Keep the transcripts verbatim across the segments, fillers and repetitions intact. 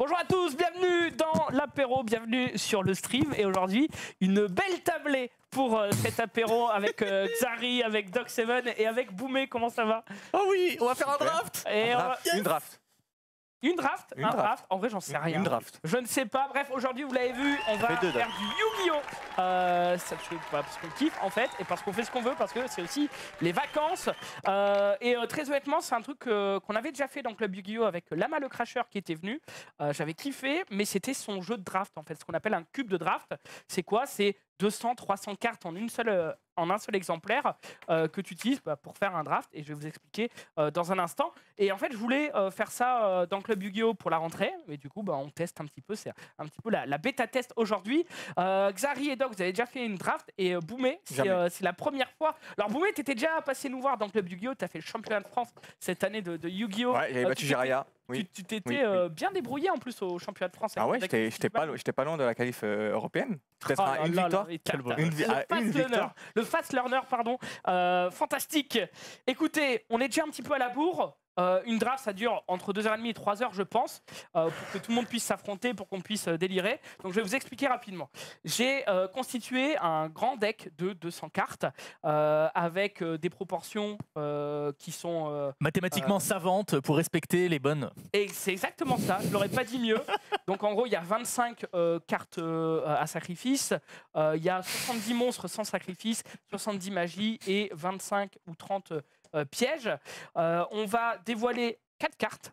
Bonjour à tous, bienvenue dans l'apéro, bienvenue sur le stream. Et aujourd'hui, une belle tablée pour euh, cet apéro avec euh, Xari, avec Doc Seven et avec Boumé. Comment ça va? Oh oui, on va faire un draft. Et un on draft. va... Une draft. Une draft Une Un draft. draft En vrai, j'en sais rien. Une draft. Je ne sais pas. Bref, aujourd'hui, vous l'avez vu, on va fait deux, faire du Yu-Gi-Oh! Euh, ça, je sais pas, parce qu'on kiffe en fait, et parce qu'on fait ce qu'on veut, parce que c'est aussi les vacances. Euh, et euh, très honnêtement, c'est un truc euh, qu'on avait déjà fait dans le club Yu-Gi-Oh! Avec Lama le Crasheur qui était venu. Euh, J'avais kiffé, mais c'était son jeu de draft en fait, ce qu'on appelle un cube de draft. C'est quoi? C'est deux cents, trois cents cartes en, une seule, euh, en un seul exemplaire euh, que tu utilises bah, pour faire un draft, et je vais vous expliquer euh, dans un instant. Et en fait, je voulais euh, faire ça euh, dans le club Yu-Gi-Oh! Pour la rentrée, mais du coup, bah, on teste un petit peu, c'est un petit peu la, la bêta test aujourd'hui. Euh, Xari et Doc, vous avez déjà fait une draft, et euh, Boumé, c'est euh, la première fois. Alors Boumé, tu étais déjà passé nous voir dans le club Yu-Gi-Oh! Tu as fait le championnat de France cette année de, de Yu-Gi-Oh! Ouais, j'avais Euh, battu tu Jiraya. Tu Oui. tu t'étais Oui, euh, bien débrouillé en plus au championnat de France. Ah ouais, avec j'étais Deck j'étais pas, lo- j'étais pas loin de la qualif euh, européenne. Peut-être Oh à là une là victoire. là, mais t'as- t'as- Une vi- le à fast une learner, victoire. le fast learner, pardon, euh, fantastique. Écoutez, on est déjà un petit peu à la bourre. Euh, une draft, ça dure entre deux heures trente et trois heures, je pense, euh, pour que tout le monde puisse s'affronter, pour qu'on puisse euh, délirer. Donc, je vais vous expliquer rapidement. J'ai euh, constitué un grand deck de deux cents cartes euh, avec euh, des proportions euh, qui sont... euh, Mathématiquement Euh, savantes pour respecter les bonnes. Et c'est exactement ça, je l'aurais pas dit mieux. Donc en gros, il y a vingt-cinq euh, cartes euh, à sacrifice, euh, il y a soixante-dix monstres sans sacrifice, soixante-dix magies et vingt-cinq ou trente euh, pièges. Euh, on va dévoiler quatre cartes.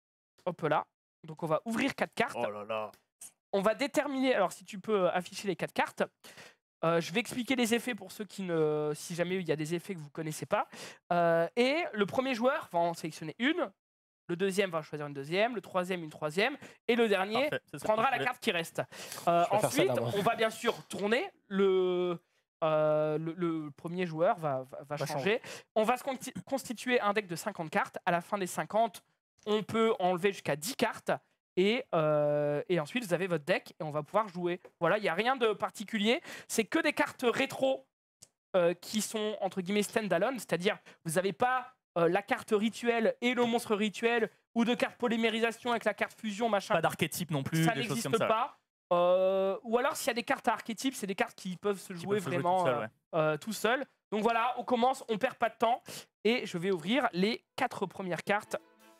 Hop là. Donc on va ouvrir quatre cartes. Oh là là. On va déterminer, alors si tu peux afficher les quatre cartes. Euh, je vais expliquer les effets pour ceux qui ne... Si jamais il y a des effets que vous ne connaissez pas. Euh, et le premier joueur va en sélectionner une. Le deuxième va choisir une deuxième. Le troisième, une troisième. Et le dernier Parfait, c'est ça prendra que je la voulais. carte qui reste. Euh, Je vais faire ça, ensuite, là, moi. on va bien sûr tourner. Le, euh, le, le premier joueur va, va, va Va changer. On va se conti- constituer un deck de cinquante cartes. À la fin des cinquante, on peut enlever jusqu'à dix cartes. Et, euh, et ensuite, vous avez votre deck et on va pouvoir jouer. Voilà, il n'y a rien de particulier. C'est que des cartes rétro euh, qui sont, entre guillemets, stand-alone. C'est-à-dire, vous n'avez pas euh, la carte rituelle et le monstre rituel ou de carte polymérisation avec la carte fusion, machin. Pas d'archétype non plus, Ça des choses n'existe comme ça. pas. Euh, ou alors, s'il y a des cartes à archétypes, c'est des cartes qui peuvent se Qui jouer peuvent se jouer vraiment tout seul, euh, ouais. euh, tout seul. Donc voilà, on commence, on perd pas de temps. Et je vais ouvrir les quatre premières cartes.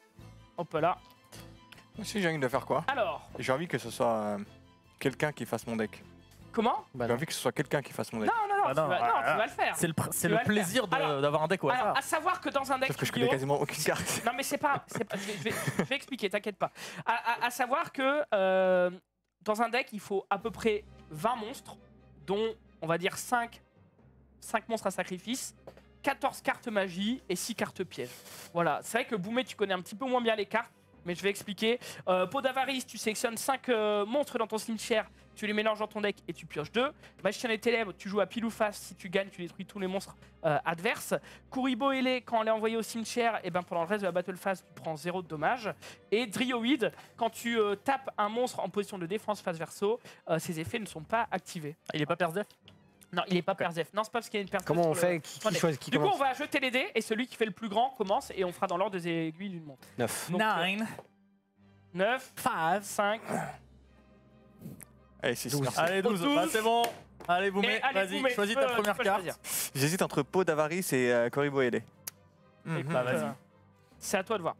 Hop là. Moi aussi, j'ai envie de faire quoi? Alors, J'ai envie que ce soit euh, quelqu'un qui fasse mon deck. comment? Bah J'ai non. envie que ce soit quelqu'un qui fasse mon deck. Non, non, non, Ah tu, non, vas, ah, non, ah, tu vas le faire. C'est le, pr- c'est Tu le vas le faire. plaisir de- Alors- d'avoir un deck au Alors, hasard. à savoir que dans un deck Sauf que je connais Yu-Gi-Oh! quasiment aucune carte. Non mais c'est pas, c'est pas- je, vais, je vais- je vais expliquer, t'inquiète pas. À, à- à savoir que euh, dans un deck, il faut à peu près vingt monstres, dont on va dire cinq, cinq monstres à sacrifice, quatorze cartes magie et six cartes pièges. Voilà, c'est vrai que Boumé, tu connais un petit peu moins bien les cartes, mais je vais expliquer. Euh, Pot d'avarice, tu sélectionnes cinq euh, monstres dans ton cimetière, tu les mélanges dans ton deck et tu pioches deux. Magicien des ténèbres, tu joues à pile ou face, si tu gagnes, tu détruis tous les monstres euh, adverses. Kuribo Ailé, quand on est envoyé au cimetière, et ben pendant le reste de la battle phase, tu prends zéro de dommages. Et Drioid, quand tu euh, tapes un monstre en position de défense face verso, euh, ses effets ne sont pas activés. Ah, il est pas Persef? Non, il est pas Perzef. Non, c'est pas parce qu'il y a une Perzef. Comment on sur le- fait? Qui, sur qui le- choisit? Qui Du coup, on commence? va jeter les dés et celui qui fait le plus grand commence et on fera dans l'ordre des aiguilles d'une montre. neuf. Donc, Nine, neuf, five. cinq. Allez, c'est douze. merci. Allez, douze. douze. Bah, c'est bon. Allez, Et Boumé, allez, vas-y, Boumé, choisis tu ta peux- première tu peux carte. choisir. J'hésite entre Pot d'avarice et euh, Kuribo Ailé. Mhm. Bah, vas-y. Euh, C'est à toi de voir.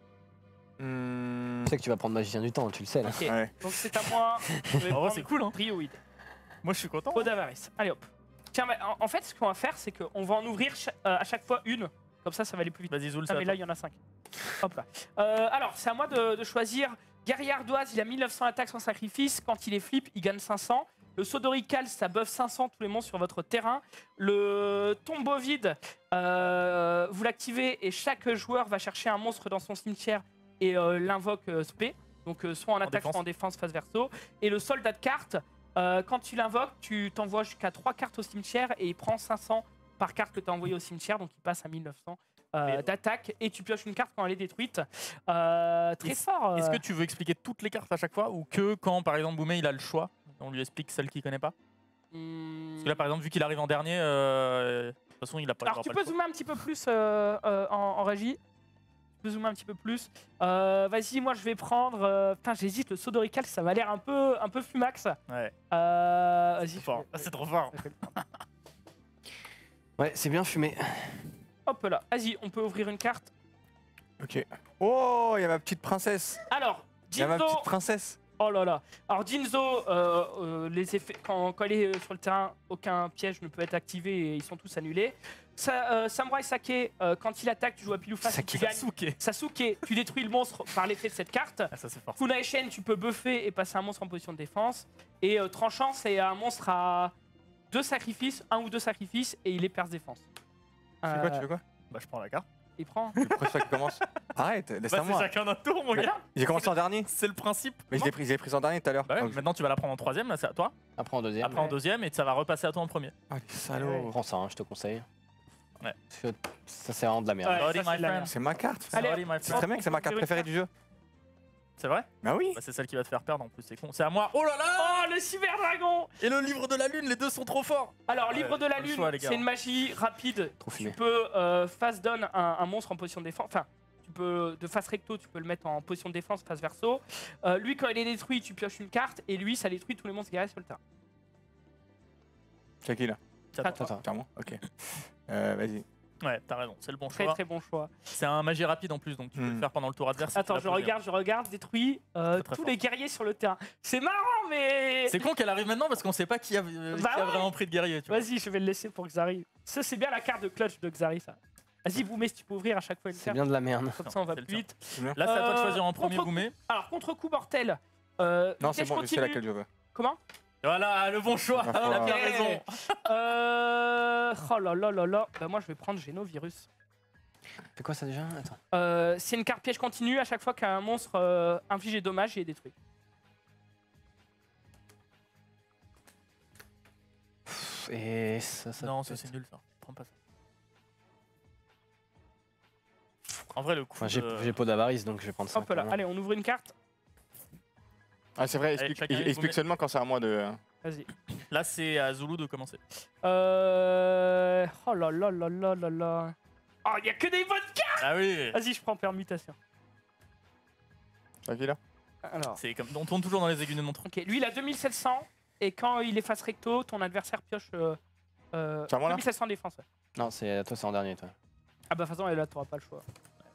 Hmm, Tu sais que tu vas prendre magicien du temps, tu le sais là. Ok. Ouais. Donc c'est à moi. Je vais En vrai, prendre c'est cool, hein. Drioid. Moi, je suis content. Pot d'avarice. Allez hop. Tiens, mais en, en fait, ce qu'on va faire, c'est qu'on va en ouvrir cha- euh, à chaque fois une. Comme ça, ça va aller plus vite. Vas-y, Zoul, Ah, ça mais là, il y en a cinq. Hop là. Euh, alors, c'est à moi de, de choisir. Guerrier ardoise, il a mille neuf cents attaques sans sacrifice. Quand il est flip, il gagne cinq cents. Le Sodorical, ça buff cinq cents tous les monstres sur votre terrain. Le tombeau vide, euh, vous l'activez et chaque joueur va chercher un monstre dans son cimetière et euh, l'invoque euh, spé. Donc euh, soit en attaque, défense. soit en défense face verso. Et le soldat de carte, euh, quand tu l'invoques, tu t'envoies jusqu'à trois cartes au cimetière et il prend cinq cents par carte que tu as envoyée au cimetière. Donc il passe à mille neuf cents. Euh, Et- d'attaque et tu pioches une carte quand elle est détruite. Euh, très Est-ce- fort. euh. Est-ce que tu veux expliquer toutes les cartes à chaque fois ou que quand, par exemple, Boumé, il a le choix, on lui explique celle qu'il connaît pas? Hmm. Parce que là, par exemple, vu qu'il arrive en dernier, euh, de toute façon, il a pas, il Alors aura tu pas peux le choix. zoomer un petit peu plus euh, euh, en, en régie. peux zoomer un petit peu plus. Euh, Vas-y, moi je vais prendre. euh, Putain, j'hésite, le saut d'Orical, ça m'a l'air un peu, un peu fumax. Ouais, Euh, Vas-y. c'est fort. Ah, c'est trop fort. Ouais, c'est bien fumé. Hop là. Vas-y, on peut ouvrir une carte. Ok. Oh, il y a ma petite princesse. Alors, Il y a ma Jinzo. petite princesse. Oh là là. Alors Jinzo, euh, euh, les effets, quand, quand elle est euh, sur le terrain, aucun piège ne peut être activé et ils sont tous annulés. Sa, euh, Samurai Sake, euh, quand il attaque, tu joues à pile ou face, Sake. tu gagnes. Sasuke. Sasuke, tu détruis le monstre par l'effet de cette carte. Ah, ça c'est fort. Kunai Shen, tu peux buffer et passer un monstre en position de défense. Et euh, Tranchant, c'est un monstre à deux sacrifices, un ou deux sacrifices, et il est perce défense. Tu veux quoi, tu veux quoi? Bah je prends la carte. Il prend. Le prochain qui commence. Arrête, laisse Bah à c'est moi. chacun notre tour mon Mais gars. non, J'ai commencé en dernier. C'est le principe. Mais je l'ai pris, je l'ai pris en dernier tout à l'heure. Bah ouais, Donc- maintenant tu vas la prendre en troisième, là c'est à toi. Après en deuxième. Après en deuxième et ça va repasser à toi en premier. Ah, les salauds. Prends ça, hein, je te conseille. Ouais. Parce que ça, c'est vraiment de la merde. Ouais, Sorry, ça, c'est my de la friend. merde. C'est ma carte. frère. Allez, Sorry, my C'est friend. très bien que c'est ma carte préférée du jeu. C'est vrai? Bah oui. Bah c'est celle qui va te faire perdre en plus, c'est con. C'est à moi. Oh là là. Oh, le cyber dragon. Et le livre de la lune, les deux sont trop forts. Alors, livre de la pas le lune, choix, les gars. c'est une magie rapide. Trop Tu fumé. peux euh, face down un, un monstre en position de défense. Enfin, tu peux de face recto, tu peux le mettre en position de défense, face verso. Euh, lui, quand il est détruit, tu pioches une carte. Et lui, ça détruit tous les monstres guerriers sur le terrain. C'est à qui là? C'est à Attends. toi. Attends. Clairement. Ok. Euh, vas-y. Ouais, t'as raison, c'est le bon Très choix. très bon choix. C'est un magie rapide en plus, donc tu peux Hmm. le faire pendant le tour adverse. si tu Attends, l'as je posé. regarde, je regarde, détruit euh, Très, très tous fort. les guerriers sur le terrain. C'est marrant, mais. C'est con qu'elle arrive maintenant parce qu'on sait pas qui a, euh, Bah qui a ouais. vraiment pris de guerrier. Tu vois. Vas-y, je vais le laisser pour Xari. Ça, c'est bien la carte de clutch de Xari, ça. Vas-y, Boumé, si tu peux ouvrir à chaque fois une C'est carte. bien de la merde. Comme ça, on va C'est le plus vite. Là, c'est à toi de Euh, choisir en premier, contre- Boumé. Alors, contre-coup mortel. Euh, Non, c'est piège bon, je sais continu. laquelle je veux. Comment Voilà, le bon choix. Va Elle a falloir- bien Ok. raison. Euh... Oh là là là là. Bah, moi, je vais prendre Génovirus. Fais quoi ça déjà? Attends. Euh, c'est une carte piège continue. À chaque fois qu'un monstre euh, inflige des dommages, il est détruit. Pff, Et ça, ça. Non, ça peut c'est être- nul ça. Prends pas ça. En vrai, le coup. Enfin, j'ai de- j'ai peau d'avarice donc je vais prendre ça. Hop là. quand même. Allez, on ouvre une carte. Ah, c'est vrai, Allez, explique, chacun, il explique faut- seulement quand c'est à moi de. Vas-y. Là, c'est à Zulu de commencer. Euh... Oh là là là là là là. Oh, il y a que des bonnes cartes. Ah oui. Vas-y, je prends permutation. C'est à qui là? Alors. C'est comme. On tourne toujours dans les aiguilles de montre. Ok, lui, il a deux mille sept cents. Et quand il est face recto, ton adversaire pioche euh, euh, C'est à moi, là deux mille sept cents défense. Ouais. Non, c'est toi, c'est en dernier, toi. Ah bah, de toute façon, elle est là, t'auras pas le choix.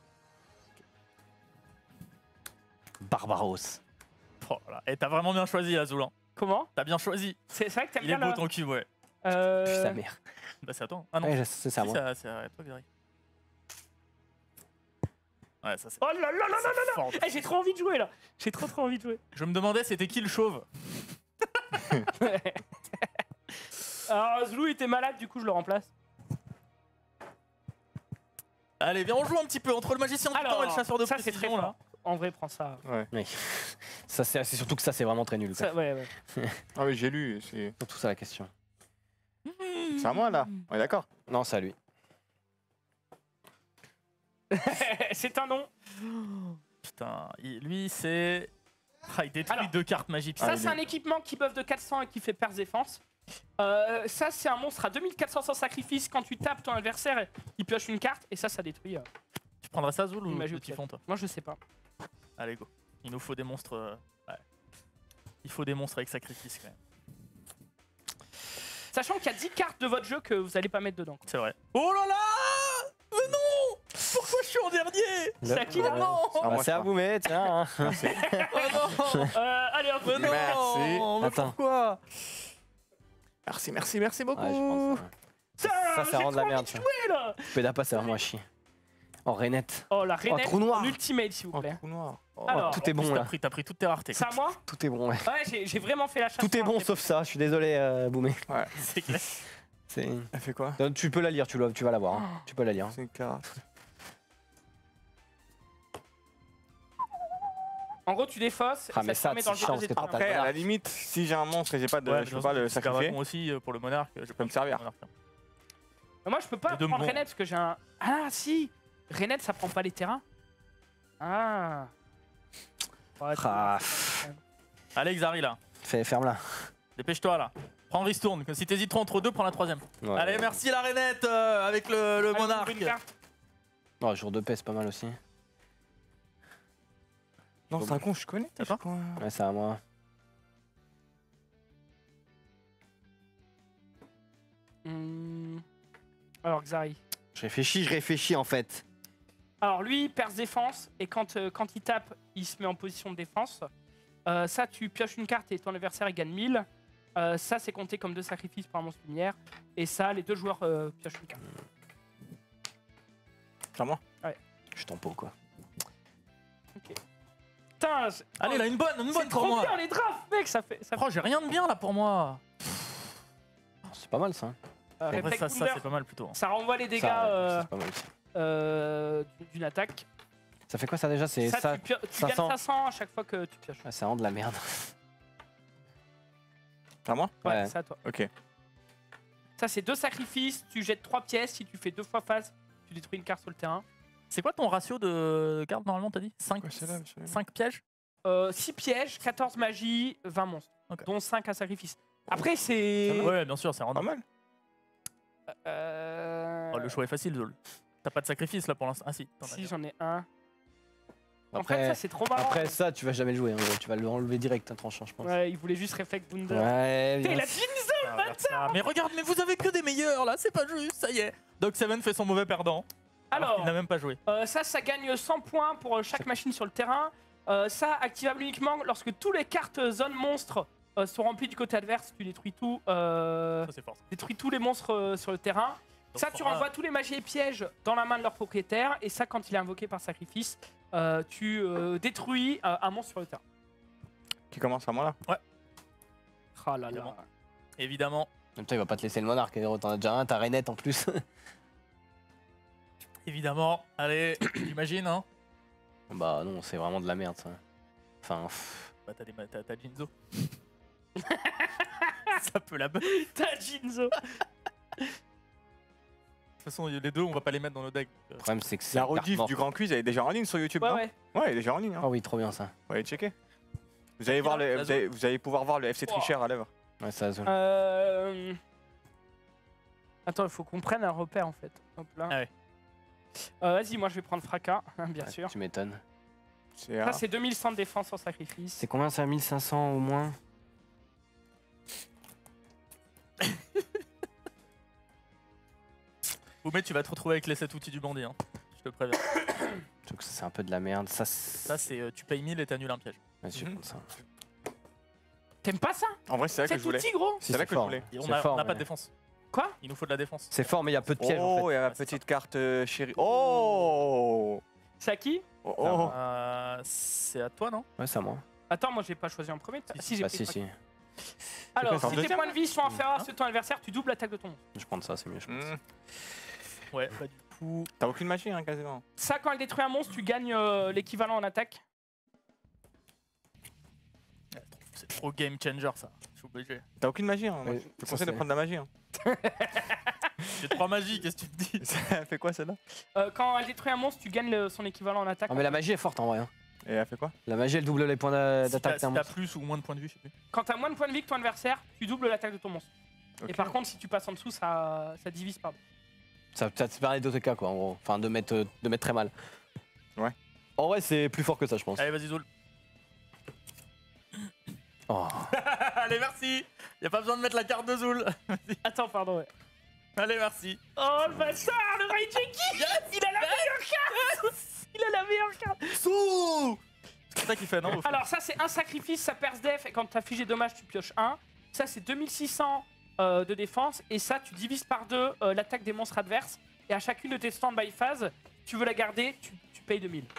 Barbaros. Oh là. Et t'as vraiment bien choisi, là, Zoulan. Comment? T'as bien choisi. C'est c'est vrai que t'aimes Il est bien beau le... ton cube, ouais. Euh... Putain, merde. Bah, c'est à toi. Ah non. Ouais, c'est c'est à Si, moi. c'est à- c'est à toi, Xari. Ouais, ça c'est. Oh là là là là là c'est fort. Eh, j'ai trop envie de jouer, là. J'ai trop trop envie de jouer. Je me demandais, c'était qui le chauve? Alors, Zlou était malade, du coup, je le remplace. Allez, viens, on joue un petit peu entre le magicien du Alors, temps et le chasseur de ça, c'est précision, très là. fort. En vrai, prends ça. Oui. Ça, c'est c'est surtout que ça, c'est vraiment très nul. quoi. Ça, ouais, ouais. Ah oui, j'ai lu. C'est Surtout ça la question. c'est à moi là. On est d'accord? Non, c'est à lui. C'est un nom. Putain, il- lui, c'est. Ah, il détruit Alors, deux cartes magiques. Ça, Ah, c'est il est- un équipement qui buff de quatre cents et qui fait perce défense. Euh, ça, c'est un monstre à deux mille quatre cents sans sacrifice. Quand tu tapes ton adversaire, il pioche une carte et ça, ça détruit. euh. Tu prendrais ça, Zoul, ou Une magie le au petit pied. fond, toi? Moi, je sais pas. Allez, go. Il nous faut des monstres. euh, Ouais. Il faut des monstres avec sacrifice, quand même. Sachant qu'il y a dix cartes de votre jeu que vous allez pas mettre dedans. C'est vrai. Oh là là! Mais non! Pourquoi je suis en dernier? C'est à qui, là? Non! Ah, moi, Ah, c'est je à crois. vous, mais tiens. hein. Oh non! Euh, allez, hop. Mais non! Merci. Mais Attends. pourquoi? Merci, merci, merci beaucoup. Ouais, je pense. ouais. Ça, Ça, j'ai ça rend de la trop merde. envie Ça. de jouer, là. Pédapa, c'est vraiment à chier. Oh, Rainette. Oh, la Renette trou noir. en ultimate, s'il vous Oh, plaît. trou noir. Oh. Alors, tout est En plus, bon t'as là. pris, t'as pris toutes tes raretés. C'est à moi? Tout est bon, ouais. Ouais, j'ai j'ai vraiment fait la chasse. Tout est bon noire. sauf ça. Je suis désolé, euh, Boumé. Ouais. C'est clair. C'est- Elle fait quoi? Non, Tu peux la lire, tu, la- tu vas la voir. hein. Tu peux la lire. C'est une carte. En gros, tu défausses. Ah, et mais te ça, permet dans le c'est jeu chiant, de parce que détruire t'as- un Après, monstre. à la limite, si j'ai un monstre et j'ai pas de, Ouais, je peux pas le sacrifier. aussi euh, pour le monarque. Je peux me servir. Mais moi, je peux pas Les deux prendre bons. Renette parce que j'ai un. Ah, si! Renette, ça prend pas les terrains. Ah! Ouais, Ah, Allez, Xari, là. fais- Ferme-la. Dépêche-toi, là. Prends Ristourne. Si t'hésites trop entre deux, prends la troisième. Ouais. Allez, merci la Rainette euh, avec le, le Allez, monarque. une carte. Oh, jour de paix, c'est pas mal aussi. Non, c'est un con, je connais. T'as pas quoi. Ouais, c'est à moi. Hum, Alors, Xari. Je réfléchis, je réfléchis en fait. Alors, lui, il perce défense, et quand, euh, quand il tape, il se met en position de défense. Euh, ça, tu pioches une carte et ton adversaire il gagne mille. Euh, ça, c'est compté comme deux sacrifices pour un monstre lumière. Et ça, les deux joueurs euh, piochent une carte. C'est à moi. Je suis tempo quoi. Ok. Putain, c'est- Allez, là, une bonne, une c'est bonne pour trop moi. bien les drafts, mec, ça fait. Ça fait... Oh, j'ai rien de bien là pour moi. Oh, c'est pas mal ça. Euh, Après, Reflect ça, ça Thunder, c'est pas mal plutôt. ça renvoie les dégâts Ça, euh, c'est pas mal aussi. euh, d'une attaque. Ça fait quoi ça déjà? C'est Ça, ça. tu, pio- tu cinq gagnes cents. cinq cents à chaque fois que tu pioches. Ah, c'est vraiment de la merde. C'est à moi. Ouais, Ouais. c'est à toi. Ok. Ça, c'est deux sacrifices, tu jettes trois pièces. Si tu fais deux fois face, tu détruis une carte sur le terrain. C'est quoi ton ratio de cartes normalement, t'as dit cinq, Ouais, c'est là, c'est là. cinq pièges. Euh, six pièges, quatorze magies, vingt monstres. Ok. Dont cinq à sacrifice. Après, c'est. Ouais, bien sûr, c'est Pas random. mal. Euh... Oh, le choix est facile, Zol. T'as pas de sacrifice là pour l'instant. Ah si, t'en as Si, déjà. j'en ai un. En fait, Après, ça, c'est trop marrant. après ça, tu vas jamais le jouer. Hein, gros. Tu vas le enlever direct, un tranchant, je pense. Ouais, il voulait juste Reflect Thunder. Ouais, Putain, bien il a sûr. Jinzo. Ah, regarde ça. Mais regarde, mais vous avez que des meilleurs là, c'est pas juste, ça y est. Doc Seven fait son mauvais perdant. Alors, Alors, il n'a même pas joué. euh, ça, ça gagne cent points pour euh, chaque machine sur le terrain. Euh, ça, activable uniquement lorsque toutes les cartes zone monstres euh, sont remplies du côté adverse. Tu détruis tout. Euh, Ça c'est fort. détruis tous les monstres euh, sur le terrain. Donc, Ça, tu faudra- renvoies tous les magies et pièges dans la main de leur propriétaire. Et ça, quand il est invoqué par sacrifice, euh, tu euh, détruis euh, un monstre sur le terrain. Qui commence à moi là. Ah là Évidemment. là. Évidemment. En même temps, il va pas te laisser le monarque. Héros. T'en as déjà un, t'as Rainette en plus. Évidemment. Allez, j'imagine, hein. Bah non, c'est vraiment de la merde ça. Enfin, pff, Bah t'as des ma- t'as- t'as Jinzo. Ça peut la bonne. De T'as Jinzo. toute façon, les deux, on va pas les mettre dans nos decks. le problème c'est que c'est. La une carte rediff morte. du Grand Quiz, elle est déjà en ligne sur YouTube. Ouais, non ouais. Ouais, elle est déjà en ligne. Hein. Oh oui, trop bien ça. Faut aller checker. Vous allez, voir le, la vous, allez, vous allez pouvoir voir le F C Wow. tricheur à l'œuvre. Ouais, ça zone. Euh... Attends, il faut qu'on prenne un repère en fait. Hop là. Ah ouais. Euh, Vas-y, moi je vais prendre Fracas, hein, bien Ouais, sûr. Tu m'étonnes. C'est Ça, un- c'est deux mille cent de défense en sacrifice. C'est combien ça? mille cinq cents au moins? Oumé, tu vas te retrouver avec les sept outils du bandit, hein. Je te préviens. Je trouve que c'est un peu de la merde. Ça, Ça, c'est euh, tu payes mille et t'annules un piège. Ouais, je vais Mhm. prendre ça. T'aimes pas ça? En vrai, c'est là que Cet je voulais. outil, gros? Si, C'est là c'est que je fort. voulais. Et on C'est a, fort, on a pas mais- de défense. Quoi? Il nous faut de la défense. C'est fort, mais il y a peu de pièges en Oh, il y a la Ouais, c'est petite carte euh, chérie. Oh C'est à qui? Oh, oh. Euh, c'est à toi, non? fait. Ouais, c'est à moi. Attends, moi j'ai pas choisi en premier. Ah, si, j'ai Bah, pris si, Fracas. si. Alors, quoi, c'est en si tes deuxième points de vie sont inférieurs à Hein ceux de ton adversaire, tu doubles l'attaque de ton monstre. Je vais prendre ça, c'est mieux, je pense. Hmm. Ouais, bah du coup. T'as aucune magie, hein, quasiment. Ça, quand elle détruit un monstre, tu gagnes euh, l'équivalent en attaque. C'est trop game changer ça. Je suis obligé. T'as aucune magie, hein. Ouais, Je te ça, conseille de c'est- prendre de la magie. Hein. J'ai trois magies, qu'est-ce que tu te dis? Elle fait quoi celle-là? Euh, quand elle détruit un monstre, tu gagnes le- son équivalent en attaque. Ah, mais la magie est forte en vrai. Hein. Et elle fait quoi? La magie, elle double les points d'a- Si d'attaque t'as d'un si t'as monstre. plus ou moins de points de vue, je sais plus. Quand t'as moins de points de vie que ton adversaire, tu doubles l'attaque de ton monstre. Ok. Et par contre, si tu passes en dessous, ça, ça divise par deux. Ça, ça te permet d'O T K quoi, en gros. Enfin, de mettre, euh, de mettre très mal. Ouais. En vrai, c'est plus fort que ça, je pense. Allez, vas-y, Zoul. Oh. Allez, merci. Y a pas besoin de mettre la carte de Zoul. Attends, pardon, ouais. Allez, merci. Oh le bâtard, le Raijeki Il a la meilleure carte Il a la meilleure carte Sous. C'est ça qu'il fait, non? au fond Alors ça c'est un sacrifice, ça perce def, et quand t'as figé dommage tu pioches un. Ça c'est deux mille six cents euh, de défense, et ça tu divises par deux euh, l'attaque des monstres adverses, et à chacune de tes stand-by phases, tu veux la garder, tu, tu payes deux mille.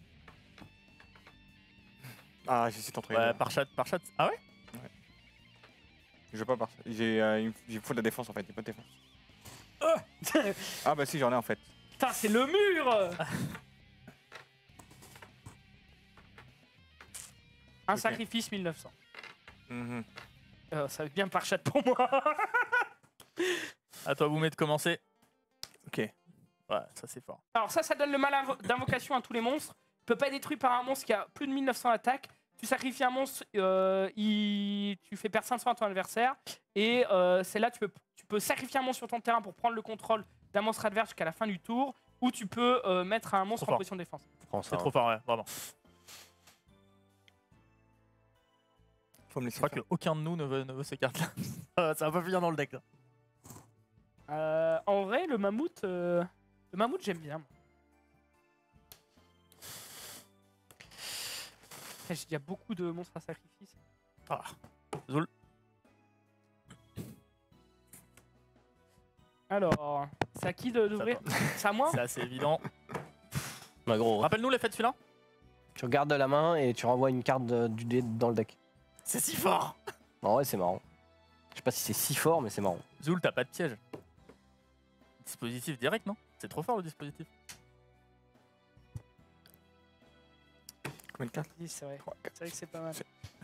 Ah, j'hésite entre les Ouais, deux. par chat, par chat. Ah ouais? Je veux pas par J'ai euh, il me- il me faut de la défense en fait, il faut de défense. Putain, Ah bah si, j'en ai en fait. c'est le mur Un Ok. sacrifice mille neuf cents. Mhm. Euh, ça va être bien par chat pour moi. À toi, Boumé, de commencer. Ok. Ouais, ça c'est fort. Alors ça, ça donne le mal invo- d'invocation à tous les monstres. Il peut pas être détruit par un monstre qui a plus de mille neuf cents attaques. Tu sacrifies un monstre, euh, il- tu fais perdre cinq cents à ton adversaire. Et euh, c'est là tu peux, tu peux sacrifier un monstre sur ton terrain pour prendre le contrôle d'un monstre adverse jusqu'à la fin du tour. Ou tu peux euh, mettre un monstre Trop en fort. position de défense. Prends ça. C'est trop fort, ouais, vraiment. Faut me Je laisser crois faire. qu'aucun de nous ne veut, ne veut ces cartes-là. Ça va pas finir dans le deck. Là. Euh, en vrai, le mammouth, euh, le mammouth, j'aime bien. moi. J'ai déjà beaucoup de monstres à sacrifice. Ah. Zul. Alors, c'est à qui de- d'ouvrir? C'est à moi? C'est assez évident. Bah gros, Rappelle-nous l'effet de celui-là. tu regardes la main et tu renvoies une carte de- du dé dans le deck. C'est si fort. En vrai, c'est marrant. Je sais pas si c'est si fort, mais c'est marrant. Zul, t'as pas de piège. Dispositif direct, non? C'est trop fort le dispositif. Combien de cartes? Oui, c'est vrai. trois, quatre. C'est vrai que c'est pas mal.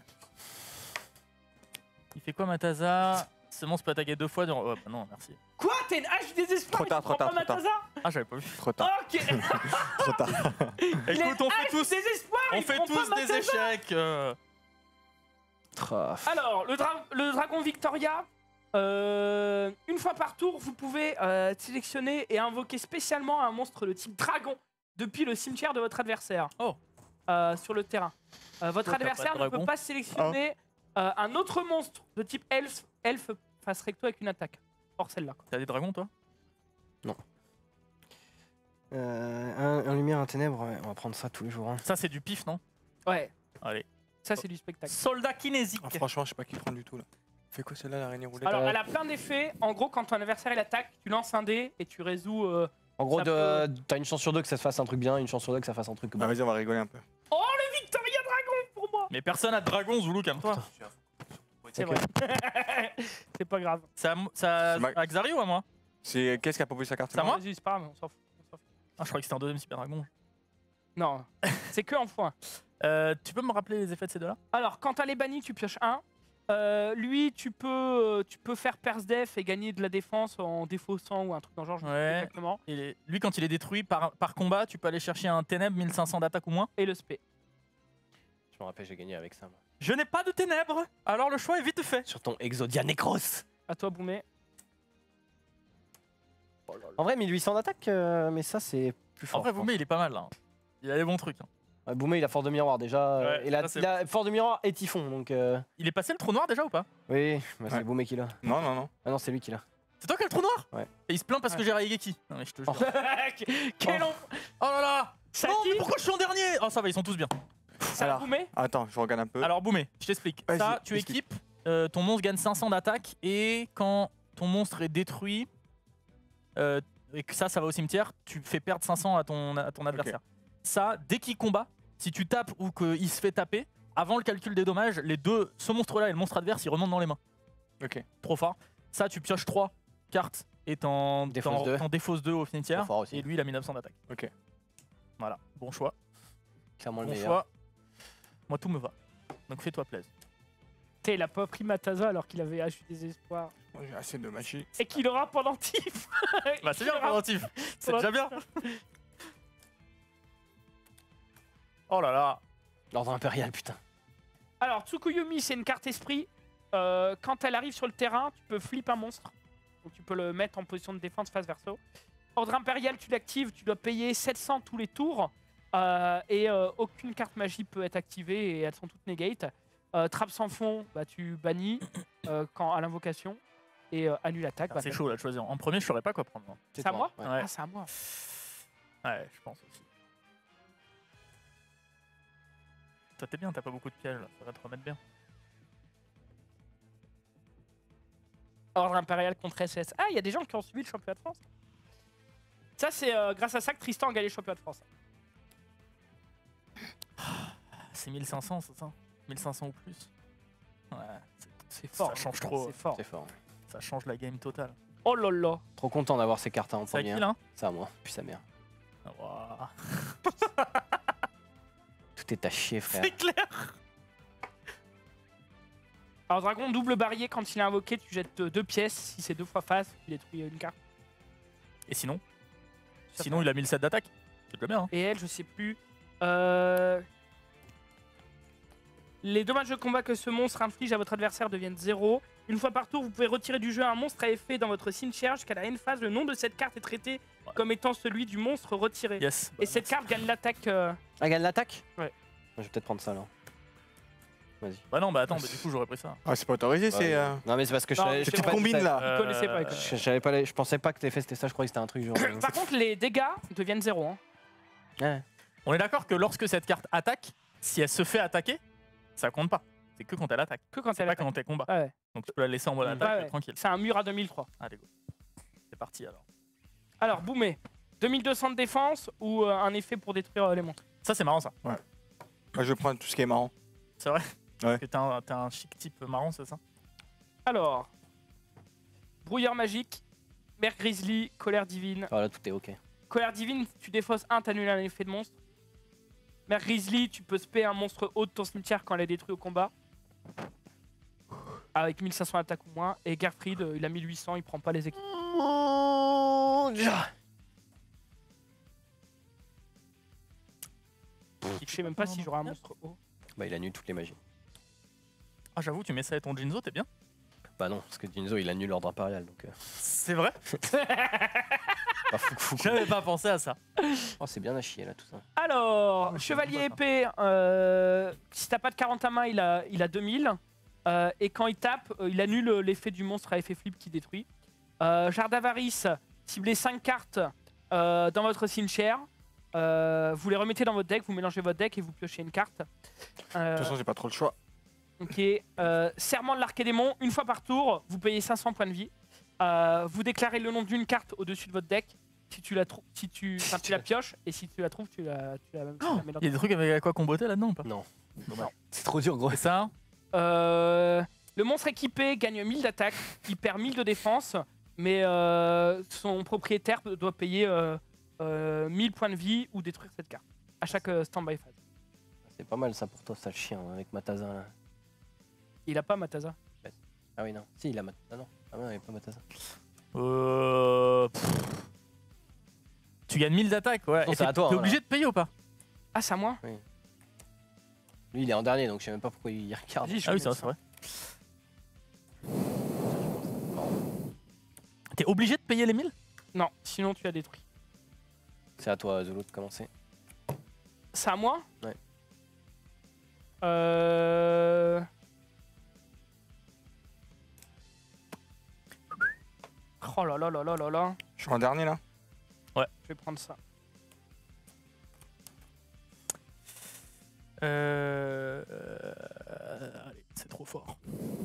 Il fait quoi Mataza? Ce monstre peut attaquer deux fois durant. Oh, bah non, merci. Quoi? T'es une hache désespoir? Trop tard, trop tard, trop tard. Ah, j'avais pas vu. Trop tard. Ok. Trop tard. Écoute, on fait tous, désespoir. on fait tous des échecs. euh. Traf. Alors, le, dra- le dragon Victoria, euh, une fois par tour, vous pouvez euh, sélectionner et invoquer spécialement un monstre de type dragon depuis le cimetière de votre adversaire. Oh. Euh, sur le terrain. Euh, votre Toi, t'as adversaire pas de ne peut dragon pas sélectionner euh, un autre monstre de type elfe, elfe face recto avec une attaque. Hors celle-là. quoi. T'as des dragons, toi? Euh, un, un lumière, un ténèbre, ouais, on va prendre ça tous les jours. Hein. Ça, c'est du pif, non? Ouais, Allez. ça c'est du spectacle. Soldat kinésique. Ah, franchement, je sais pas qui prendre du tout là. Fais quoi celle-là, l'araignée roulette? Alors, elle a plein d'effets. En gros, quand ton adversaire il attaque, tu lances un dé et tu résous. euh, En gros, Ça de- t'as une chance sur deux que ça se fasse un truc bien, une chance sur deux que ça fasse un truc. Ah, Bon. vas-y, on va rigoler un peu. Oh, le Victoria Dragon pour moi! Mais personne a de dragon, Zulu, calme-toi. C'est Ok. vrai. C'est pas grave. C'est à, mo- c'est à, C'est ma- à Xari ou à moi? C'est qu'est-ce qui a proposé sa carte? C'est à moi? Vas-y, c'est pas grave, on s'en fout. on s'en fout. Ah, je croyais que c'était un deuxième super dragon. Non, c'est que en fois. Euh, tu peux me rappeler les effets de ces deux-là? Alors, quand elle est bannie, tu pioches un. Euh, lui, tu peux, euh, tu peux faire Perce Def et gagner de la défense en défaussant ou un truc dans le genre, je sais plus Ouais. exactement. Et les- lui, quand il est détruit par, par combat, tu peux aller chercher un ténèbre mille cinq cents d'attaque ou moins. Et le spé. Je me rappelle, j'ai gagné avec ça. Moi. Je n'ai pas de ténèbres, alors le choix est vite fait. Sur ton Exodia Necros. À toi, Boumé. En vrai, mille huit cents d'attaque, euh, mais ça, c'est plus fort. En vrai, je pense. Boumé, il est pas mal là. Il a des bons trucs. hein. Ouais, Boumé, il a force de miroir déjà. euh, Ouais, et il a, ça, c'est- il a force de miroir et typhon, donc. euh, Il est passé le trou noir déjà ou pas? Oui, bah, c'est Ouais. Boumé qui l'a. Non, non, non. Ah non, c'est lui qui l'a. C'est toi qui as le trou noir? Ouais. Et il se plaint parce que Ouais. j'ai Raigeki. Non mais je te jure. Quel Oh. on... Oh là là! Ça Non, qui mais pourquoi je suis en dernier? Oh ça va, ils sont tous bien. Ça Alors. Boumé? Attends, je regarde un peu. Alors Boumé, je t'explique. Vas-y, Ça, tu explique. équipes, euh, ton monstre gagne cinq cents d'attaque et quand ton monstre est détruit, euh, et que ça, ça va au cimetière, tu fais perdre cinq cents à ton, à ton adversaire. Ça, dès qu'il combat, si tu tapes ou qu'il se fait taper, avant le calcul des dommages, les deux, ce monstre-là et le monstre adverse, ils remontent dans les mains. Ok. Trop fort. Ça, tu pioches trois cartes et t'en Défausse t'en- deux. t'en défausses deux au cimetière. Trop fort aussi. Et lui, il a mis neuf cents d'attaque. Ok. Voilà, bon choix. Clairement le Bon meilleur. choix. Moi, tout me va. Donc fais-toi plaisir. T'sais, il a pas pris Mataza alors qu'il avait H des espoirs. Moi, j'ai assez de magie. Et qu'il aura pendentif. Bah c'est bien, préventif. C'est Pendant- déjà bien. Oh là là. L'ordre impérial, putain. Alors, Tsukuyomi, c'est une carte esprit. Euh, quand elle arrive sur le terrain, tu peux flip un monstre. Donc, tu peux le mettre en position de défense face verso. Ordre impérial, tu l'actives, tu dois payer sept cents tous les tours. Euh, et euh, aucune carte magie peut être activée et elles sont toutes negate. Euh, trappe sans fond, bah, tu bannis euh, quand, à l'invocation. Et euh, annule attaque. bah, C'est t'as- chaud là de choisir. En premier, je saurais pas quoi prendre. moi. C'est à moi Ouais. Ouais. Ah, c'est à moi. Ouais, je pense aussi. Toi t'es bien, t'as pas beaucoup de pièges là, ça va te remettre bien. Ordre impérial contre S S. Ah, il y a des gens qui ont suivi le championnat de France. Ça, c'est euh, grâce à ça que Tristan a gagné le championnat de France. C'est mille cinq cents, c'est ça? mille cinq cents ou plus. Ouais, c'est- C'est fort. ça change trop. C'est fort. C'est fort. Ça change la game totale. Oh là là. Trop content d'avoir ces cartes hein, en C'est à premier. qui là? Ça, moi. Puis sa mère. Ouah. Tout est à chier, frère. C'est clair. Alors, dragon double barillet, quand il est invoqué, tu jettes euh, deux pièces. Si c'est deux fois face, tu détruis une carte. Et sinon? Ça Sinon fait- il a mille sept d'attaque. C'est déjà bien. Hein. Et elle, je sais plus. Euh... Les dommages de combat que ce monstre inflige à votre adversaire deviennent zéro. Une fois par tour, vous pouvez retirer du jeu un monstre à effet dans votre cimetière. Jusqu'à la N phase, le nom de cette carte est traité Ouais. comme étant celui du monstre retiré. Yes. Et cette carte gagne l'attaque. euh, Ah, gagne l'attaque Ouais. Je vais peut-être prendre ça, là. Vas-y. Bah non, bah attends, bah, du coup j'aurais pris ça. Ah, c'est pas autorisé, Bah, c'est. euh, euh, Non mais c'est parce que je Non, savais- c'est je Ces sais petites pas, combines je là. Euh, Ils connaissaient pas, ils connaissaient Je, je savais pas les- je pensais pas que t'avais fait c'était ça, je croyais que c'était un truc genre. euh, Par contre, les dégâts deviennent zéro. Hein. ouais. On est d'accord que lorsque cette carte attaque, si elle se fait attaquer, ça compte pas. C'est que quand elle attaque, Que quand c'est elle pas attaque. quand elle combat. Ouais, ouais. Donc tu peux la laisser en mode Mm. attaque, Ouais, et ouais. tranquille. C'est un mur à deux mille trois. Allez go. C'est parti alors. Alors, Boumé, deux mille deux cents de défense ou euh, un effet pour détruire euh, les monstres? Ça c'est marrant ça. Moi, je vais prendre tout ce qui est marrant. C'est vrai. Ouais. Parce que t'es un, t'es un chic type marrant, c'est ça? Alors, brouilleur magique, mer grizzly, colère divine. Voilà, tout est ok. Colère divine, tu défausses un, t'annules un effet de monstre. Mer grizzly, tu peux spé un monstre haut de ton cimetière quand elle est détruite au combat. Avec mille cinq cents attaques ou moins. Et Gerfried, euh, il a mille huit cents, il prend pas les équipes. Je sais même pas si j'aurai un monstre haut. Bah il annule toutes les magies. Ah j'avoue, tu mets ça avec ton Jinzo, t'es bien. Bah non, parce que Jinzo il annule l'ordre impérial donc. euh, C'est vrai. Pas fou fou. quoi. J'avais pas pensé à ça. Oh c'est bien à chier là tout ça. Alors, Ouais, c'est chevalier sympa, ça. épée, euh, si t'as pas de quarante à main, il a, il a deux mille. Euh, et quand il tape, euh, il annule euh, l'effet du monstre à effet flip qui détruit. Euh, Jar d'Avarice, ciblez cinq cartes euh, dans votre cimetière. Euh, vous les remettez dans votre deck, vous mélangez votre deck et vous piochez une carte. Euh, De toute façon, j'ai pas trop le choix. ok. Euh, Serment de l'Archédémon, une fois par tour, vous payez cinq cents points de vie. Euh, vous déclarez le nom d'une carte au-dessus de votre deck. Si tu la, trou- si tu, enfin, tu la pioches et si tu la trouves, tu la, tu la, tu la mets dans Il y a des trucs avec quoi comboter là-dedans ou pas? Non. Dommage. C'est trop dur gros. C'est ça. Euh, le monstre équipé gagne mille d'attaque, il perd mille de défense, mais euh, son propriétaire doit payer euh, euh, mille points de vie ou détruire cette carte à chaque euh, stand-by phase. C'est pas mal ça pour toi, sale chien avec Matazin là. Il a pas Mataza. Ah oui non. Si il a Matazin. Ah non. Ah non il a pas Matazin. Euh... pff. Tu gagnes mille d'attaque, ouais. Non, Et c'est t'es à toi, t'es hein, obligé là. de payer ou pas? Ah, c'est à moi. Lui il est en dernier donc je sais même pas pourquoi il regarde. Vas-y, je Ah vais oui, c'est vrai, mettre c'est vrai. T'es obligé de payer les mille? Non, sinon tu as détruit. C'est à toi Zolo de commencer. C'est à moi. Ouais. Euh... Oh là là là là là là. Je suis en dernier là. Je vais prendre ça. Euh... euh, Allez, c'est trop fort.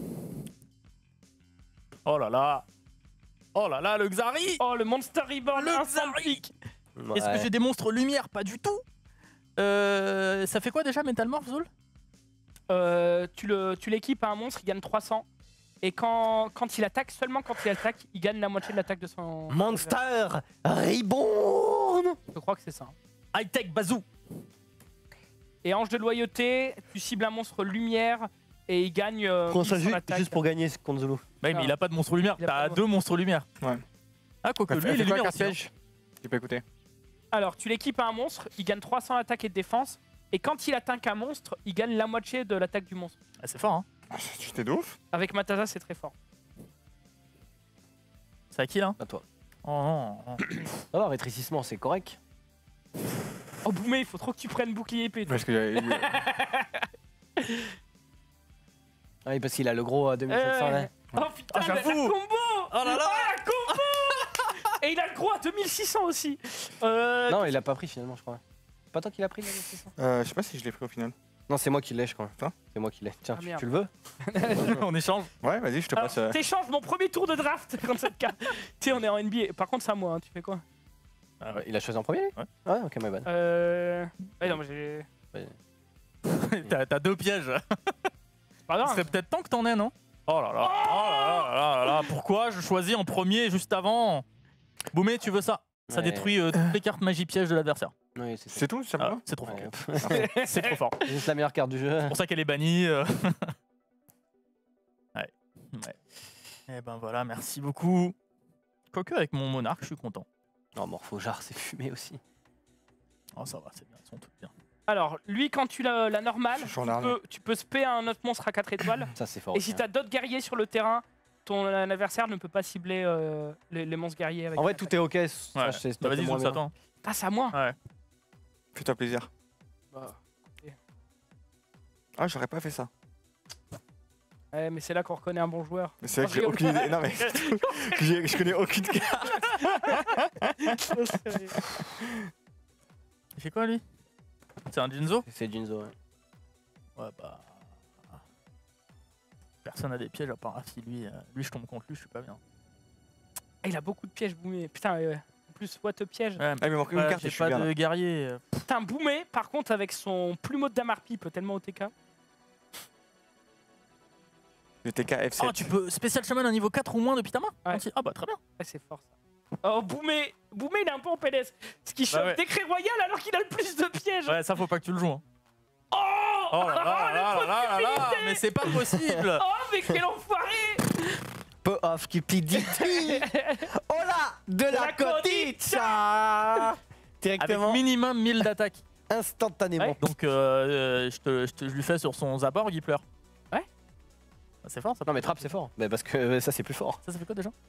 Oh là là. Oh là là, le Xari. Oh, le Monster Reborn, Le instant Xari. click. Est-ce que Ouais. j'ai des monstres lumière? Pas du tout. Euh... Ça fait quoi déjà Metalmorph, Zul? Euh, tu le- tu l'équipes à un monstre, il gagne trois cents. Et quand, quand il attaque, seulement quand il attaque, il gagne la moitié de l'attaque de son... Monster Reborn. Je crois que c'est ça. High Tech Bazoo. Et ange de loyauté, tu cibles un monstre lumière et il gagne euh, Prends ça mille cent ju- d'attaque. juste pour gagner contre Zolo. Ouais, mais il a pas de monstre lumière. Il a pas T'as de deux monstres lumière. Ouais. Ah, quoique Elle lui, fait- il est elle fait quoi, lumière carte aussi. hein. piège J'ai pas écouté. Alors, tu l'équipes à un monstre, il gagne trois cents d'attaque et de défense. Et quand il attaque un monstre, il gagne la moitié de l'attaque du monstre. Ah, c'est fort, hein. Ah, tu t'es de ouf. Avec Mataza, c'est très fort. C'est à qui là? À toi. Oh non. non. Ah, rétrécissement, c'est correct. Oh, Boumé, il faut trop que tu prennes bouclier épée. toi. Parce que j'avais- Ah oui, parce qu'il a le gros à deux mille sept cents Euh, là. Oh putain, Ah, la, la j'avoue. combo. Oh là là. Ah, la combo. Et il a le gros à deux mille six cents aussi. Euh, Non, il a pas pris finalement, je crois. C'est pas toi qui l'as pris, là, c'est ça? Euh, je sais pas si je l'ai pris au final. Non, c'est moi qui l'ai, je crois. Toi C'est moi qui l'ai. Tiens, Ah, tu, merde. tu le veux? On échange. Ouais, vas-y, je te Alors, passe. euh, t'échanges mon premier tour de draft contre cette carte. Tu sais, on est en N B A. Par contre, c'est à moi, hein. Tu fais quoi? Ah ouais. Il a choisi en premier, lui? Ouais. Ouais, ok, my bad. Euh. Ouais, non, mais j'ai. T'as t'as deux pièges. C'est pas Ce grave. serait peut-être temps que t'en aies, non? Oh là là. Oh là là là là là. Pourquoi je choisis en premier juste avant? Boumé, tu veux ça? Ça Ouais. détruit euh, toutes les cartes magie piège de l'adversaire. Oui, c'est ça. C'est tout, ça Ah, va c'est trop fort. Ouais, C'est trop fort. c'est juste la meilleure carte du jeu. C'est pour ça qu'elle est bannie. euh. Ouais. Ouais. Et ben voilà, merci beaucoup. Quoique avec mon monarque, je suis content. Non, Morphojar, c'est fumé aussi. Oh ça va, c'est bien, elles sont toutes bien. Alors, lui, quand tu l'as la normale, Je suis en tu arme. peux, tu peux spé un autre monstre à quatre étoiles. Ça, c'est fort Et aussi, si hein. t'as d'autres guerriers sur le terrain, ton adversaire ne peut pas cibler euh, les, les monstres guerriers. Avec En vrai, la- tout est ok. ça, Ouais. je sais, c'est Bah, peut-être vas-y, moins Zoul, bien. t'attends. Ah, c'est à moi. Ouais. Fais-toi plaisir. Bah, Ah, j'aurais pas fait ça. Ouais, mais c'est là qu'on reconnaît un bon joueur. Mais c'est vrai que j'ai aucune idée. Non mais que j'ai- je connais aucune carte. Il fait quoi lui? C'est un Jinzo? C'est Jinzo, ouais. Ouais, bah. Personne n'a des pièges à part Rafi. Lui, euh, lui, je tombe contre lui, je suis pas bien. Ah, il a beaucoup de pièges, Boumé. Putain, euh, en plus, what a piège. Ouais, Ah, il me manque une ouais, carte et j'ai je suis pas bien. de là. guerrier. euh. Putain, Boumé, par contre, avec son plumeau de Damarpi, il peut tellement O T K. Le T K F sept. Oh, tu peux Spécial Shaman à niveau quatre ou moins depuis ta main? Ouais. Anti- Ah bah très bien. Ouais, c'est fort ça. Oh, Boumé, Boumé, il est un peu en P L S. Ce qui choque ouais. Décret Royal alors qu'il a le plus de pièges. Ouais, ça faut pas que tu le joues. Hein. Oh, Oh là là là là là là là, mais c'est pas possible. Oh, mais quel enfoiré. Peu of cupidity. Oh là, de la, la cotita. Avec Directement, minimum mille d'attaque. instantanément. Ouais. Donc euh, euh, je, te, je, te- je lui fais sur son Zaborg, il pleure. Ouais. Bah, c'est fort ça. Non, mais Trap, c'est fort. Mais parce que euh, ça, c'est plus fort. Ça, ça fait quoi déjà?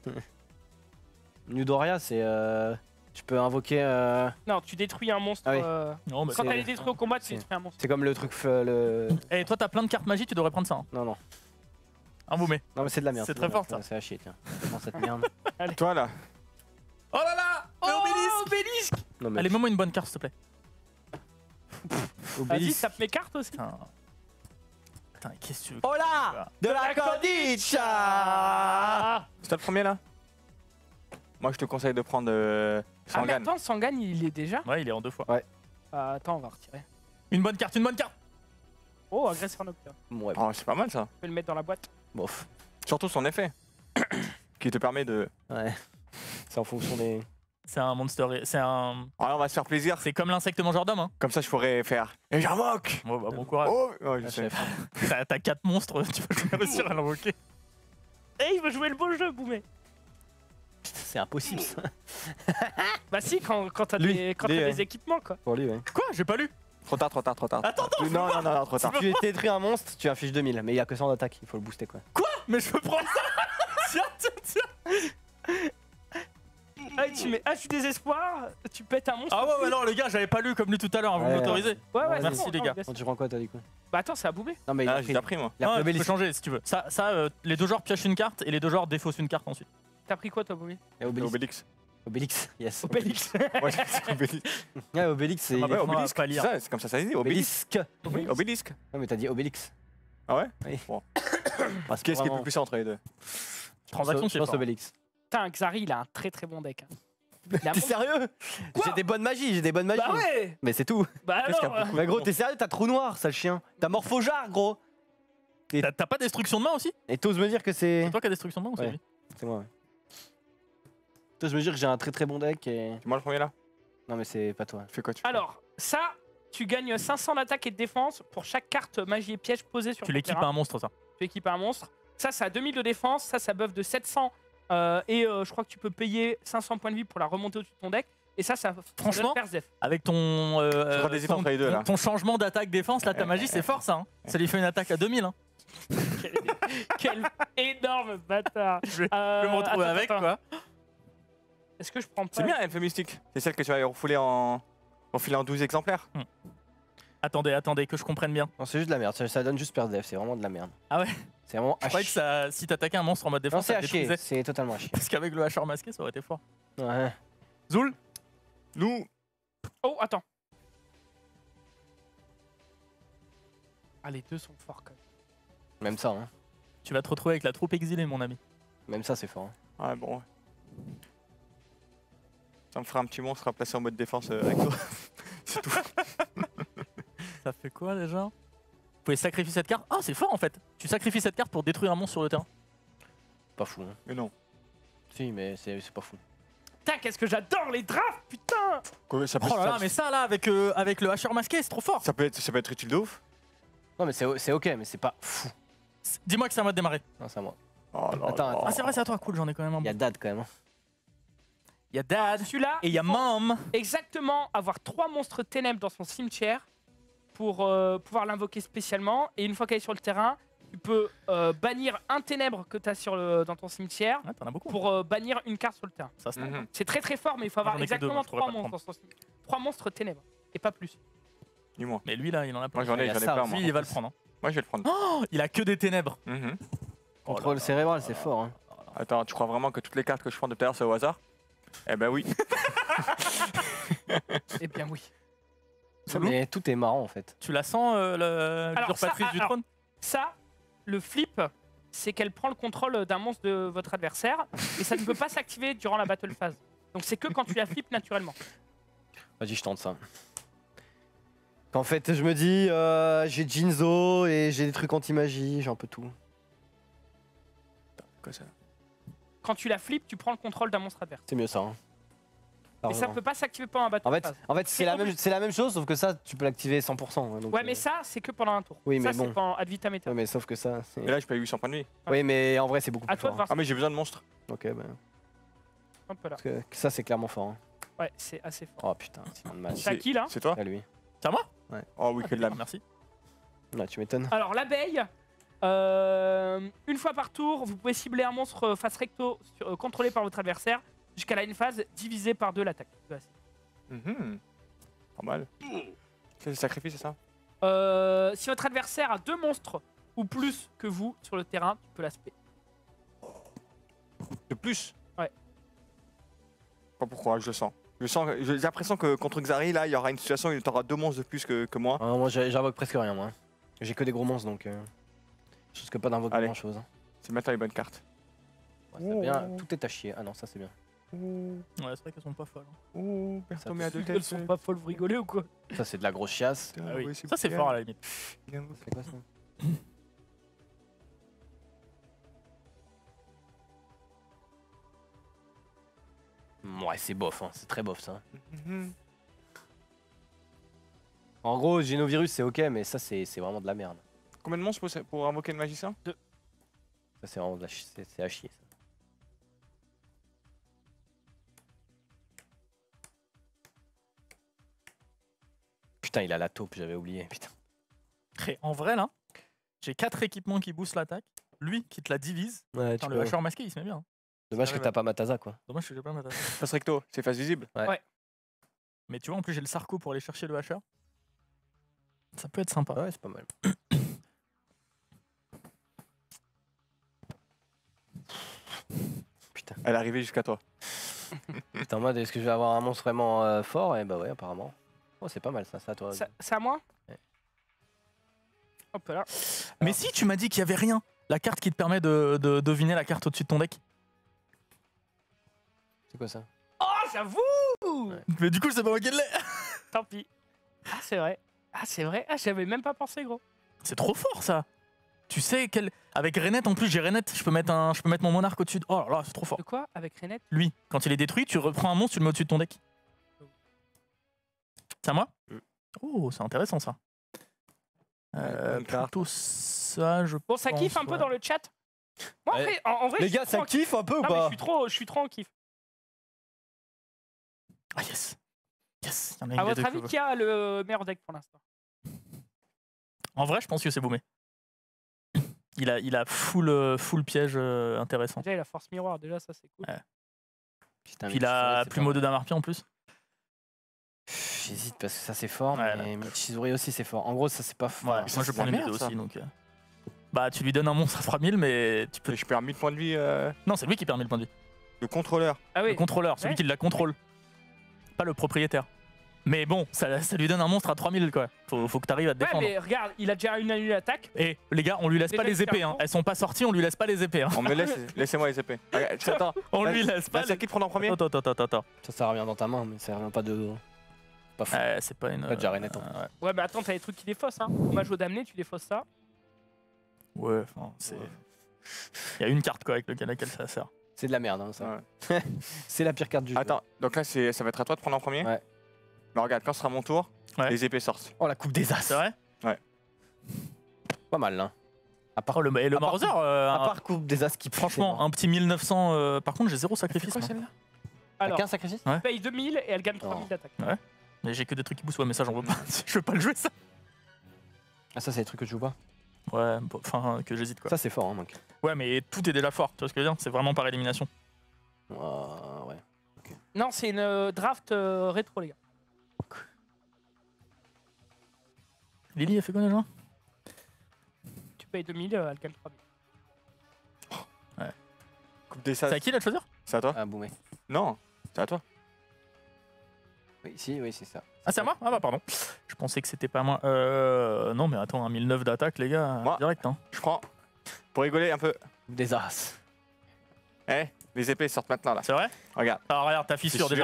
Nudoria, c'est. Euh... Tu peux invoquer. Euh... Non, tu détruis un monstre. Ah oui. euh, Non, bah, Quand c'est- elle est détruite au combat, tu c'est- détruis un monstre. C'est comme le truc. euh, le... Et toi, t'as plein de cartes magie, tu devrais prendre ça. Hein. Non, non. Un boumé. Non, mais c'est de la merde. C'est de très la merde. fort, ça. Ouais, c'est à chier, tiens. Prends cette merde. Toi là. Oh là là, Oh, Obélisque. Obélisque. Non, mais. Allez, mets-moi une bonne carte s'il te plaît. Vas-y, Obélisque. tape mes cartes aussi. Putain. Putain, qu'est-ce que tu veux? Oh là, de la cotita. Ah, C'est toi le premier là? Moi je te conseille de prendre euh, ah mais Sangan. attends, Sangan, il est déjà. Ouais, il est en deux fois. Ah, attends, on va retirer. Une bonne carte, une bonne carte. Oh, agresseur nocturne. Ouais, Oh, c'est pas mal ça. Je vais le mettre dans la boîte. bof. Surtout son effet. Qui te permet de. Ouais. C'est en fonction des. C'est un monster. C'est un. Alors on va se faire plaisir. C'est comme l'insecte mangeur d'homme. Hein. Comme ça je pourrais faire. Et j'invoque. Bon, bah, bon courage. Oh, oh, je Ah, sais. chef. T'as t'as quatre monstres, tu vas jamais réussir à l'invoquer. Eh, il veut jouer le beau jeu, Boumé. C'est impossible ça. Bah si, quand, quand t'as Lui, des, quand lui, t'as ouais. des équipements, quoi. Pour lui, ouais. Quoi? J'ai pas lu. Trop tard, trop tard, trop tard. Attends, attends, non, non, non, non, trop tard. Si tu détruis un monstre, tu affiches deux mille. Mais il a que cent d'attaque, il faut le booster quoi. Quoi? Mais je peux prendre ça. Tiens, tiens, tiens. Ah, tu mets H du désespoir, tu pètes un monstre. Ah ouais, ouais, non, les gars, j'avais pas lu comme lu tout à l'heure, hein, vous Ouais. m'autorisez? Ouais, ouais, Ouais, c'est merci, bon, les attends, gars. laisse- Quand tu prends quoi toi du coup? Bah attends, c'est à Boumé. Non mais il Ah, a j'ai pris, déjà pris moi. il a Non, pris tu peux Obélisque. changer si tu veux. Ça, ça euh, les deux joueurs piochent une carte et les deux joueurs défaussent une carte ensuite. T'as pris quoi, toi, Boumé? Et Obélix. Obélix. Obélix, yes. Obélix. Ouais, c'est Obélix. Ouais, Obélix, c'est. Ah ouais, on va Obélix. pas C'est lire. ça, c'est comme ça ça se dit. Obélix. Obélisque. Oui, Obélisque. Non mais t'as dit Obélix. Ah ouais? Oui. Bon. Parce que Qu'est-ce qui est vraiment- plus puissant entre les deux? Transaction, Je c'est pense fort. Obélix. Putain, Xari, il a un très très bon deck. hein. Il a un T'es bon- sérieux? Quoi? J'ai des bonnes magies, j'ai des bonnes magies. Bah ouais. Mais c'est tout. Bah Qu'est-ce qu'il y a alors. beaucoup Mais gros, t'es sérieux? T'as trou noir, sale chien. T'as morphojard, gros. T'as t'as pas destruction de main aussi? Et t'oses me dire que c'est. C'est toi qui as destruction de main ou c'est Ouais. lui? C'est moi, ouais. T'oses me dire que j'ai un très très bon deck et. C'est moi le premier là? Non mais c'est pas toi. Fais quoi tu fais? Alors, ça, tu gagnes cinq cents d'attaque et de défense pour chaque carte magie et piège posée sur Tu ton l'équipes à terrain. un monstre, ça. Tu équipes un monstre. Ça, ça a deux mille de défense. Ça, ça buff de sept cents. euh, et euh, je crois que tu peux payer cinq cents points de vie pour la remonter au-dessus de ton deck. Et ça, ça Franchement, donne Perse Def. Avec ton, euh, crois des états ton, entre les deux, là. ton changement d'attaque-défense, là, ta magie, c'est fort ça. Hein. Ça lui fait une attaque à deux mille. Hein. Quel, quel énorme bâtard. Je vais Euh, je vais me retrouver attends, avec, attends. quoi. Est-ce que je prends pas C'est bien, Elfe Mystique. C'est celle que tu vas refouler en. refiler en douze exemplaires. Attendez, attendez, que je comprenne bien. Non c'est juste de la merde, ça, ça donne juste perte def, c'est vraiment de la merde. Ah ouais? C'est vraiment Je à croyais que chier. ça, si t'attaquais un monstre en mode Non défense, c'est ça à chier, détruisait. c'est totalement à chier. Parce qu'avec le hacheur masqué, ça aurait été fort. Ouais. Zoul? Nous, Oh, attends. Ah, les deux sont forts quand même. Même ça, hein. Tu vas te retrouver avec la troupe exilée, mon ami. Même ça c'est fort. hein. ouais, bon. Ouais. Ça me fera un petit monstre à placer en mode défense euh, avec toi. C'est tout. Ça fait quoi déjà? Vous pouvez sacrifier cette carte. Ah, c'est fort en fait. Tu sacrifies cette carte pour détruire un monstre sur le terrain. Pas fou. Hein. Mais non. Si mais c'est c'est pas fou. Putain, qu'est-ce que j'adore les drafts, putain. Quoi, ça, peut, Oh là là, ça- mais ça là, avec, euh, avec le hacheur masqué, c'est trop fort. ça peut être, ça peut être utile de ouf. Non mais c'est c'est ok mais c'est pas fou. Dis-moi que c'est à moi de démarrer. Non c'est à moi. Oh là Attends, là. attends. Ah, c'est vrai, c'est à toi. Cool, j'en ai quand même un. Il y a bon. Dad quand même. hein. Il y a Dad Celui-là, et il y a faut Mom. exactement avoir trois monstres ténèbres dans son cimetière pour euh, pouvoir l'invoquer spécialement. Et une fois qu'elle est sur le terrain, tu peux euh, bannir un ténèbre que tu as sur le, dans ton cimetière Ouais, t'en as beaucoup. pour euh, bannir une carte sur le terrain. Ça, c'est Mhm. C'est très très fort, mais il faut avoir J'en ai que deux, exactement moi, je pourrais trois pas le monstres dans son cimetière. Trois monstres ténèbres, et pas plus. Dis-moi. Mais lui là, il en a pas. Moi j'en ai, Il y a j'en ai ça plein aussi, moi. Lui, il va le prendre. hein. Moi, je vais le prendre. Oh, il a que des ténèbres. Mhm. Contrôle cérébral, c'est fort. Hein. Attends, tu crois vraiment que toutes les cartes que je prends de tout à l'heure, c'est au hasard? Eh ben oui. Eh bien oui. Mais tout est marrant en fait. Tu la sens, euh, le- Alors, l'usurpatrice ça, du alors- trône? Ça, le flip, c'est qu'elle prend le contrôle d'un monstre de votre adversaire et ça ne peut pas s'activer durant la battle phase. Donc c'est que quand tu la flippes naturellement. Vas-y, je tente ça. En fait, je me dis, euh, j'ai Jinzo et j'ai des trucs anti-magie, j'ai un peu tout. Quoi ça? Quand tu la flippes, tu prends le contrôle d'un monstre adverse. C'est mieux ça. Hein. Mais ça Largement. peut pas s'activer pendant la battle En fait, phase. en fait c'est Et la, en même- plus- c'est la même chose, sauf que ça, tu peux l'activer cent pour cent. hein, donc, Ouais, euh, mais ça, c'est que pendant un tour. Oui, ça, mais c'est bon. pendant ad vitam ouais, aeternam. mais sauf que ça. c'est- Et là, je paye huit cents points de vie. Oui, mais en vrai, c'est beaucoup À plus toi de fort. voir. Ah, mais j'ai besoin de monstres. Ok, bah. Hop là. Parce que ça, c'est clairement fort. hein. Ouais, c'est assez fort. Oh putain, c'est un mal. T'as qui là? C'est toi? À lui. C'est à moi? Oh oui, Ah, que de l'âme. Merci. Là, tu m'étonnes. Alors l'abeille, euh, une fois par tour, vous pouvez cibler un monstre face recto sur- euh, contrôlé par votre adversaire jusqu'à la une phase divisée par deux l'attaque. de la cible. Mhm. Pas mal. C'est le sacrifice, c'est ça? Euh, si votre adversaire a deux monstres ou plus que vous sur le terrain, tu peux l'aspect. De plus? Ouais. Pas pourquoi, je le sens. Je sens, j'ai l'impression que contre Xari, là, il y aura une situation où il aura deux monstres de plus que, que moi. Ah, moi, j'ai- j'invoque presque rien, moi. J'ai que des gros monstres, donc. Euh... Je risque pas d'invoquer Allez. grand chose. Hein. C'est maintenant les bonnes cartes. Ouais, c'est bien. Tout est à chier. Ah non, ça c'est bien. Ouh, Ouais, c'est vrai qu'elles sont pas folles. hein. ouh, Ça Bertomé à deux Elles têtes. sont pas folles, vous rigolez ou quoi? Ça c'est de la grosse chiasse. Ah oui. Ça, c'est fort à la limite. C'est quoi ça? Ouais, c'est bof, hein. C'est très bof ça. Mhm. En gros, Génovirus c'est ok, mais ça c'est c'est vraiment de la merde. Combien de monstres pour, pour invoquer le magicien? Ça c'est vraiment de la chi- c'est c'est à chier ça. Putain, il a la taupe, j'avais oublié. Putain. Et en vrai, là, j'ai quatre équipements qui boostent l'attaque. Lui qui te la divise. Ouais, Putain, le hacheur masqué, il se met bien. hein. Dommage ça que arrive t'as à- pas Mataza quoi. Dommage que j'ai pas ma tasse. Face recto, c'est face visible. Mais tu vois, en plus, j'ai le Sarko pour aller chercher le hacheur. Ça peut être sympa. Ouais, c'est pas mal. Putain. Elle est arrivée jusqu'à toi. T'es en mode est-ce que je vais avoir un monstre vraiment euh, fort? Et bah ouais, apparemment. Oh, c'est pas mal ça, ça toi. Ça- C'est à moi? Ouais. Hop là. Mais si tu m'as dit qu'il y avait rien, la carte qui te permet de, de deviner la carte au-dessus de ton deck. C'est quoi ça? Oh, j'avoue! Mais du coup, c'est pas moi qui l'ai. Tant pis. Ah, c'est vrai. Ah, c'est vrai. Ah, j'avais même pas pensé, gros. C'est trop fort ça. Tu sais quel avec Renet en plus, j'ai Renet, je peux mettre un je peux mettre mon monarque au-dessus. De... Oh là là, c'est trop fort. De quoi? Avec Renet? Lui, quand il est détruit, tu reprends un monstre, tu le mets au-dessus de ton deck. C'est à moi? Mm. Oh, c'est intéressant ça. Euh, bonne carte. plutôt ça, je Bon, ça pense, kiffe un peu ouais. dans le chat. Moi, en Ouais. vrai, en, en vrai, Les je gars, suis ça trop en kiffe un peu ou Non, mais je pas? suis trop, je suis trop en kiff. Ah yes. Yes, il y en a une À des votre deux avis, que je qui a le meilleur deck pour l'instant? veux. En vrai, je pense que c'est Boumé. Il a, il a full, euh, full piège euh, intéressant. Déjà, il a force miroir. Déjà, ça, c'est cool. Ouais. Putain, Puis il Michizuri, a c'est Plumeau pas de Damarpi en plus. mal. J'hésite parce que ça c'est fort, Ouais, mais Michizuri aussi c'est fort. En gros, ça c'est pas fort. Ouais, ça, moi je c'est prends de les la deux merde, ça. aussi donc. euh. Bah tu lui donnes un monstre à trois mille mais tu peux. Et je perds mille points de vie. Euh, Non, c'est lui qui permet le point de vie. le contrôleur. Ah oui. Le contrôleur, celui Ouais. qui la contrôle. Pas le propriétaire. Mais bon, ça, ça lui donne un monstre à trois mille quoi. Faut, faut que t'arrives à te Ouais, défendre. mais regarde, il a déjà une annulée attaque. Et les gars, on lui laisse Déjà pas les qu'il épées, fait un hein. tour. Elles sont pas sorties, on lui laisse pas les épées. Hein. On me laisse, laissez-moi les épées. Ah, Attends, On Vas- lui laisse pas bah, les. c'est qui te prend en premier? Attends, attends, attends, attends. Ça, ça revient dans ta main, mais ça revient pas de. Pas fou. Ouais, c'est pas une. Pas de Jarenet, en euh, Ouais, mais attends, t'as des trucs qui défaussent. Hein. Hommage au damné, tu défausses ça. ouais, ouais, enfin, c'est. Il y a une carte quoi avec lequel, laquelle ça sert. C'est de la merde, hein, ça. Ouais. C'est la pire carte du jeu. Attends, donc là, c'est- ça va être à toi de prendre en premier? Ouais. Bah regarde, quand ce sera mon tour, Ouais. les épées sortent. Oh, la coupe des as. C'est vrai? Pas mal, là. À part, Oh, le, et le à part- Marauder, euh, à un- part coupe des as qui pue, franchement, c'est bon. un petit mille neuf cents. euh, Par contre, j'ai zéro sacrifice. moi. celle-là? T'as Alors, quinze sacrifices? Ouais. tu payes deux mille et elle gagne trois mille Oh. d'attaque. Mais j'ai que des trucs qui boostent, ouais, mais ça, j'en veux pas. Je veux pas le jouer, ça. Ah, ça, c'est les trucs que je joue pas. Ouais, bon, enfin, que j'hésite quoi. Ça, c'est fort, hein, donc. Ouais, mais tout est déjà fort, tu vois ce que je veux dire? C'est vraiment par élimination. Ah, ouais. Non, c'est une euh, draft euh, rétro, les gars. Lily, elle fait quoi déjà? payes deux mille, euh, elle gagne trois mille. Coupe des C'est salles. à qui là de choisir? C'est à toi? Ah, boumé. Non, c'est à toi. Oui, si, oui, c'est ça. Ah, c'est à moi? Ah bah pardon. Je pensais que c'était pas moi. Euh. Non, mais attends, un mille neuf d'attaque, les gars. Moi. Direct, hein. Je prends. Pour rigoler un peu. Des as. Eh, les épées sortent maintenant là. C'est vrai? Regarde. Alors, regarde, ta fissure C'est déjà.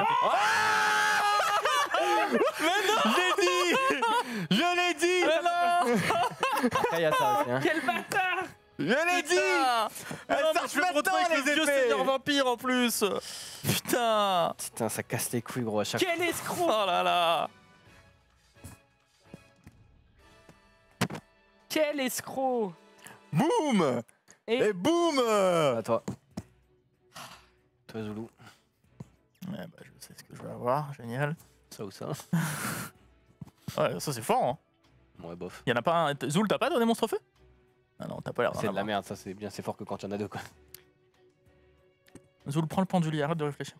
Je l'ai dit. Je l'ai dit. Mais non! Après, il y a ça aussi. Hein. Quel bâtard! Je l'ai dit. Mais Elles non, mais sortent je vais me maintenant, retrouver avec les le vieux épées. seigneur vampire en plus. Putain. Putain, ça casse les couilles, gros, à chaque Quel escroc! Oh là là. Quel escroc! Boum. Et- Et boum. fois. À toi. Toi, Zoulou. Ouais, bah, je sais ce que je vais avoir. Génial. Ça ou ça? Ouais, ça c'est fort, hein. Ouais, bof. Y'en a pas un. Zoul, t'as pas donné monstre feu? Ah non, t'as pas l'air. d'en C'est de la avoir. merde, ça, c'est bien, c'est fort que quand il y en a deux, quoi. Zoul, prends le pendule, arrête de réfléchir.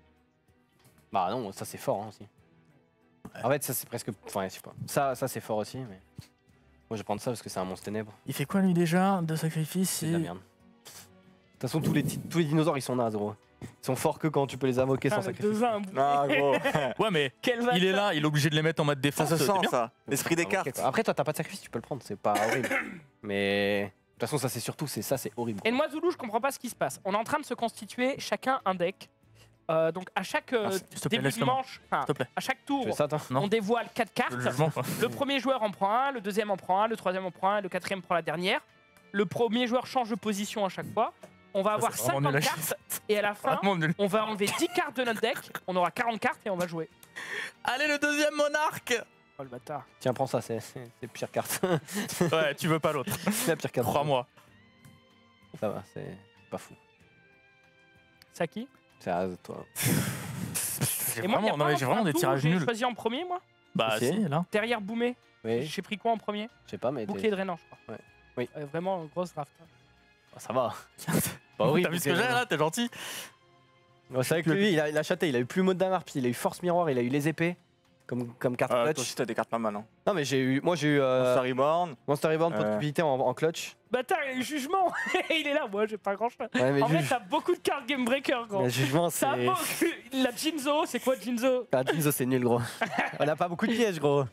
Bah non, ça c'est fort hein, aussi. En fait, ça c'est presque. Enfin, je sais pas. Ça, ça c'est fort aussi, mais. Moi je vais prendre ça parce que c'est un monstre ténèbre. Il fait quoi lui déjà de sacrifice? C'est de la merde. De toute façon, tous les, ti- tous les dinosaures ils sont nazes, gros. Ils sont forts que quand tu peux les invoquer Ah, sans le sacrifice. devin, un bouc. Ah gros. Ouais, mais Quel bâtard! il est là, il est obligé de les mettre en mode Ça défense. se c'est sent bien. ça. L'esprit des Ah, ok, cartes. quoi. Après, toi t'as pas de sacrifice, tu peux le prendre, c'est pas horrible. Mais. De toute façon, ça c'est surtout, c'est ça, c'est horrible. Et moi, Zoulou, je comprends pas ce qui se passe. On est en train de se constituer chacun un deck. Euh, donc à chaque euh, Ah, s'il te plaît, début de laisse-le manche, enfin, S'il te plaît. à chaque Tu tour, fais ça, toi? Non. on dévoile quatre cartes. Le jugement, quoi. Le premier joueur en prend un, le deuxième en prend un, le troisième en prend un, le quatrième prend la dernière. Le premier joueur change de position à chaque fois. On va Ça, avoir c'est vraiment nul cinquante à chier. cartes et à la fin, Vraiment nul. on va enlever dix cartes de notre deck. On aura quarante cartes et on va jouer. Allez, le deuxième monarque. Oh le bâtard. Tiens, prends ça, c'est c'est- c'est pire carte. Ouais, tu veux pas l'autre. C'est la pire carte. Crois-moi. Ça va, c'est pas fou. C'est à qui? C'est à toi. J'ai Et moi, y a vraiment, non, pas mais un j'ai vraiment des tour où tirages j'ai nuls. choisi en premier, moi. Bah, Si. si, là. Derrière Boumé. Oui, J'ai pris quoi en premier? je sais pas, mais. Bouclier t'es- drainant, je crois. Ouais. Oui. Euh, vraiment, grosse draft. Ah, ça va. Pas horrible. T'as vu ce que j'ai là? T'es gentil. Ouais, c'est vrai que lui, il a, il a chaté, il a eu plus mode d'un harpie, il a eu force miroir, il a eu les épées. Comme, comme carte Euh, clutch. toi aussi t'as des cartes pas mal hein. Non, mais j'ai eu. Moi j'ai eu. Euh, Monster Reborn. Monster Reborn, Euh. possibilité en, en clutch. Bâtard, il a eu jugement. Il est là, moi, j'ai pas grand chose. Ouais, mais En vrai, juge- t'as beaucoup de cartes Game Breaker, gros. le jugement, c'est. T'as beaucoup. La Jinzo, c'est quoi Jinzo? Ah, Jinzo, c'est nul, gros. On a pas beaucoup de pièges, gros.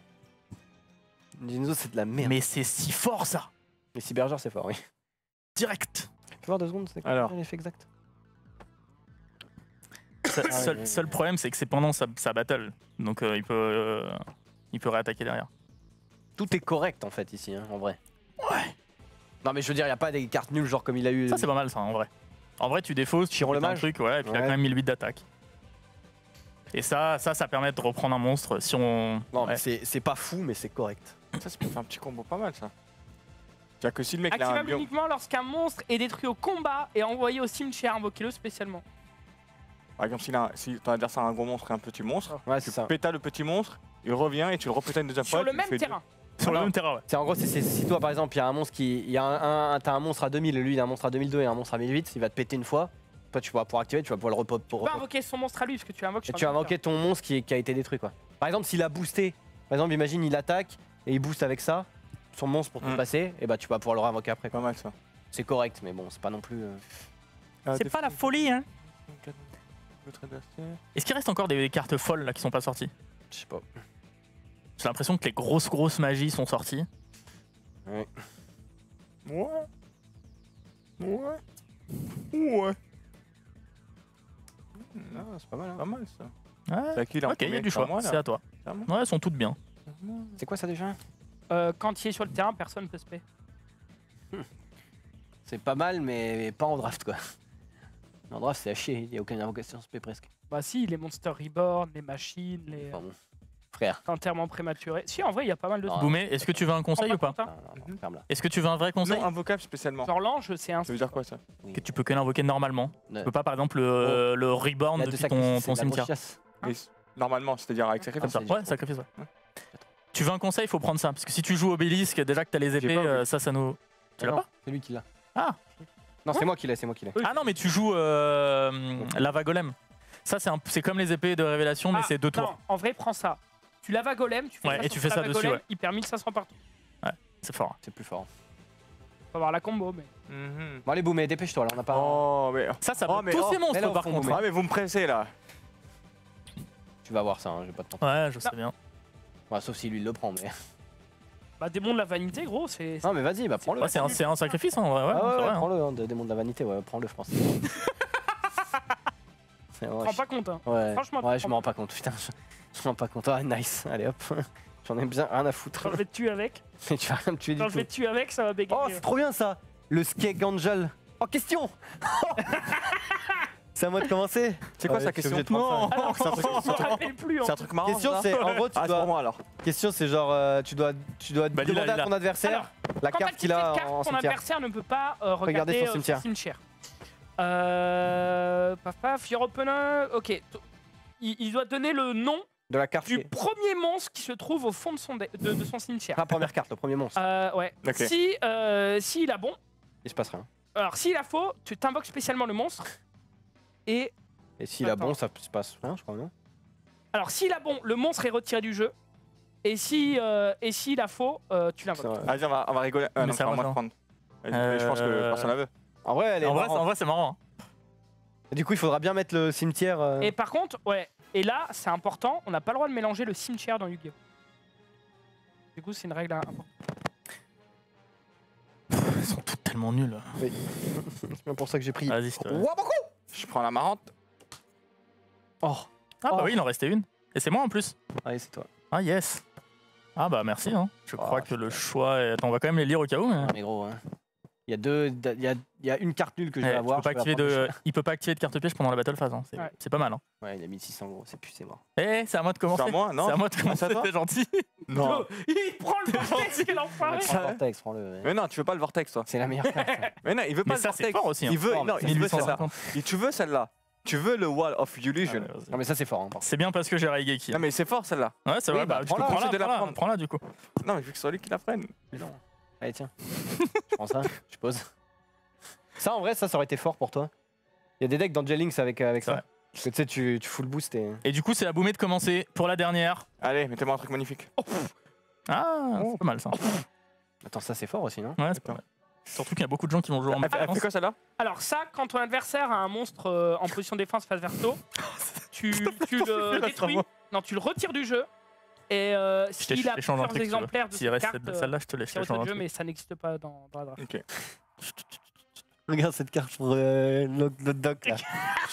Jinzo, c'est de la merde. Mais, Mais c'est si fort ça. Cyberger, c'est fort, oui. Direct. Tu peux voir deux secondes, c'est quoi Alors. l'effet exact? Seul, Ah, seul- ouais. seul problème, c'est que c'est pendant sa, sa battle. Donc euh, il peut euh, il peut réattaquer derrière. Tout est correct en fait ici, hein, en vrai. Ouais. Non, mais je veux dire, y a pas des cartes nulles, genre comme il a eu. Ça, c'est pas mal ça en vrai. En vrai, tu défausses, tu Chiron le fais un mage. truc, ouais, et puis il a Ouais. quand même mille huit d'attaque. Et ça, ça, ça permet de reprendre un monstre si on. Non, ouais. mais c'est c'est pas fou, mais c'est correct. Ça, ça peut faire un petit combo pas mal ça. C'est-à-dire que si le mec il a un Activable biome. uniquement lorsqu'un monstre est détruit au combat et envoyé au cimetière, invoquez-le spécialement. Par exemple, s'il a- si ton adversaire a un gros monstre et un petit monstre, Ouais, c'est ça. péta le petit monstre, il revient et tu le repétas une deuxième fois. Sur le tu même fais deux. terrain. Sur le Voilà. même terrain, ouais. C'est en gros, c'est- c'est- si toi par exemple, il y a un monstre qui. Il y a un, un- t'as un monstre à deux mille et lui il a un monstre à deux mille deux et un monstre à mille huit, il va te péter une fois. Toi, tu vas pouvoir activer, tu vas pouvoir le repop pour Tu peux repop. invoquer son monstre à lui parce que tu invoques Et sur tu un vas invoquer ton monstre qui, est- qui a été détruit, quoi. Par exemple, s'il a boosté, par exemple, imagine il attaque et il booste avec ça, son monstre pour te Mm. passer, et bah tu vas pouvoir le réinvoquer après, Pas quoi. mal ça. C'est correct, mais bon, c'est pas non plus. euh, Ah, C'est pas la folie, hein. Votre adversaire. Est-ce qu'il reste encore des cartes folles là qui sont pas sorties? Je sais pas. J'ai l'impression que les grosses grosses magies sont sorties. Ouais. Ouais. Ouais. Non, c'est pas mal. hein. Pas mal ça. Ouais. C'est à qui là en Ok, il y a premier? du choix. C'est à moi, là C'est à toi. C'est à moi Ouais, elles sont toutes bien. C'est quoi ça déjà? Euh, quand il est sur le terrain, personne peut se payer. C'est pas mal, mais pas en draft, quoi. En draft, c'est à chier, il y a aucune invocation spé presque. Bah si, les Monster Reborn, les machines, les Enfin bon. Frère. enterrements prématurés. Si, en vrai, il y a pas mal de Non. trucs. Boumé, est-ce que tu veux un conseil Prends ou pas? pas Non, non, non, ferme là. Est-ce que tu veux un vrai conseil? Non, invocable spécialement. Genre l'ange, c'est un... Ça veut dire quoi ça? Que tu peux que l'invoquer normalement. Ouais. Tu peux pas par exemple le, le reborn Il y a deux depuis ton, sacrifices, ton c'est de la cimetière. grosse chasse. Mais normalement, c'est-à-dire avec Comme sacrifice. ça. c'est Ouais, du- sacrifice, ouais. Ouais. Tu veux un conseil, il faut prendre ça. Parce que si tu joues obélisque, déjà que t'as les épées, pas, oui. euh, ça, ça nous. Tu Ah l'as non, pas? C'est lui qui l'a. Ah. Non, c'est moi qui l'ai, c'est moi qui l'ai. Oui. Ah non, mais tu joues euh, lava golem. Ça, c'est un- c'est comme les épées de révélation, mais Ah, c'est deux non, tours. en vrai, prends ça. Tu lava golem, tu fais Ouais, ça et sur tu fais ça lava dessus, golem, ouais. il perd mille cinq cents partout. C'est fort. C'est plus fort. Faut avoir la combo, mais. Mhm. Bon allez Boumé, dépêche-toi là, on n'a pas... Oh, mais. Ça, ça Oh, bloque mais tous oh, ces mais là, monstres au par fond, contre. Boumé. Ah, mais vous me pressez là. Tu vas voir ça, hein, j'ai pas de temps. Ouais, je sais bien. Ouais, sauf si lui il le prend, mais... Bah, démon de la vanité, gros, c'est. Non mais vas-y, bah prends-le. Ouais, c'est un, c'est un sacrifice en vrai, ouais. Ah c'est ouais, vrai, ouais, hein. prends-le, hein, de démon de la vanité, ouais, prends-le je pense. C'est Je vrai, me rends pas compte, hein. Ouais, Franchement, ouais tu je me rends pas compte, putain, je, je me rends pas compte. Ah nice, allez hop, j'en ai bien rien à foutre. Quand je vais te tuer avec, Mais tu vas rien me tuer du quand je vais tout. te tuer avec, ça va bégayer. Oh c'est trop bien ça, le Skeg Angel. En question. C'est à moi de commencer. C'est quoi Ouais, sa je suis question obligé de prendre ça. Alors, c'est un truc- je me rappelle plus. C'est en un truc marrant. Question ça c'est en gros tu Ah, c'est dois. pour moi alors. Question c'est genre euh, tu dois tu dois Bah, dis-la, demander à dis-la. ton adversaire Alors, la Quand carte t'as qu'il quitté a cette carte, en, en ton cimetière. adversaire ne peut pas euh, Regardez regarder son euh, cimetière. cimetière. Euh, paf paf, your opponent. Ok. T- Il, il doit donner le nom De la carte. du qui est- premier monstre qui se trouve au fond de son, dé- de, de son cimetière. La première carte, le premier monstre. Euh, ouais. Ok. Si euh, s'il a bon, Il se passe rien. alors s'il a faux, tu t'invoques spécialement le monstre. Et Et s'il a Attends. bon, ça se passe rien, je crois, non? alors s'il a bon, le monstre est retiré du jeu. Et si euh, et s'il a faux, euh, tu l'invoques. Ça va. Vas-y, on va, on va rigoler. Ah, Mais non, c'est c'est à à moi moi de de prendre. Vas-y, Euh, Je pense que personne la veut. En vrai, elle est En vrai, c'est- en marrante. vrai, c'est marrant. hein. Du coup, il faudra bien mettre le cimetière. euh, Et par contre, ouais. Et là, c'est important, on n'a pas le droit de mélanger le cimetière dans Yu-Gi-Oh! Du coup, c'est une règle importante. Ils sont tous tellement nuls. C'est bien pour ça que j'ai pris. Vas-y, s'il te plaît. Ouah, beaucoup. Je prends la marrante. Oh, Ah bah Oh. oui, il en restait une. Et c'est moi en plus. allez, c'est toi. Ah yes. Ah bah merci. Hein. Je Oh, crois que le putain. choix est... Attends, on va quand même les lire au cas où. Mais... Mais gros, hein. Il y a deux, il y a, il y a une carte nulle que je vais Ouais, tu avoir. peux pas je vais la activer prendre de... dessus. Il peut pas activer de carte piège pendant la battle phase. Hein. C'est Ouais. c'est pas mal. Hein. Ouais, il a mille six cents gros, c'est plus, c'est mort. Eh, c'est à moi de commencer. C'est à moi, non C'est à moi de c'est à commencer. toi T'es gentil. Non. Oh, il prend le vortex, quel enfoiré! Prends le vortex, prends-le. ouais. Mais non, tu veux pas le vortex, toi. C'est la meilleure carte. ça. Mais non, il veut pas Mais le ça, c'est vortex. fort aussi. Hein. Il veut, Fort, non, mais il veut celle-là. mille huit cent cinquante. Et tu veux celle-là. Tu veux le Wall of Illusion. Ouais, vas-y. Non, mais ça, c'est fort. Hein, par C'est bien parce que j'ai Raigeki. Non, mais c'est fort celle-là. Ouais, c'est Oui, vrai. bah, Bah, tu prends-la, peux prendre essaie de la là. prendre. Prends-la du coup. Non, mais il faut que ce soit lui qui la prenne. contre. Non. Allez, tiens. Je prends ça, je pose. Ça, en vrai, ça, ça aurait été fort pour toi. Il y a des decks dans J-Links avec, avec C'est ça. vrai. Parce que tu sais, tu, tu full boost et. Et du coup, c'est à Boumé de commencer pour la dernière. Allez, mettez-moi un truc magnifique. Ah, c'est pas mal ça. Attends, ça, c'est fort aussi, non? Ouais, c'est pas mal. Surtout qu'il y a beaucoup de gens qui vont jouer en Elle fait- elle fait défense. quoi celle-là? Alors ça, quand ton adversaire a un monstre euh, en position défense face verso, tu, tu le là, détruis, ça non, tu le retires du jeu. Et euh, Je t'ai- s'il je a t'échange un plusieurs truc, si tu veux. exemplaires de S'il cette reste carte, cette- celle-là, je te laisse c'est échanger retire un du jeu, truc. mais ça n'existe pas dans, dans la draft. Ok. Regarde cette carte pour euh, le, le doc là.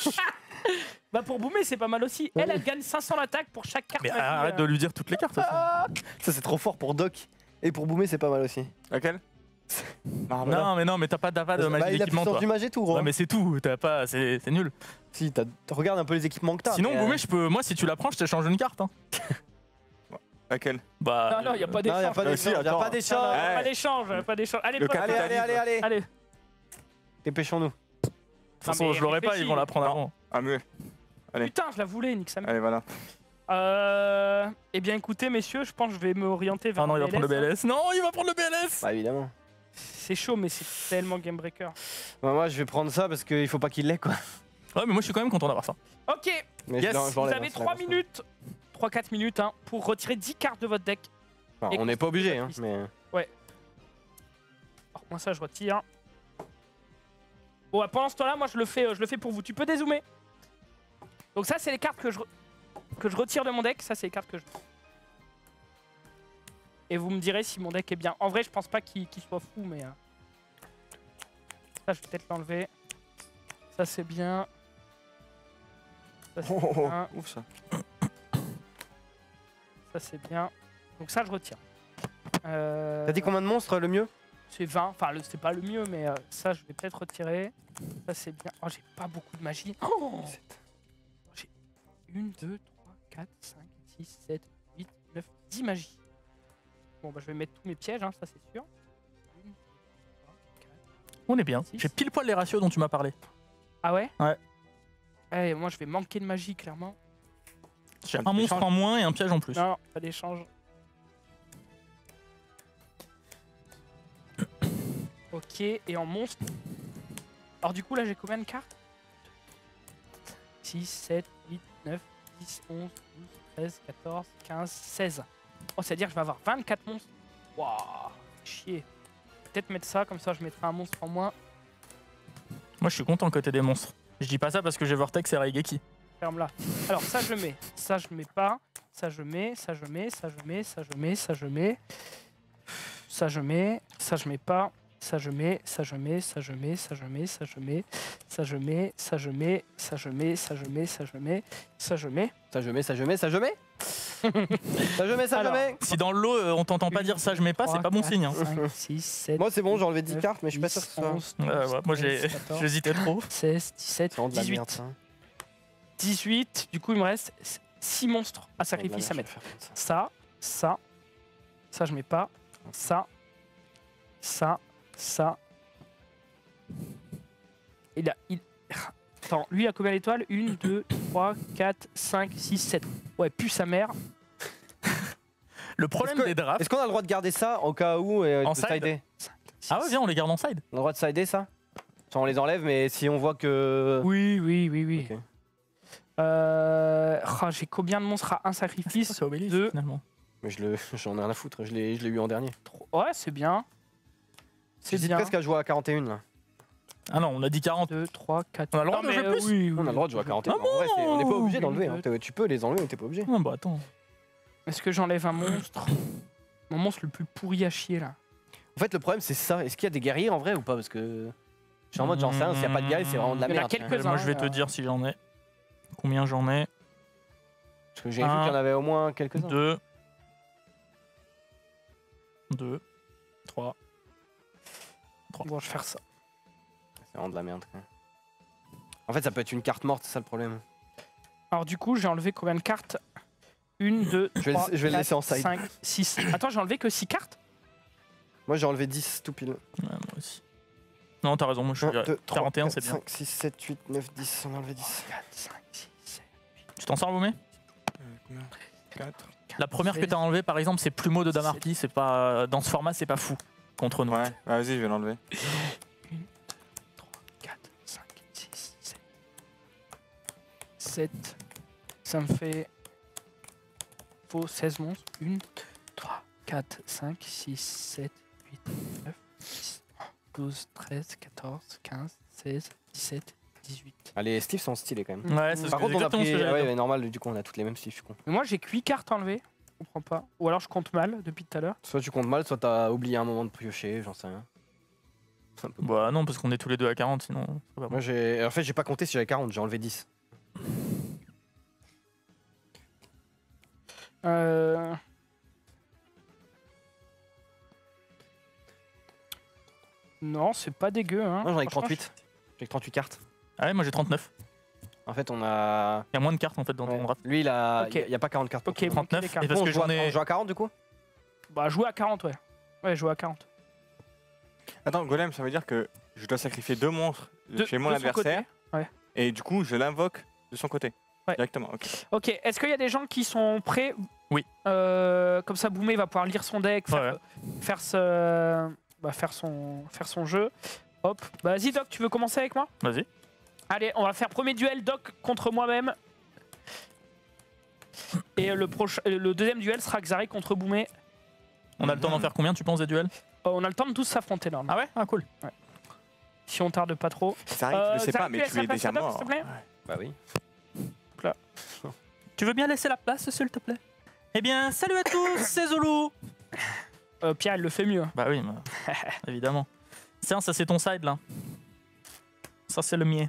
Bah pour Boumé, c'est pas mal aussi. Elle, elle gagne cinq cents d'attaque pour chaque carte. Mais magie, arrête euh. de lui dire toutes les cartes aussi. Ça, c'est trop fort pour doc. Et pour boomer, c'est pas mal aussi. Laquelle? Non, mais Non, mais non, mais t'as pas, t'as pas de Bah, magie il a d'équipement, puissance toi. du mage et tout, gros. Ouais, mais c'est tout. T'as pas, c'est c'est nul. Si, t'as- regarde un peu les équipements que t'as. Sinon, mais, euh, Boumé, je peux, moi, si tu la prends, je t'échange une carte. Hein. Laquelle? Bah. Non, non, il n'y a pas Non, y a d'échange. pas Euh, d'échange. si, y a attends. pas Non, d'échange. non, Ouais. pas d'échange, pas d'échange. Allez, Le pop, Allez, allez, allez, allez. allez. Dépêchons-nous. De toute façon, mais je l'aurais pas, ils réfléchis. vont la prendre Non. avant. Ah, mieux. Allez. Putain, je la voulais, Nick Sam. Allez, voilà. Euh... Eh bien, écoutez, messieurs, je pense que je vais m'orienter vers Ah non, il va le prendre le B B L S, L S. Non, il va prendre le B L S. Bah, évidemment. hein. C'est chaud, mais c'est tellement game breaker. Bah, moi, je vais prendre ça parce qu'il faut pas qu'il l'ait, quoi. Ouais, mais moi, je suis quand même content d'avoir ça. Ok, Mais Yes. je l'en- je vous l'enlève, avez hein, c'est la trois grosse minutes, trois quatre minutes hein, pour retirer dix cartes de votre deck. Enfin, Et on n'est pas obligé, hein, constituer mais. Alors, moi, ça, je retire. Bon, ouais, pendant ce temps-là, moi, je le fais, euh, je le fais pour vous. Tu peux dézoomer. Donc ça, c'est les cartes que je, re- que je retire de mon deck. Ça, c'est les cartes que je... Et vous me direz si mon deck est bien. En vrai, je pense pas qu'il qu'il soit fou, mais... euh, Ça, je vais peut-être l'enlever. Ça, c'est bien. Ça, c'est Oh, oh, oh. bien. Ouf, ça. Ça, c'est bien. Donc ça, je retire. Euh, T'as dit combien de monstres le mieux? C'est vingt. Enfin, le- c'est pas le mieux, mais euh, ça, je vais peut-être retirer. Ça, c'est bien. Oh, j'ai pas beaucoup de magie. Oh j'ai une, deux, trois, quatre, cinq, six, sept, huit, neuf, dix magies. Bon, bah, je vais mettre tous mes pièges, hein, ça, c'est sûr. Une, trois, quatre. On est bien. Six. J'ai pile poil les ratios dont tu m'as parlé. Ah ouais? Ouais. Eh, moi, je vais manquer de magie, clairement. J'ai Un un monstre échange. en moins et un piège en plus. Non, pas d'échange. Ok, et en monstre. Alors du coup là j'ai combien de cartes? six, sept, huit, neuf, dix, onze, douze, treize, quatorze, quinze, seize. Oh, c'est-à-dire que je vais avoir vingt-quatre monstres. Waouh, chier. peut-être mettre ça, comme ça je mettrai un monstre en moins. Moi, je suis content que t'aies des monstres. Je dis pas ça parce que j'ai Vortex et Raigeki. Ferme-la. Alors ça je mets, ça je mets pas, ça je mets, ça je mets, ça je mets, ça je mets, ça je mets, ça je mets, ça je mets pas, ça je mets, ça je mets, ça je mets, ça je mets, ça je mets, ça je mets, ça je mets, ça je mets, ça je mets, ça je mets, ça je mets. Ça je mets, ça je mets, ça je mets. Ça je mets, ça je Alors. mets. Si dans le lot, euh, on t'entend pas dire ça, je mets pas, c'est pas bon signe. Hein. cinq, six, sept, Moi c'est bon, j'ai enlevé dix neuf, cartes, mais je suis pas sûr que ce soit. onze, Ouais, ouais, moi, j'ai- treize, quatorze, j'hésitais trop. seize, dix-sept, C'est vraiment de la dix-huit. merde ça. dix-huit, du coup il me reste six monstres à C'est de la sacrifice à merde, mettre. je vais faire comme ça. Ça, ça, ça je mets pas, ça, ça, ça. Il a... Il... Attends, lui il a combien d'étoiles? un, deux, trois, quatre, cinq, six, sept. Ouais, pue sa mère. Le problème Est-ce que- des drafts. Est-ce qu'on a le droit de garder ça au cas où et En de side sider? Ah ouais, viens, on les garde en side. On a le droit de sider ça? Enfin, on les enlève, mais si on voit que. Oui, oui, oui, oui. Ok. Euh... ah, j'ai combien de monstres à un sacrifice? C'est Obélisque deux. finalement. Mais je le, j'en ai rien à foutre, je l'ai, je l'ai eu en dernier. Trois. Ouais, c'est bien. C'est J'hésite bien. presque à jouer à quarante et un là. Ah non, on a dit quarante. deux, trois, quatre. On a le droit Non, de jouer mais, euh, plus oui, oui, On a le droit de jouer à quarante et un. Ah en vrai, c'est- on n'est pas bon obligé d'enlever. Une, Hein. deux. T'es- Tu peux les enlever, mais t'es pas obligé. Ah bah attends. Est-ce que j'enlève un monstre? Mon monstre le plus pourri à chier là. En fait, le problème c'est ça. Est-ce qu'il y a des guerriers en vrai ou pas? Parce que. Je suis en mode, j'en sais rien, s'il n'y a pas de guerriers, c'est vraiment de la Il y en a merde. quelques- tu vois. Quelques-uns, Moi, je vais te euh. dire si j'en ai. Combien j'en ai? Parce que j'ai vu Un, qu'il y en avait au moins quelques-uns. Deux. Deux. Trois. Bon, je vais faire ça. C'est vraiment de la merde. Quoi. En fait, ça peut être une carte morte, c'est ça le problème. Alors du coup, j'ai enlevé combien de cartes? Une, deux, Je vais le- trois, je vais le quatre, laisser en side. cinq, six. Attends, j'ai enlevé que six cartes? Moi j'ai enlevé dix tout pile. Ouais, moi aussi. Non, t'as raison, moi je suis un, deux, trois, quarante et un, quatre, c'est bien. cinq, six, sept, huit, neuf, dix. On a enlevé dix. quatre, cinq, six, sept. Tu t'en sors, Boumé? quatre. La première que t'as enlevée, par exemple, c'est Plumeau de Damarki. C'est pas dans ce format, c'est pas fou contre nous. Ouais, vas-y, je vais l'enlever. trois, quatre, cinq, six, sept. sept. Ça me fait... Faut seize monstres. un, trois, quatre, cinq, six, sept, huit, neuf, dix, douze, treize, quatorze, quinze, seize, dix-sept, dix-huit. Ah, les Steve sont stylés quand même. Ouais, c'est Par contre, on a exactement ce pris. que j'allais Ouais, dire. ouais, normal, du coup, on a toutes les mêmes Steve, je suis con. Mais moi, j'ai que huit cartes enlevées. Je comprends pas. Ou alors je compte mal depuis tout à l'heure. Soit tu comptes mal, soit t'as oublié un moment de piocher, j'en sais rien. C'est un peu- Bah non, parce qu'on est tous les deux à quarante, sinon. ça va pas. Moi j'ai. En fait, j'ai pas compté si j'avais quarante, j'ai enlevé dix. Euh... Non, c'est pas dégueu. Hein. Moi j'en ai Franchement, trente-huit. J'ai que trente-huit cartes. Ah ouais, moi j'ai trente-neuf. En fait, on a. Il y a moins de cartes en fait dans Ouais. ton draft. Lui, il a. Ok. Il y a pas quarante cartes. pour Ok, tout le monde. bon. trente-neuf. les cartes. Et parce on, que joue à... j'en ai. on joue à quarante du coup? Bah, jouer à quarante, ouais. Ouais, jouer à quarante. Attends, Golem, ça veut dire que je dois sacrifier deux monstres de De- chez mon de son adversaire. côté, ouais. Et du coup, je l'invoque de son côté. Ouais. Directement, ok. Ok, est-ce qu'il y a des gens qui sont prêts? Oui. Euh, comme ça, Boumé va pouvoir lire son deck, faire, Ouais, ouais. faire, ce- bah, faire, son, faire son jeu. Hop. Bah, vas-y, Doc, tu veux commencer avec moi? Vas-y. Allez, on va faire premier duel, Doc contre moi-même. Et le, proche- le deuxième duel sera Xari contre Boumé. On a le temps d'en faire combien, tu penses, des duels? Euh, on a le temps de tous s'affronter là. Ah ouais? Ah cool. Si on tarde pas trop. Ça arrive, Euh, je sais Xari, pas, mais laisses tu la es place déjà à Doc, mort. s'il te plaît Bah oui. Tu veux bien laisser la place, s'il te plaît? Eh bien, salut à tous, c'est Zolo. Euh, Pierre, il le fait mieux. Bah oui, bah, évidemment. Tiens, ça c'est ton side là. Ça c'est le mien.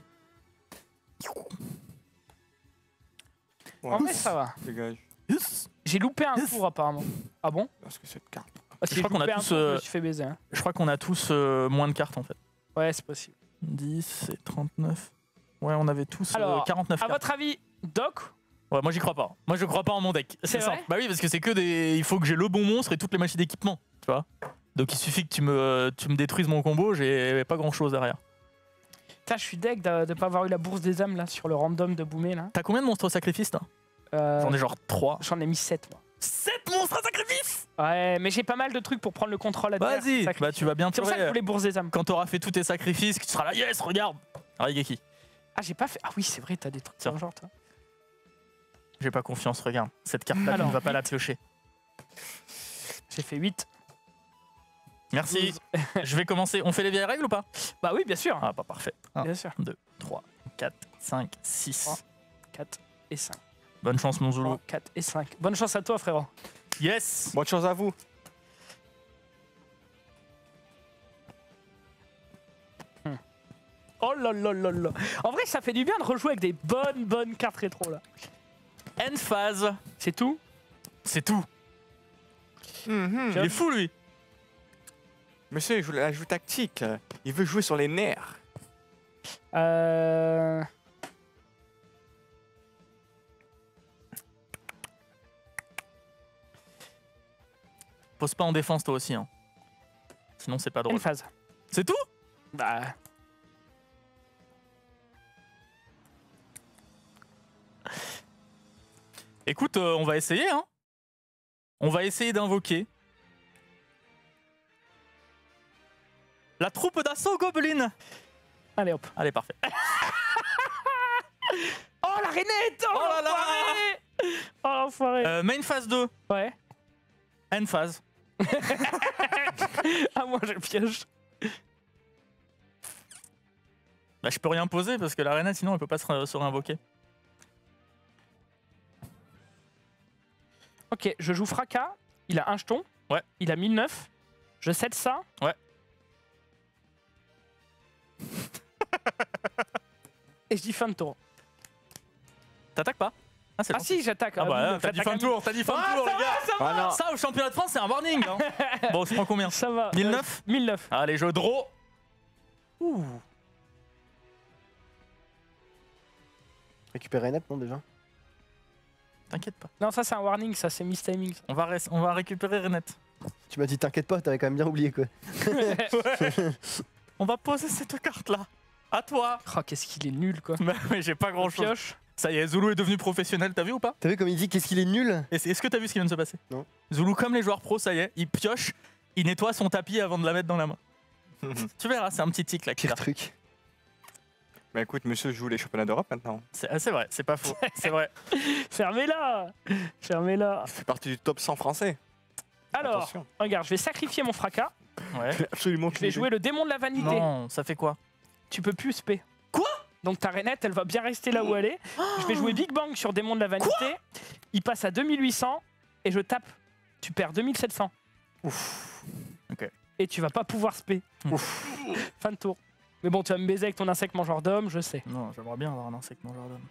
Ouais. En vrai, ça va. Dégage. J'ai loupé un tour apparemment. Ah bon? Parce que cette carte. Ah, si Je crois j'ai qu'on a loupé un tous, tour, je euh, me suis fait baiser. hein. Je crois qu'on a tous euh, moins de cartes en fait. Ouais, c'est possible. dix et trente-neuf. Ouais, on avait tous euh, Alors, quarante-neuf À cartes. votre avis, Doc, Ouais, moi j'y crois pas. Moi je crois pas en mon deck. C'est C'est vrai simple. Bah oui, parce que c'est que des. Il faut que j'ai le bon monstre et toutes les machines d'équipement. Tu vois. Donc il suffit que tu me, tu me détruises mon combo, j'ai pas grand chose derrière. putain, je suis deg de, de pas avoir eu la bourse des âmes là sur le random de Boumé là. T'as combien de monstres au sacrifice toi? Euh, J'en ai genre trois. J'en ai mis sept moi. sept monstres à sacrifice. Ouais, mais j'ai pas mal de trucs pour prendre le contrôle à derrière, Vas-y, sacrifice. bah tu vas bien C'est pour ça que je pleurer. voulais bourse des âmes. Quand t'auras fait tous tes sacrifices, que tu seras là, yes, regarde. Raigeki. Ah, j'ai pas fait. Ah oui, c'est vrai, t'as des trucs Tiens. dans le genre toi. J'ai pas confiance, regarde. Cette carte-là, tu Alors, ne vas pas la huit. piocher. J'ai fait huit. Merci. Je vais commencer. On fait les vieilles règles ou pas? Bah oui, bien sûr. Ah, pas parfait. un, Bien sûr. deux, trois, quatre, cinq, six. quatre et cinq. Bonne chance, mon Zulu. trois, quatre et cinq. Bonne chance à toi, frérot. Yes. Bonne chance à vous. Oh là là là là. En vrai, ça fait du bien de rejouer avec des bonnes, bonnes cartes rétro là. End phase. C'est tout? C'est tout. Mhm. Il est fou, lui. Monsieur, il joue la joue tactique. Il veut jouer sur les nerfs. Euh... Pose pas en défense, toi aussi. Hein. Sinon, c'est pas drôle. Une phase. C'est tout? Bah. Écoute, euh, on va essayer. Hein. On va essayer d'invoquer la troupe d'assaut Goblin. Allez hop. Allez, parfait. Oh la rainette! Oh, Oh là là! l'enfoiré! Oh l'enfoiré! Euh, main phase deux. Ouais. End phase. Ah moi je pioche. Bah, je peux rien poser parce que la reine, sinon, elle peut pas se, re- se réinvoquer. Ok, je joue Fracas. Il a un jeton. Ouais. Il a mille neuf. Je cède ça. Ouais. Et je dis fin de tour. T'attaques pas? Ah, c'est Ah bon. si, j'attaque. Ah Ah bah, oui, t'as dit j'attaque fin à de tour, t'as dit fin Ah, de tour, ça les gars. va, ça va. Ah non. Ça, au championnat de France, c'est un warning. Hein. Bon, je prends combien? Ça va. mille Euh, neuf? mille neuf. Allez, je draw. Ouh. Récupérer net, non, déjà? T'inquiète pas. Non, ça c'est un warning, ça c'est miss timing. ça. On va, res- on va récupérer Renette. Tu m'as dit t'inquiète pas, t'avais quand même bien oublié, quoi. On va poser cette carte-là. À toi. Oh, qu'est-ce qu'il est nul quoi. Bah, mais j'ai pas On grand-chose. pioche. Ça y est, Zulu est devenu professionnel, t'as vu ou pas? T'as vu comme il dit qu'est-ce qu'il est nul? Et c'est- Est-ce que t'as vu ce qui vient de se passer? Non. Zulu, comme les joueurs pros, ça y est, il pioche, il nettoie son tapis avant de la mettre dans la main. Tu verras, c'est un petit tic là qu'il Pire a. truc. Bah écoute, monsieur joue les championnats d'Europe maintenant. C'est ah, c'est vrai, c'est pas faux. C'est vrai. Fermez-la. Fermez-la. Il fait partie du top cent français. Alors, Attention. regarde, je vais sacrifier mon Fracas. Ouais. J'ai absolument Je vais jouer le démon de la vanité. Non, ça fait quoi? Tu peux plus spé. Quoi? Donc ta rainette, elle va bien rester là où elle est. Je vais jouer Big Bang sur démon de la vanité. Il passe à deux mille huit cents et je tape. Tu perds deux mille sept cents. Ouf. Ok. Et tu vas pas pouvoir spé. Ouf. Fin de tour. Mais bon, tu vas me baiser avec ton insecte mangeur d'homme, je sais. Non, j'aimerais bien avoir un insecte mangeur d'homme.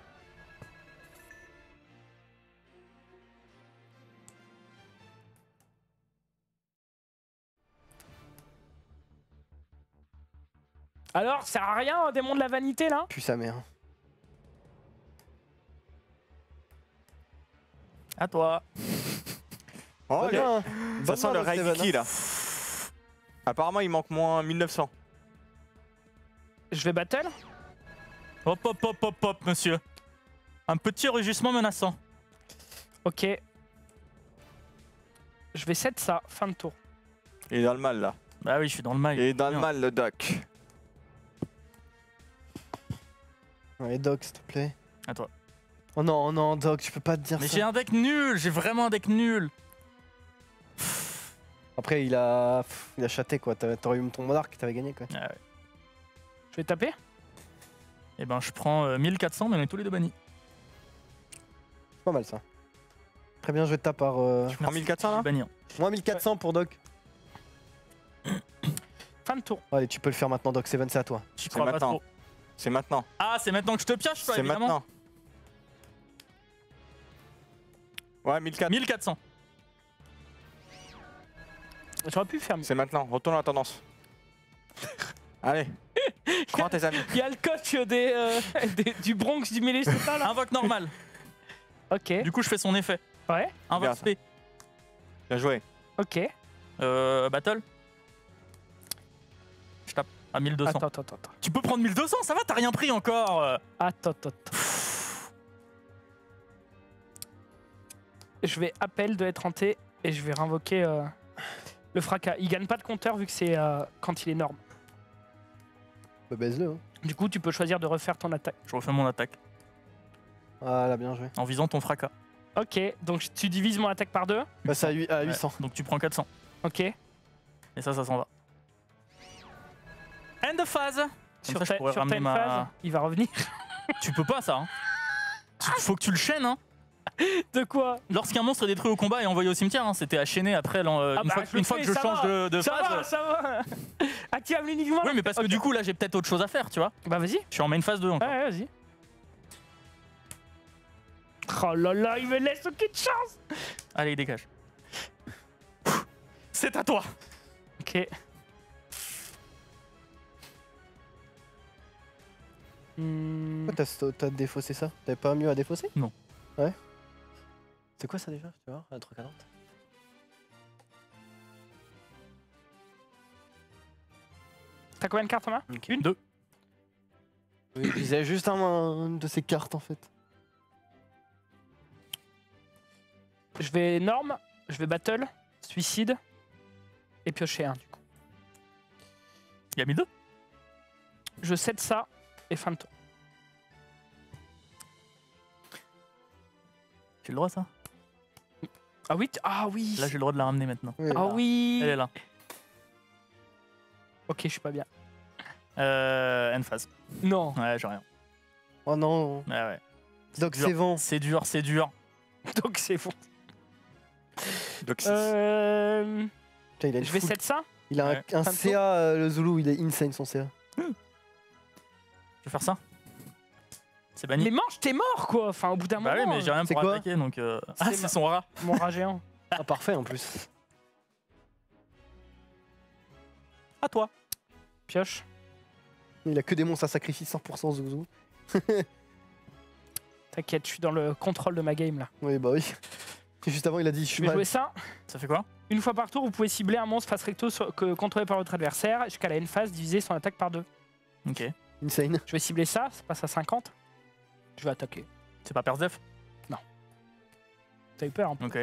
Alors, ça sert à rien, un démon de la vanité là? Puis sa mère. À toi. Oh, Va le- bien. ça Bonne sent main, le Doc Steven, Raikiki hein. là. Apparemment, il manque moins mille neuf cents. Je vais battle. Hop, hop, hop, hop, hop, monsieur. Un petit rugissement menaçant. Ok. Je vais sept ça, fin de tour. Il est dans le mal là. Bah oui, je suis dans le Il mail. est dans le mal le doc. Allez, Doc, s'il te plaît. À toi. Oh non, non, Doc, tu peux pas te dire Mais ça. j'ai un deck nul, j'ai vraiment un deck nul. Après, il a, pff, il a chaté quoi. T'as- T'aurais eu ton monarque, t'avais gagné quoi. Ah ouais. Je vais taper. Eh ben, je prends euh, mille quatre cents, mais on est tous les deux bannis. C'est pas mal ça. Très bien joué de ta part. Euh... Tu prends mille quatre cents là? Banni. Moins mille quatre cents pour Doc. Fin de tour. Allez, tu peux le faire maintenant, Doc Seven, c'est à toi. Je C'est crois pas maintenant. trop. C'est maintenant. Ah, c'est maintenant que je te pioche, toi, C'est évidemment. maintenant. Ouais, mille quatre cents. mille quatre cents. J'aurais pu faire mieux. C'est maintenant. Retourne à la tendance. Allez. Prends tes amis. Il y a le coach des, euh, des- du Bronx du Minnesota là. Invoque normal. Ok. Du coup, je fais son effet. Ouais. Invoque Regarde. spé. Bien joué. Ok. Euh, battle. Je tape à mille deux cents. Attends, attends, attends. attends. Tu peux prendre mille deux cents, ça va, t'as rien pris encore. euh. Attends, attends, attends. Je vais appel de être hanté et je vais réinvoquer euh, le fracas. Il gagne pas de compteur vu que c'est euh, quand il est norme. Bah, baise-le. Hein. Du coup, tu peux choisir de refaire ton attaque. Je refais mon attaque Ah, là, bien joué. en visant ton fracas. Ok, donc tu divises mon attaque par deux. Bah, c'est à huit- à huit cents. Ouais, donc tu prends quatre cents. Ok. Et Et ça, ça s'en va. End of phase. Comme Sur ça, je ta, pourrais sur ramener ta ma- phase, il va revenir. Tu peux pas ça. Hein. Tu- Faut que tu le chaînes. Hein. De quoi? Lorsqu'un monstre est détruit au combat et envoyé au cimetière, hein, c'était à chaîner après. l'en- euh, Ah une bah, fois, je le une fois fais, que je ça change va. de, de Ça phase. va, ça va. Active uniquement. Oui, mais parce que Ok. du coup, là, j'ai peut-être autre chose à faire, tu vois. Bah vas-y. Je suis en main phase deux encore. Ouais, ouais, vas-y. Oh là là, il me laisse aucune chance. Allez, dégage. C'est à toi. Ok. Hmm, Pourquoi t'as- t'as défaussé ça? T'avais pas mieux à défausser? Non. Ouais. C'est quoi ça déjà? Tu vois, un truc à quarante. T'as combien de cartes en main? Une. Deux. Oui, il disait juste un, un de ces cartes en fait. Je vais norme, je vais battle, suicide et piocher un du coup. Il a mis deux. Je cède ça et fin de tour. J'ai le droit, ça. Ah oui, t- ah oui. Là, j'ai le droit de la ramener maintenant. Oui. Ah oui. Elle est là. Ok, je suis pas bien. Euh, end phase. Non. Ouais, j'ai rien. Oh non. Ouais, ouais. Donc dur. c'est vent. C'est dur, c'est dur. Donc c'est bon. Donc, six. Euh... Putain, il a une Je vais full- cède ça. Il a un, Ouais. un Fin de C A, euh, le Zoulou, il est insane son C A. Je vais faire ça. C'est Mais banni. mange, t'es mort quoi. Enfin, au bout d'un Bah oui, moment. mais j'ai rien C'est pour quoi attaquer, donc... euh, C'est Ah, c'est ma- son rat. Mon rat géant. Ah, parfait en plus. À toi. Pioche. Il a que des monstres à sacrifier cent pour cent Zouzou. T'inquiète, je suis dans le contrôle de ma game là. Oui, bah oui. Et juste avant, il a dit je Je suis vais mal. jouer ça. Ça fait quoi? Une fois par tour, vous pouvez cibler un monstre face recto sur- que, contrôlé par votre adversaire jusqu'à la end phase, diviser son attaque par deux. Ok. Insane. Je vais cibler ça, ça passe à cinquante. Je vais attaquer. C'est pas Persdef? T'as eu peur un peu. Ok.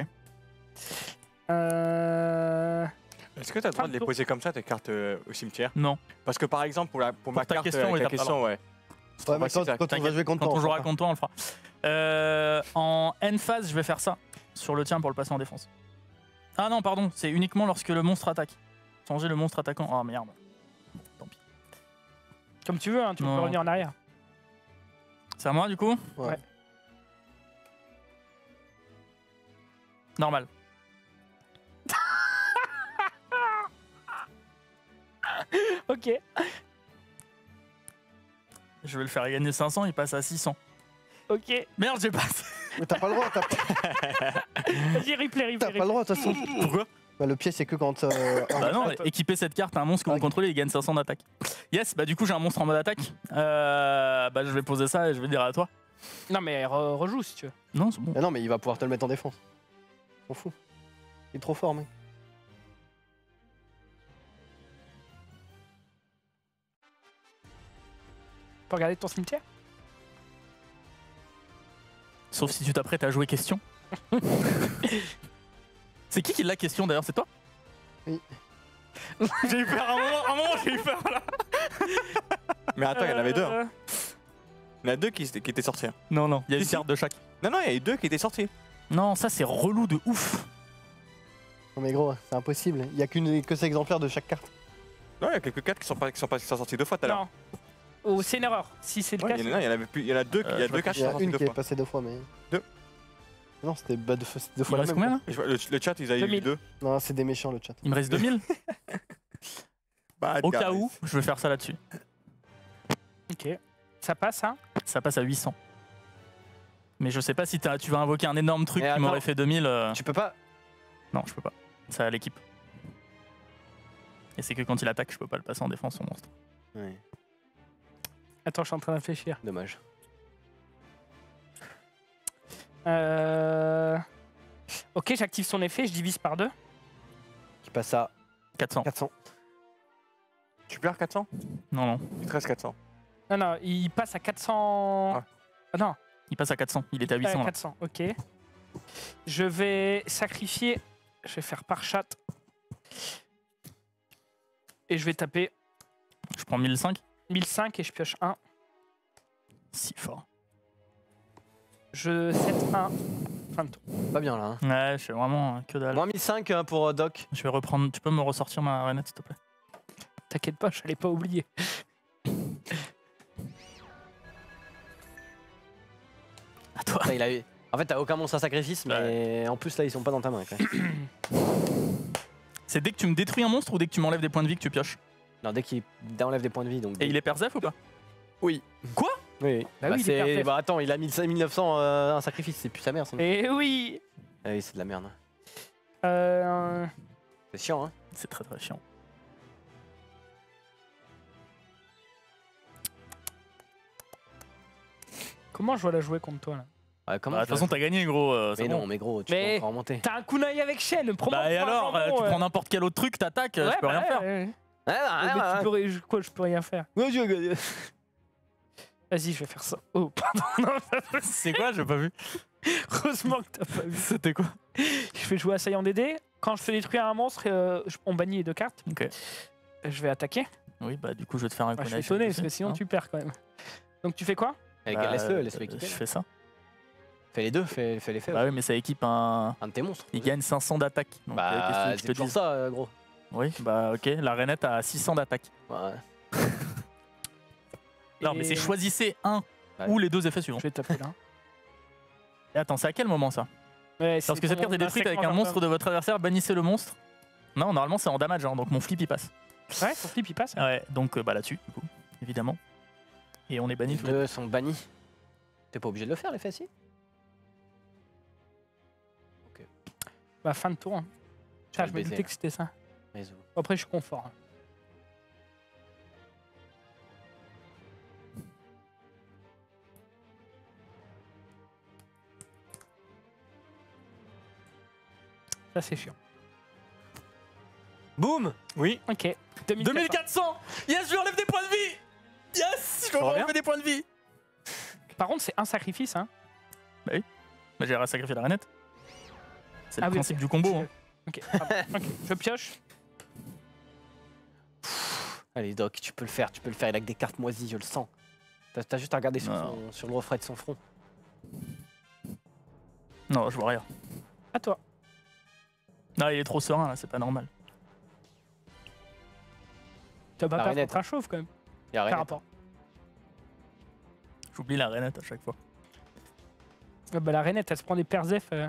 Euh... Est-ce que tu as le droit de les Fin de poser comme ça, tes cartes euh, au cimetière? Non. Parce que par exemple, pour, la, pour, ma ta carte, question, euh, oui, ta t'as pas le question, ouais. Ouais, mais facile, quand, ça. quand on va T'inquiète, jouer contre Quand toi, on on jouera fera contre toi, on le fera. Euh, en end phase, je vais faire ça. Sur le tien pour le passer en défense. Ah non, pardon. C'est uniquement lorsque le monstre attaque. Changer le monstre attaquant. Oh merde. Tant pis. Comme tu veux, hein, tu peux Non. revenir en arrière. C'est à moi, du coup? Ouais. Ouais. Normal. Ok. Je vais le faire gagner cinq cents, il passe à six cents. Ok. Merde, j'ai pas. Mais t'as pas le droit, t'as pas, Vas-y, replay, replay. t'as pas le droit de toute façon. Pourquoi? Bah, le piège, c'est que quand. euh, un- Bah non, Hop. équiper cette carte à un monstre que Ah, vous ok. contrôlez, il gagne cinq cents d'attaque. Yes, bah du coup j'ai un monstre en mode attaque. Euh, bah je vais poser ça et je vais dire à toi. Non, mais re- rejoue si tu veux. Non, c'est bon. Ah non, mais il va pouvoir te le mettre en défense. On fout. Il est trop fort, mec. Tu peux regarder ton cimetière. Sauf si tu t'apprêtes à jouer question. C'est qui qui l'a question d'ailleurs? C'est toi? Oui. J'ai eu peur, un moment, un moment j'ai eu peur là. Mais attends, il y en avait deux. hein. Euh, Il y en a deux qui, qui étaient sortis. hein. Non, non, il y a Si, une si. carte de chaque. Non, non, il y a eu deux qui étaient sortis. Non, ça c'est relou de ouf. Non, mais gros, c'est impossible. Il y a qu'une que ces exemplaires de chaque carte. Ouais, il y a quelques cartes qui sont, pas, qui sont, pas, qui sont sorties deux fois tout à l'heure. Non. Oh, c'est une erreur. Si c'est le Ouais, cas. il y en a, il y en avait plus- il y en a deux, qui- il y Euh, a je deux vois cartes Il qui y sont en a sorties une deux qui est fois. passée deux fois, mais. Deux. Non, c'était bah, deux fois, c'était deux Il fois me la reste même. combien là? Et je vois, Le, le chat, ils avaient deux eu mille. deux. quoi. Non, c'est des méchants le chat. Il me reste deux mille. Bad Au guys. cas où, je vais faire ça là-dessus. Ok. Ça passe, hein. Ça passe à huit cents. Mais je sais pas si t'as- tu vas invoquer un énorme truc Et qui attends. m'aurait fait deux mille. euh, Tu peux pas. Non, je peux pas. C'est à l'équipe. Et c'est que quand il attaque, je peux pas le passer en défense, son monstre. Ouais, Attends, je suis en train de réfléchir. dommage. Euh... Ok, j'active son effet, je divise par deux. Qui passe à quatre cents. quatre cents. Tu perds quatre cents? Non, non. Il te reste quatre cents. Non, non, il passe à quatre cents. Ah. Ah non, Il passe à quatre cents. Il était à huit euh, cents là. quatre cents, ok. Je vais sacrifier. Je vais faire par chat. Et je vais taper Je prends mille cinq. mille cinq et je pioche un. Si fort. Je set un. Fin de tour. Pas bien là. Hein. Ouais, je suis vraiment euh, que dalle. Moins mille cinq hein, pour euh, Doc. Je vais reprendre. Tu peux me ressortir ma rainette, s'il te plaît? T'inquiète pas, je l'ai pas oublié. À toi. Là, il a eu... En fait, t'as aucun monstre à sacrifice, mais en plus, là, ils sont pas dans ta main. Quand même. C'est dès que tu me détruis un monstre ou dès que tu m'enlèves des points de vie que tu pioches? Non, dès qu'il enlève des points de vie. Donc... Et il est Persef ou pas? Oui. Quoi? Oui, oui. Bah oui, il est c'est- perfect. bah attends, il a mille neuf cents euh, un sacrifice, c'est plus sa mère. Sinon. Eh oui. Ah oui, c'est de la merde. Euh... C'est chiant, hein. C'est très très chiant. Comment je dois la jouer contre toi là? Ouais, comment Bah, De tu toute façon, vas- t'as gagné, gros. euh, c'est Mais bon. non, mais gros, tu Mais- peux encore remonter. T'as un kunai avec chaîne, prends-moi Bah et pour un alors, euh, jambon, tu euh. prends n'importe quel autre truc, t'attaques, euh, Ouais, je peux bah rien ouais, faire. ouais. Ouais, Mais ouais, tu ouais. peux ré- je- quoi, je peux rien faire. Ouais, je- Vas-y, je vais faire ça. Oh, pardon, non, C'est quoi? J'ai pas vu. heureusement que t'as pas vu. C'était quoi? Je vais jouer assaillant D D. Quand je fais détruire un monstre, euh, je- on bannit les deux cartes. Ok. Je vais attaquer. Oui, bah du coup, je vais te faire un Ah, je kunai. suis étonné, parce que aussi, sinon hein. tu perds quand même. Donc tu fais quoi? Allez, Bah, Laisse-le, euh, laisse-le équiper. Je là. fais ça. Fais les deux, fais, fais les faits. Bah oui, mais ça équipe un. Un de tes monstres. Il gagne cinq cents d'attaque. Donc, euh, qu'est-ce que tu veux Bah, que je c'est te toujours dise? ça, euh, gros. Oui, bah ok. La rainette a six cents d'attaque. Ouais. Non, mais Et- c'est choisissez un Ouais. ou les deux effets suivants. Je vais taper là. Et attends, c'est à quel moment ça? Ouais, c'est Lorsque cette ton carte est détruite avec un insecte monstre de votre adversaire, bannissez le monstre. Non, normalement c'est en damage, hein, donc mon flip il passe. Ouais, ton flip il passe. Ouais, donc euh, bah là-dessus, du coup, évidemment. Et on est banni Les tous les deux. deux sont bannis. T'es pas obligé de le faire, les faits, si. Bah, fin de tour. hein. Tu vas Ah, le je me baiser, doutais là. que c'était ça. Bisous. Après, je suis confort. hein. Ça, c'est chiant. Boum. Oui. Ok. deux mille deux mille quatre cents. Yes, je lui enlève des points de vie. Yes, je lui Reviens. enlève des points de vie. Par contre, c'est un sacrifice. Hein. Bah j'ai sacrifié la rainette. C'est le Ah oui, principe ok. du combo. Hein. Ok, pardon. Ok, je pioche. Allez, Doc, tu peux le faire, tu peux le faire. Il a que des cartes moisies, je le sens. T'as t'as juste à regarder sur, Non. son- sur le reflet de son front. Non, je vois rien. À toi. Non, il est trop serein là, c'est pas normal. Tu vas pas La perdre rainette. contre un chauve quand même. Il y a Par rien. rapport. J'oublie la rainette à chaque fois. Ah bah, la rainette, elle se prend des persef. euh.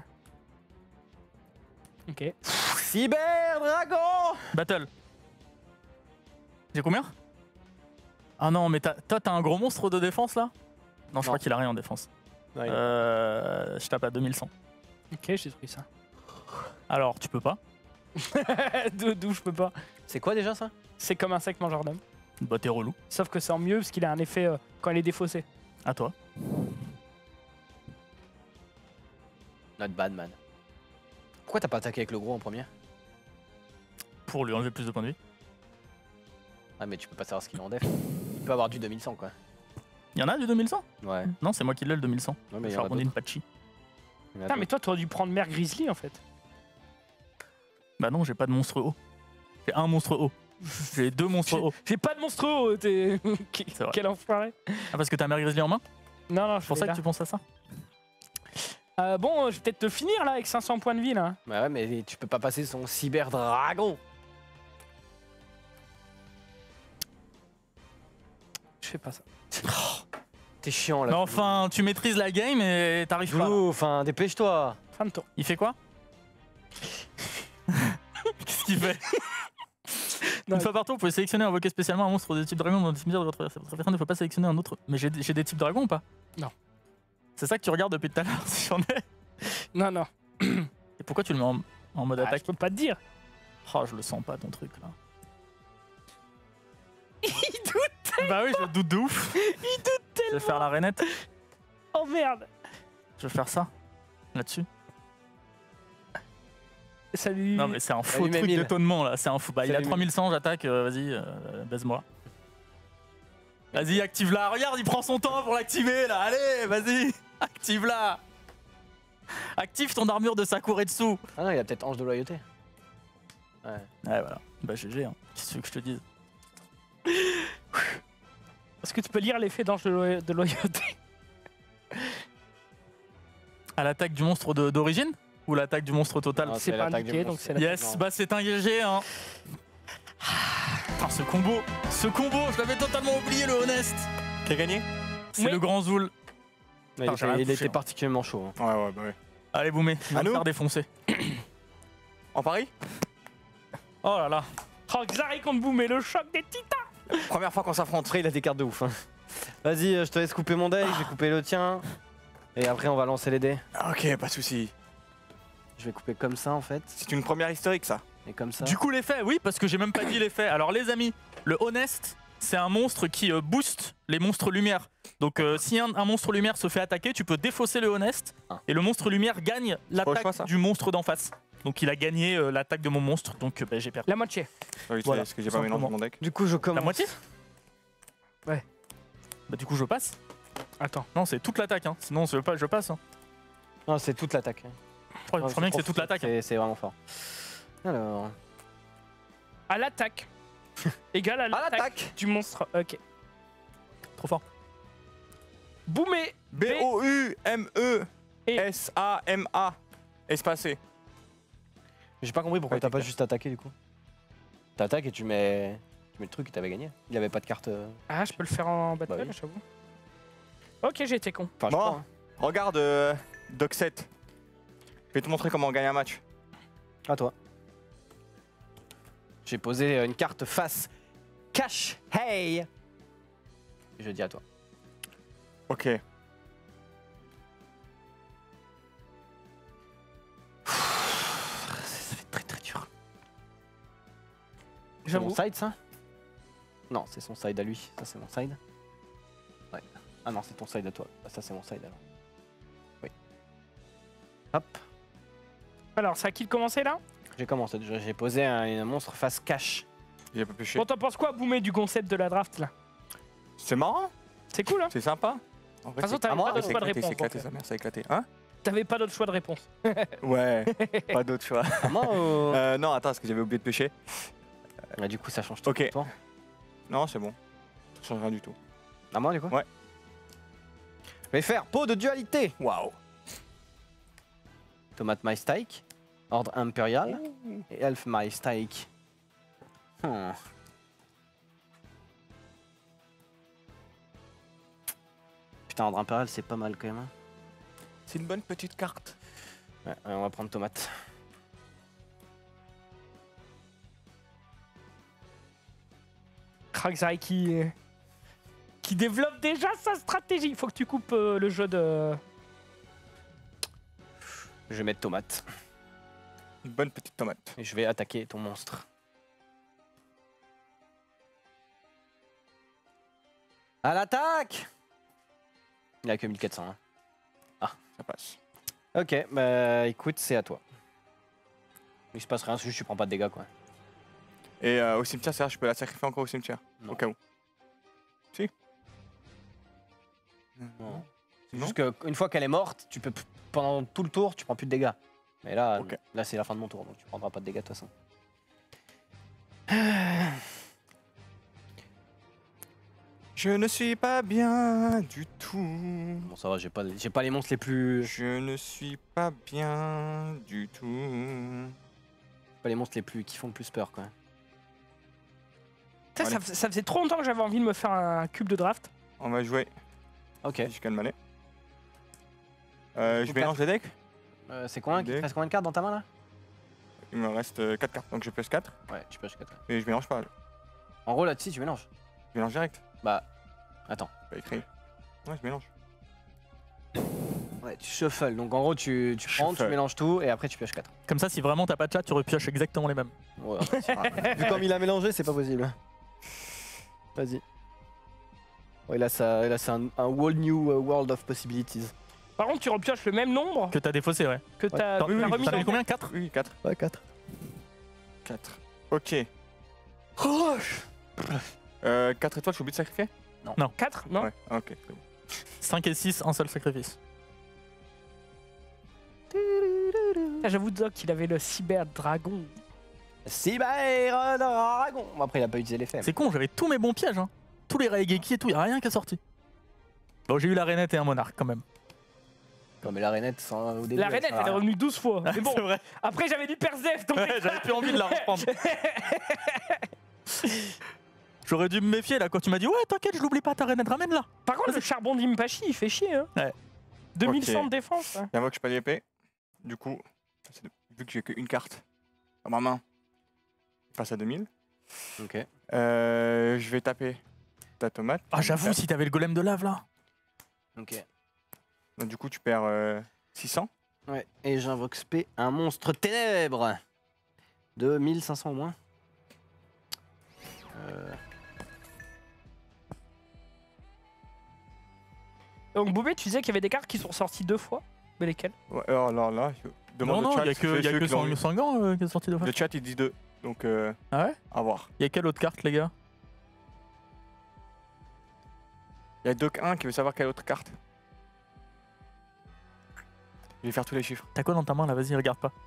Ok. Cyber Dragon. Battle. J'ai combien? Ah non, mais t'as- toi t'as un gros monstre de défense là? Non, je Non. crois qu'il a rien en défense. Ouais, Euh, je tape à deux mille cent. Ok, j'ai détruit ça. Alors, tu peux pas. D'où d'où je peux pas. C'est quoi déjà ça? C'est comme un sec mangeur d'homme. Bah t'es relou. Sauf que c'est en mieux parce qu'il a un effet euh, quand il est défaussé. À toi. Not bad, man. Pourquoi t'as pas attaqué avec le gros en premier? Pour lui enlever plus de points de vie. Ah, mais tu peux pas savoir ce qu'il a en def. Il peut avoir du deux mille cent, quoi. Il y en a du deux mille cent? Ouais. Non, c'est moi qui l'ai le deux mille cent. Ouais, mais il y Je en vais a rebondir d'autres. une patchy. Il y en a Putain, mais d'autres. toi, t'aurais dû prendre Mère Grizzly en fait. Bah non, j'ai pas de monstre haut. J'ai un monstre haut. J'ai deux monstres hauts. J'ai pas de monstre haut, t'es. C'est vrai. Quel enfoiré. Ah, parce que t'as Mère Grizzly en main? Non, non, je C'est pour fais ça là. que tu penses à ça? Euh, bon, je vais peut-être te finir là avec cinq cents points de vie là. Bah ouais, mais tu peux pas passer son Cyber Dragon. Je fais pas ça. T'es chiant là. Mais enfin, tu maîtrises la game et t'arrives pas. Ouh, enfin, dépêche-toi. Fin de tour. Il fait quoi? Qu'est-ce qu'il fait? Non, Une fois par tour, vous pouvez sélectionner et invoquer spécialement un monstre de type dragon dans le cimetière de votre adversaire. Votre adversaire ne peut pas sélectionner un autre. Mais j'ai j'ai des types dragons ou pas? Non. C'est ça que tu regardes depuis tout à l'heure, si j'en ai. Non, non. Et pourquoi tu le mets en, en mode Ah, je attaque? peux pas te dire. Oh, je le sens pas ton truc là. Il doute. Bah oui, je doute de ouf. Il doute Je vais faire la rainette. Oh merde. Je vais faire ça. Là-dessus. Salut. Non mais c'est un faux Salut, truc Mémile. d'étonnement là. C'est un fou. Bah il a Salut, trois mille cent, j'attaque. euh, Vas-y, euh, baise-moi. Vas-y, active-la. Regarde, il prend son temps pour l'activer là. Allez, vas-y. Active-la. Active ton armure de Sakuretsu. Ah non, il a peut-être Ange de Loyauté. Ouais. Ouais, voilà. Bah G G, hein. Qu'est-ce que tu veux que je te dise? Est-ce que tu peux lire l'effet d'ange de, loy- de loyauté? À l'attaque du monstre de- d'origine ou l'attaque du monstre total? Non, C'est pas l'attaque du indiqué, donc monstre. c'est la Yes, Non. bah c'est un G G hein. Putain, ce combo, ce combo, je l'avais totalement oublié le Honest. Qui a gagné? C'est Oui. le grand Zoul. Mais Putain, il, j'ai rien il touché, était hein. particulièrement chaud. hein. Ouais, ouais, bah ouais. Allez Boumé, il va À me nous faire défoncer. En Paris? Oh là là. Oh, Xari contre Boumé, le choc des titans. Première fois qu'on s'affronte. Après, il a des cartes de ouf. hein. Vas-y, euh, je te laisse couper mon deck, je vais couper le tien. Et après, on va lancer les dés. Ok, pas de soucis. Je vais couper comme ça en fait. C'est une première historique, ça. Et comme ça. Du coup l'effet, oui, parce que j'ai même pas dit l'effet. Alors les amis, le Honest, c'est un monstre qui euh, booste les monstres lumière. Donc euh, si un, un monstre lumière se fait attaquer, tu peux défausser le Honest Ah. et le monstre lumière gagne le choix, l'attaque ça. du monstre d'en face. Donc il a gagné euh, l'attaque de mon monstre, donc euh, bah, j'ai perdu. La moitié. Oui, Voilà, parce que j'ai tout pas mélangé simplement. mon deck. Du coup, je La commence. moitié Ouais. Bah du coup je passe. Attends. Non, c'est toute l'attaque, hein. Sinon je, pas, je passe. Hein. Non, c'est toute l'attaque. Je crois, je crois bien que c'est toute l'attaque. hein. C'est c'est vraiment fort. Alors. À l'attaque. Égal à À l'attaque l'attaque. du monstre. Ok. Trop fort. Boumé. B O U M E Et- S A M A. Espacé. J'ai pas compris pourquoi Ouais, t'as t'es pas clair. juste attaqué du coup. T'attaques et tu mets. Tu mets le truc et t'avais gagné. Il avait pas de carte. euh, Ah, je peux le faire en battle, Bah oui. j'avoue. Ok, j'ai été con. Enfin, je Bon. crois. hein. Regarde, euh, Doc sept. Je vais te montrer comment on gagne un match. À toi. J'ai posé une carte face cash. Hey. Je dis à toi. Ok. Ça fait très très dur. C'est J'avoue. mon side ça? Non, c'est son side à lui. Ça c'est mon side. Ouais. Ah non, c'est ton side à toi. Ah, ça c'est mon side alors. Oui. Hop. Alors, c'est à qui de commencer là? J'ai commencé. déjà. J'ai posé un, un monstre face cash. Il a pas pêché. Bon, t'en penses quoi, Boumé, du concept de la draft là? C'est marrant, C'est cool, hein? c'est sympa. En De vrai, toute façon, c'est- t'avais à moi, pas d'autre c'est choix de éclaté, c'est réponse. éclaté, donc, sa mère, c'est éclaté. Hein? T'avais pas d'autre choix de réponse. Ouais, pas d'autre choix. À moi ou... Euh, non, attends, parce que j'avais oublié de pêcher. Ah, du coup, ça change tout. Ok. pour toi. Non, c'est bon. Ça change rien du tout. À moi, du coup Ouais. Je vais faire pot de dualité. Waouh. Tomate My Steak, Ordre Impérial et Elf My Steak. Hmm. Putain, Ordre Impérial, c'est pas mal quand même. hein. C'est une bonne petite carte. Ouais, ouais, on va prendre tomate. Xari qui. euh, qui développe déjà sa stratégie. Il faut que tu coupes euh, le jeu de. Je vais mettre tomate Une bonne petite tomate. et je vais attaquer ton monstre. À l'attaque! Il a que mille quatre cents. hein. Ça passe. Ok, bah écoute, c'est à toi. Il se passe rien, c'est juste que tu prends pas de dégâts quoi. Et euh, au cimetière, c'est-à-dire je peux la sacrifier encore au cimetière. Non. Au cas où. Si. Non. C'est Non. juste qu'une fois qu'elle est morte, tu peux p- pendant tout le tour, tu prends plus de dégâts. Mais là, Ok. là c'est la fin de mon tour, donc tu prendras pas de dégâts de toute façon. Je ne suis pas bien du tout. Bon ça va, j'ai pas, j'ai pas les monstres les plus, Je ne suis pas bien du tout. pas les monstres les plus qui font le plus peur quoi. Putain, ça, fais- ça faisait trop longtemps que j'avais envie de me faire un cube de draft. On va jouer Ok. jusqu'à le manet. Euh, je Donc, mélange les decks. Euh, c'est combien? Il Dé. te reste combien de cartes dans ta main là? Il me reste quatre cartes, donc je pèse quatre. Ouais, tu peux acheter quatre. Et je mélange pas. En gros là-dessus, tu mélanges. Je mélange direct. Bah, attends. Pas écrit. Ouais, je mélange. Ouais, tu shuffles. Donc en gros, tu, tu prends, tu Shuffle. mélanges tout et après tu pioches quatre. Comme ça, si vraiment t'as pas de chat, tu repioches exactement les mêmes. Ouais, c'est pas grave. Vu comme il a mélangé, c'est pas possible. Vas-y. Ouais, là, ça, là c'est un, un whole new uh, world of possibilities. Par contre, tu repioches le même nombre Que t'as défaussé, ouais. que t'as T'en que t'as remis t'en as dans mis combien? quatre? Oui, quatre. Ouais, quatre. quatre. Ok. Euh, quatre étoiles, je suis obligé de sacrifier? quatre, non? Ouais, ok. c'est bon. cinq et six, un seul sacrifice. Ah, j'avoue, Doc, il avait le cyber dragon. Cyber Dragon. Bon, après, il a pas utilisé l'effet. C'est con, j'avais tous mes bons pièges, hein. Tous les Raigeki et tout, y'a rien qui est sorti. Bon, j'ai eu la rainette et un monarque quand même. Ouais, mais la rainette, sans- au début. La rainette, ça- elle est revenue douze fois. Mais bon, C'est vrai. après j'avais du Persef, donc. Ouais, j'avais plus envie de la reprendre. J'aurais dû me méfier là quand tu m'as dit ouais t'inquiète je l'oublie pas ta Renette ramène là. Par contre, le charbon d'Impachi, il fait chier. Hein. Ouais. deux mille cent Ok. de défense. hein. Il y a moi que je peux l'épée. Du coup, c'est- vu que j'ai qu'une carte à ma main, je passe à deux mille. Ok. Euh, je vais taper ta tomate. Ah j'avoue si t'avais le golem de lave là. Ok. Donc, du coup, tu perds euh, six cents. Ouais. Et j'invoque spé un monstre ténèbres de mille cinq cents au moins. Euh, Donc, Boubé, tu disais qu'il y avait des cartes qui sont sorties deux fois. Mais lesquelles? Ouais, alors là, là, je demande Non au non chat. il y a ceux- que, y a ceux que qui l'ont Sang- eu. Sangan euh, qui est sorti de fois. Le chat, il dit deux. Donc, euh, Ah ouais. à voir. Il y a quelle autre carte les gars? Il y a Doc un qui veut savoir quelle autre carte. Je vais faire tous les chiffres. T'as quoi dans ta main là? Vas-y regarde pas.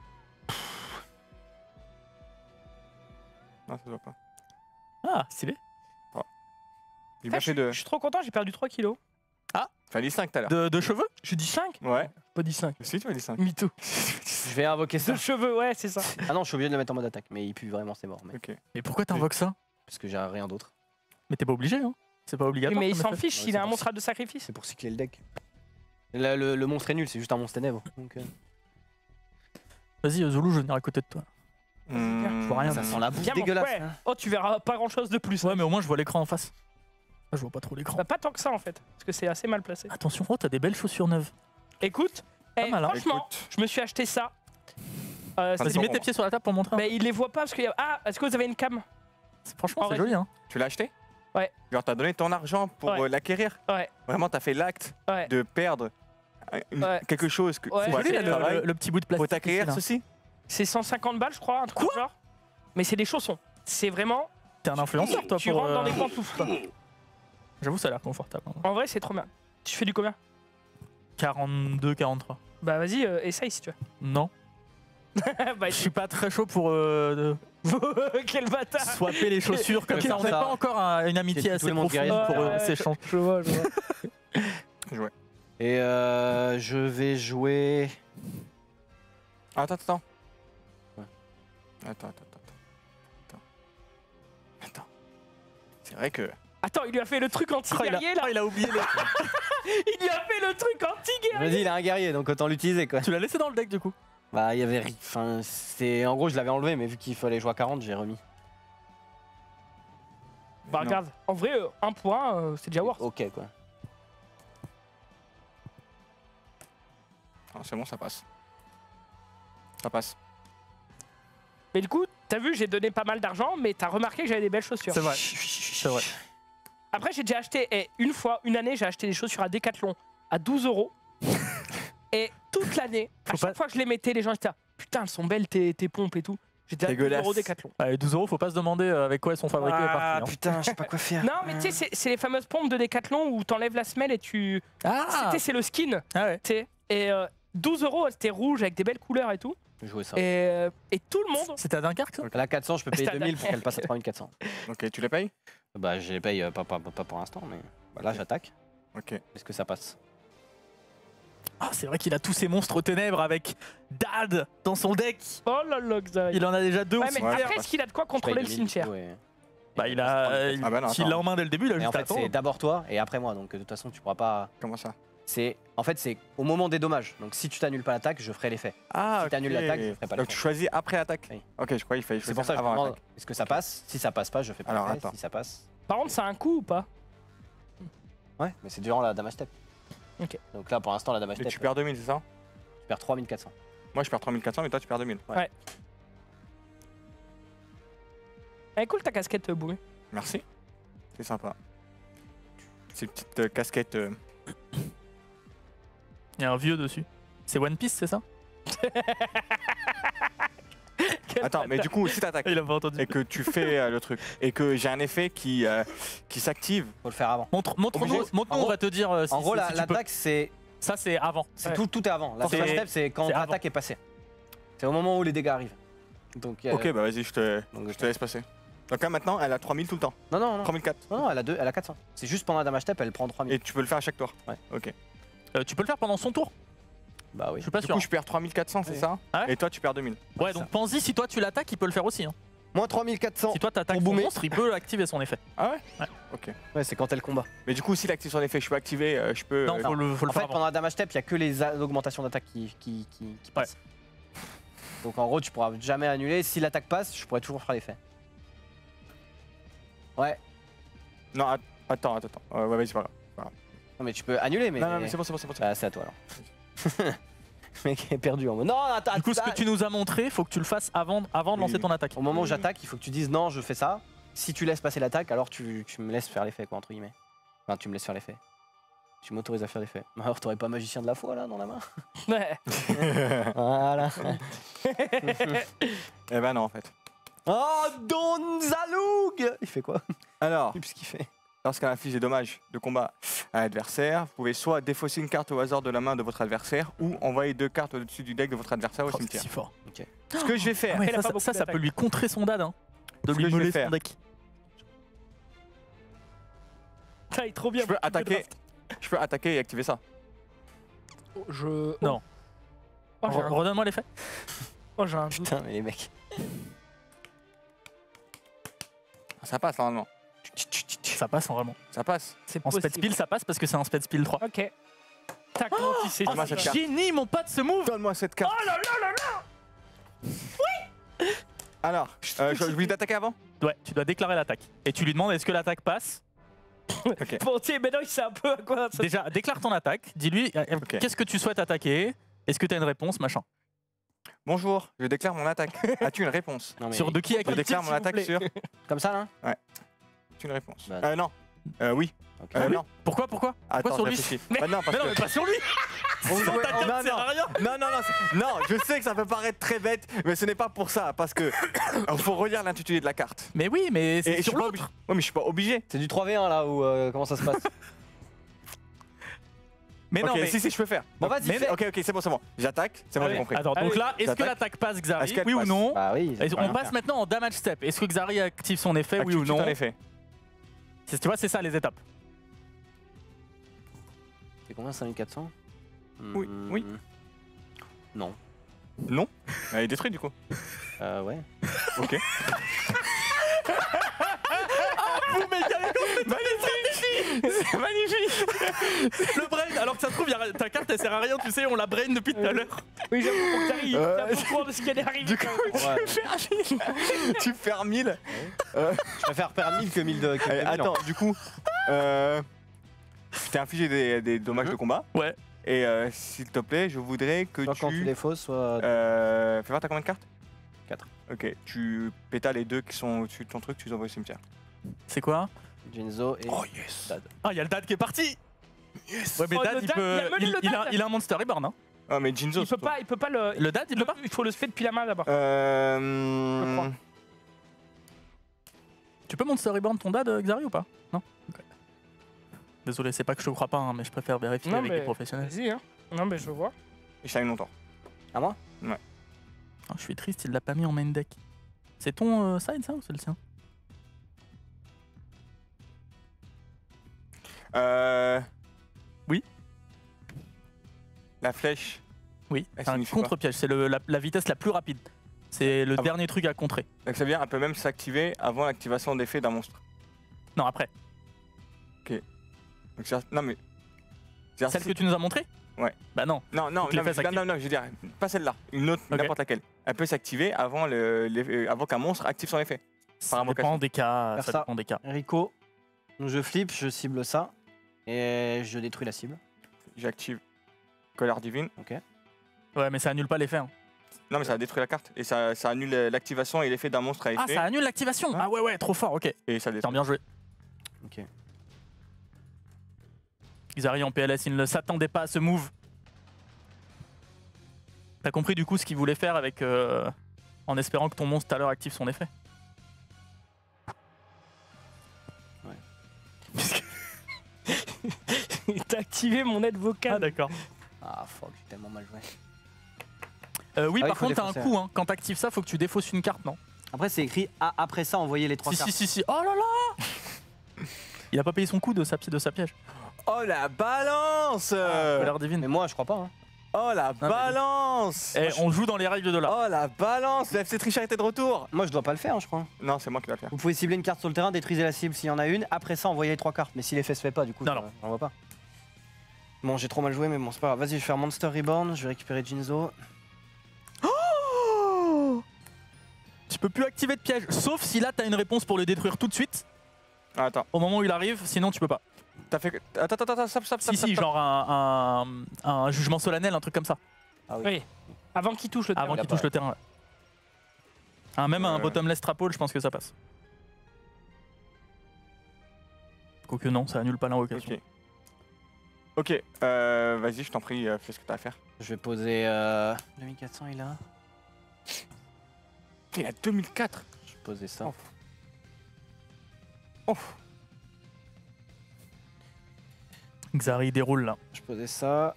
Non, ça se voit pas. Ah stylé. J'ai Ah, bien je, fait suis- de. je suis trop content, j'ai perdu trois kilos. Tu as dit cinq tout à l'heure. De, de cheveux? J'ai dit cinq? Ouais. Pas dit cinq. Si, tu m'as dit cinq. Mytho. Je vais invoquer ça. De cheveux, ouais, c'est ça. Ah non, je suis obligé de le mettre en mode attaque, mais il pue vraiment, c'est mort. Mais... Ok. Mais pourquoi t'invoques ça? Parce que j'ai rien d'autre. Mais t'es pas obligé hein. C'est pas obligatoire. mais il comme s'en effet. fiche, Ouais, il c'est a un pour monstre de sacrifice. C'est pour cycler le deck. Là, le, le monstre est nul, c'est juste un monstre ténèbres. Donc, euh, Vas-y Zulu je vais venir à côté de toi. Hmm, Je vois rien, ça mais- sent la bouffe Viens, mon- dégueulasse. ouais. hein. Oh, tu verras pas grand chose de plus. Ouais mais au moins je vois l'écran en face. Là, je vois pas trop l'écran. Bah, pas tant que ça en fait, parce que c'est assez mal placé. Attention, oh t'as des belles chaussures neuves. Écoute, eh, mal, hein. franchement, Écoute. je me suis acheté ça. Euh, Ah, c'est- Vas-y mets tes pieds sur la table pour montrer. un mais il les voit pas parce qu'il y a. Ah, est-ce que vous avez une cam? peu. Franchement en c'est vrai. joli hein. Tu l'as acheté? Ouais. Genre, t'as donné ton argent pour Ouais. euh, l'acquérir? Ouais. Vraiment, t'as fait l'acte Ouais. de perdre euh, une- Ouais. quelque chose que Ouais. C'est pour joli là, faire le le, travail, le- le petit bout de plastique. pour t'acquérir ici, là. ceci? C'est cent cinquante balles, je crois, un truc du genre. Mais c'est des chaussons. C'est vraiment. T'es un influenceur toi Tu pour. rentres dans euh, des pantoufles. quoi. J'avoue ça a l'air confortable. hein. En vrai, c'est trop bien. Tu fais du combien? quarante-deux, quarante-trois. Bah, vas-y, euh, essaye si tu veux. Non. bah, Je suis pas très chaud pour euh, quel bâtard! de swapper les chaussures comme Ok, ça. On ça. n'est pas encore à une amitié Tout le assez monde profonde guerrier. pour Ouais, euh, ouais, s'échanger. Je vois, je vois. Et euh, je vais jouer. Attends, attends. Ouais. Attends, attends, attends. Attends. Attends. C'est vrai que. Attends, il lui a fait le truc Oh, il, a, anti-guerrier là! oh, il a oublié les... Il lui a fait le truc Je anti-guerrier! me dis, il a un guerrier, donc autant l'utiliser quoi. Tu l'as laissé dans le deck du coup. Bah, il y avait. ri- Enfin, c'est. En gros, je l'avais enlevé, mais vu qu'il fallait jouer à quarante, j'ai remis. Bah, Non. regarde, en vrai, euh, un point, euh, c'est déjà worth. Ok quoi. Ah, c'est bon, ça passe. Ça passe. Mais du coup, t'as vu, j'ai donné pas mal d'argent, mais t'as remarqué que j'avais des belles chaussures. C'est vrai. C'est vrai. Après, j'ai déjà acheté, et une fois, une année, j'ai acheté des chaussures à Decathlon à douze euros. Et toute l'année, à Faut chaque pas- fois que je les mettais, les gens étaient là, putain, elles sont belles tes, tes pompes et tout. J'étais à douze Dégueulasse. euros Decathlon. Allez, douze euros, faut pas se demander euh, avec quoi elles sont fabriquées et Ah parties. hein. putain, je sais pas quoi faire. Non, mais tu sais, c'est- c'est les fameuses pompes de Decathlon où t'enlèves la semelle et tu. Ah, C'était, c'est le skin, ah ouais. tu sais. Et euh, douze euros, c'était rouge avec des belles couleurs et tout. Jouer ça. Et, euh, et tout le monde. C'était à Dunkerque ça? À la quatre cents, je peux payer C'était à deux mille pour qu'elle passe à trois mille quatre cents. Ok, tu les payes? Bah, je les paye euh, pas, pas, pas pour l'instant, mais. Bah, là, j'attaque. Ok. Est-ce que ça passe? Ah, c'est vrai qu'il a tous ces monstres ténèbres avec Dad dans son deck. Oh là là, Xavier. Il en a déjà deux Ouais, au mais cimetière. après, est-ce qu'il a de quoi Je paye contrôler le deux mille, cimetière? ouais. Bah, il a. euh, Ah bah non, S'il attends. l'a en main dès le début, il a Et juste en à fait, c'est attendre. d'abord toi et après moi, donc de toute façon, tu pourras pas. Comment ça? C'est en fait c'est au moment des dommages. Donc si tu t'annules pas l'attaque, je ferai l'effet. Ah, Si t'annules ok. l'attaque, je ferai pas Donc l'effet. tu choisis après attaque? Oui. Ok, je crois qu'il fallait C'est choisir pour ça que je me avant demande attaque. est-ce que ça passe? Si ça passe pas, je fais pas Alors, l'effet. attends. Si ça passe. Par contre, ça a un coût ou pas? Ouais, mais c'est durant la damage step. Ok. Donc là pour l'instant la damage Et step, tu perds deux mille, c'est ça? tu perds trois mille quatre cents. Moi je perds trois mille quatre cents, mais toi tu perds deux mille. Elle est cool ta casquette, euh, Bourré. Merci. C'est sympa. C'est une petite euh, casquette. euh, Il y a un vieux dessus. C'est One Piece, c'est ça? Attends, mais du coup, si t'attaques Il a pas entendu. et que tu fais euh, le truc et que j'ai un effet qui, euh, qui s'active, Faut le faire avant. Montre, montre-nous, Obligé. montre-nous, En on gros- va te dire euh, si, En gros, si- la- si tu peux. l'attaque c'est Ça, c'est avant. c'est Ouais. tout, tout est avant. La C'est- damage step c'est quand c'est avant. l'attaque est passée. C'est au moment où les dégâts arrivent. Donc, euh, ok, bah vas-y, je te, donc, je te laisse passer. Donc là maintenant, elle a trois mille tout le temps. Non non non. trois mille quatre. Non non, elle a deux, elle a quatre cents. C'est juste pendant la damage step, elle prend trois mille. Et tu peux le faire à chaque tour. Ouais. Ok. Euh, tu peux le faire pendant son tour. Bah oui. Je suis pas Du sûr. coup, je perds trois mille quatre cents, c'est Ouais. ça Ah ouais Et toi, tu perds deux mille. Ouais, donc pense-y, si toi tu l'attaques, il peut le faire aussi. Hein. Moins trois mille quatre cents. Si toi t'attaques Pour ton boomer. monstre, il peut activer son effet. Ah ouais Ouais. Ok. Ouais, c'est quand elle combat. Mais du coup, s'il active son effet, je peux activer, euh, je peux. Non, euh, faut le, faut le En faire fait, avant. pendant la damage step, il y a que les a- augmentations d'attaque qui, qui, qui, qui passent. Donc en gros, tu pourras jamais annuler. Si l'attaque passe, je pourrais toujours faire l'effet. Ouais. Non, att- attends, attends, attends. Euh, ouais, vas-y, voilà. Non, mais tu peux annuler, mais. Non, non, mais c'est bon, c'est bon, c'est bon. Bah, c'est à toi alors. Le mec est perdu en mode. Non, attends, Du coup, ce que attends. tu nous as montré, faut que tu le fasses avant, avant de Oui, lancer oui. ton attaque. Au moment où j'attaque, il faut que tu dises non, je fais ça. Si tu laisses passer l'attaque, alors tu, tu me laisses faire l'effet, quoi, entre guillemets. Enfin, tu me laisses faire l'effet. Tu m'autorises à faire l'effet. Alors, t'aurais pas magicien de la foi là dans la main? Ouais. Voilà. Eh ben non, en fait. Oh, Don Zaloug! Il fait quoi? Alors, Je sais plus ce qu'il fait. lorsqu'un inflige des dommages de combat à l'adversaire, vous pouvez soit défausser une carte au hasard de la main de votre adversaire ou envoyer deux cartes au-dessus du deck de votre adversaire au Oh, c'est cimetière. si fort. Ce que je vais faire, Ah ouais, il a ça, pas ça, beaucoup ça, ça d'attaque. peut lui contrer son dad. Hein, de Ce lui que je vais meler faire. son deck. Ça, il est trop bien. je peux attaquer, je peux attaquer et activer ça. Je. Non. Oh, j'ai Re- un- Redonne-moi l'effet. oh, j'ai un doute. Putain, mais les mecs. Ça passe normalement. Ça passe hein, vraiment. Ça passe. C'est En sped possible. spill, ça passe parce que c'est un sped spill trois. Ok. Tac, comment tu sais Ah, ça cette carte. Génie, mon pote, ce move. Donne-moi cette carte. Oh là là là là. Alors, euh, je, je voulais t'attaquer avant. Ouais, tu dois déclarer l'attaque. Et tu lui demandes est-ce que l'attaque passe. Ok. Bon, tu sais, maintenant il sait un peu à quoi ça. Déjà, déclare ton attaque. Dis-lui euh, Ok. qu'est-ce que tu souhaites attaquer. Est-ce que tu as une réponse, machin. Bonjour, je déclare mon attaque. As-tu une réponse? Non, mais Sur de qui à Je quel déclare type, mon s'il vous attaque plaît. sur. Comme ça là? As-tu une réponse? Bah, Euh, non. Euh, oui. Ok. Euh, oui. non. Pourquoi, pourquoi Attends, sur je lui réfléchis. Mais- Bah, non, parce Mais non, que. mais pas sur lui. On Sans jouait- ta carte, non, ça sert à rien. non, non, non, c'est- non, je sais que ça peut paraître très bête, mais ce n'est pas pour ça, parce que il faut relire l'intitulé de la carte. Mais oui, mais Et c'est je suis sur pas l'autre. obligé. Ouais, mais je suis pas obligé. C'est du trois v un là ou euh, comment ça se passe? Mais non, ok, mais. si, si, je peux faire. Bon, vas-y, Mais- fais. Ok, ok, c'est bon, c'est bon. J'attaque, c'est bon, Allez, j'ai compris. Attends, donc Allez, là, est-ce que j'attaque. l'attaque passe, Est-ce Xari? qu'elle Oui ou passe non? Bah oui. Et pas on rien passe faire. maintenant en damage step. Est-ce que Xari active son effet, oui Active ou tout non? en effet. C'est- Tu vois, c'est ça les étapes. C'est combien? cinq mille quatre cents? Oui, Hmm, oui. Non. Non. Elle est détruite du coup. Euh, ouais. Ok. Vous, mais magnifique! C'est magnifique! Le brain, alors que ça se trouve, y a- ta carte elle sert à rien, tu sais, on la brain depuis tout à l'heure. Oui, j'avoue, pour que t'arrives. Euh, T'as pas au courant de ce qui allait arriver. Du coup, Ouais. tu fais mille. Tu fais mille. Je préfère perdre mille que mille de. que Allez, mille, non. attends, du coup, euh, je t'ai infligé des, des dommages Mhm. de combat. Ouais. Et euh, s'il te plaît, je voudrais que Soit quand tu tu. les fausses, soit. Euh, fais voir, t'as combien de cartes? Quatre. Ok, tu pétales les deux qui sont au-dessus de ton truc, tu les envoies au cimetière. C'est quoi? Genzo et. yes. Dad. Ah, il y a le dad qui est parti! Yes. Ouais, mais Oh, dad, le il dad, peut. il a mené Il, le il a, dad. il a un monster reborn, hein. Ah, mais Jinzo. Il peut surtout. pas, il peut pas le. Le dad, il peut pas? Il faut le spé depuis la main d'abord. Euh. Je crois. Tu peux monster reborn ton dad, Xari, ou pas? Non? Ok. Désolé, c'est pas que je te crois pas, hein, mais je préfère vérifier Non, avec mais- les professionnels. Vas-y, hein. Non, mais je vois. Et je t'aime longtemps. À moi? Ah, je suis triste, il l'a pas mis en main deck. C'est ton euh, side, ça, ou c'est le sien? Euh. Oui. La flèche. Oui, Elle c'est un signifie quoi contre-piège, c'est le- la, la vitesse la plus rapide. C'est le Ah bon. dernier truc à contrer. Donc ça veut dire elle peut même s'activer avant l'activation d'effet d'un monstre. Non, après. Donc, c'est- non mais. c'est-à-dire Celle si- que tu nous as montrée? Ouais. Bah non. Non, non, Faut que non, les mais- fesses non, activent. non, non, je veux dire, pas celle-là, une autre, Ok. n'importe laquelle. Elle peut s'activer avant, le, l'effet- avant qu'un monstre active son effet. Ça Par dépend invocation. des cas. Faire Ça ça. dépend des cas. Rico. Donc je flippe, je cible ça. Et je détruis la cible. J'active Colère Divine. Ok. Ouais, mais ça annule pas l'effet. hein. Non, mais ça détruit la carte et ça, ça annule l'activation et l'effet d'un monstre à Ah, effet. ça annule l'activation. Ouais. Ah ouais, ouais, trop fort, ok. Et ça Putain, détruit. bien joué. Ok. Xari en P L S, il ne s'attendait pas à ce move. T'as compris du coup ce qu'il voulait faire avec. euh, en espérant que ton monstre tout à l'heure active son effet. T'as activé mon aide Ah, vocale. d'accord. Ah fuck, j'ai tellement mal joué. Euh, oui, Ah oui, par faut contre, t'as un défausser, coup, hein. Quand t'actives ça, faut que tu défausses une carte, non? Après c'est écrit ah, après ça envoyer les trois Si, cartes. si, si, si. Oh là là. Il a pas payé son coup de sa, de sa piège. Oh la balance euh, Colère divine. Mais moi je crois pas. Hein. Oh la mais- balance. Et on joue dans les règles de l'art. Oh la balance. Le F C Trichard était de retour. Moi, je dois pas le faire, hein, je crois. Non, c'est moi qui dois le faire. Vous pouvez cibler une carte sur le terrain, détruire la cible s'il y en a une. Après ça, envoyer les trois cartes. Mais si l'effet se fait pas, du coup, Non, je- non. j'en vois pas. Bon, j'ai trop mal joué, mais bon, c'est pas grave. Vas-y, je vais faire Monster Reborn. Je vais récupérer Jinzo. Tu peux plus activer de piège, sauf si là t'as une réponse pour le détruire tout de suite, Ah, attends, au moment où il arrive, sinon tu peux pas. t'as fait. Attends, attends, attends, stop, stop, stop. Si, si, stop. genre un, un, un jugement solennel, un truc comme ça, Oui. Avant qu'il touche le terrain. avant y a qu'il pas- touche le terrain. Ouais. Un, même un Euh. bottomless trapole, je pense que ça passe. Quoique non, ça annule pas l'invocation. Ok. Ok, euh, vas-y, je t'en prie, euh, fais ce que t'as à faire. Je vais poser. Euh... deux mille quatre cents, il a. Il a deux mille quatre. Je vais poser ça. Oh. Oh. Xari déroule là. Je posais ça.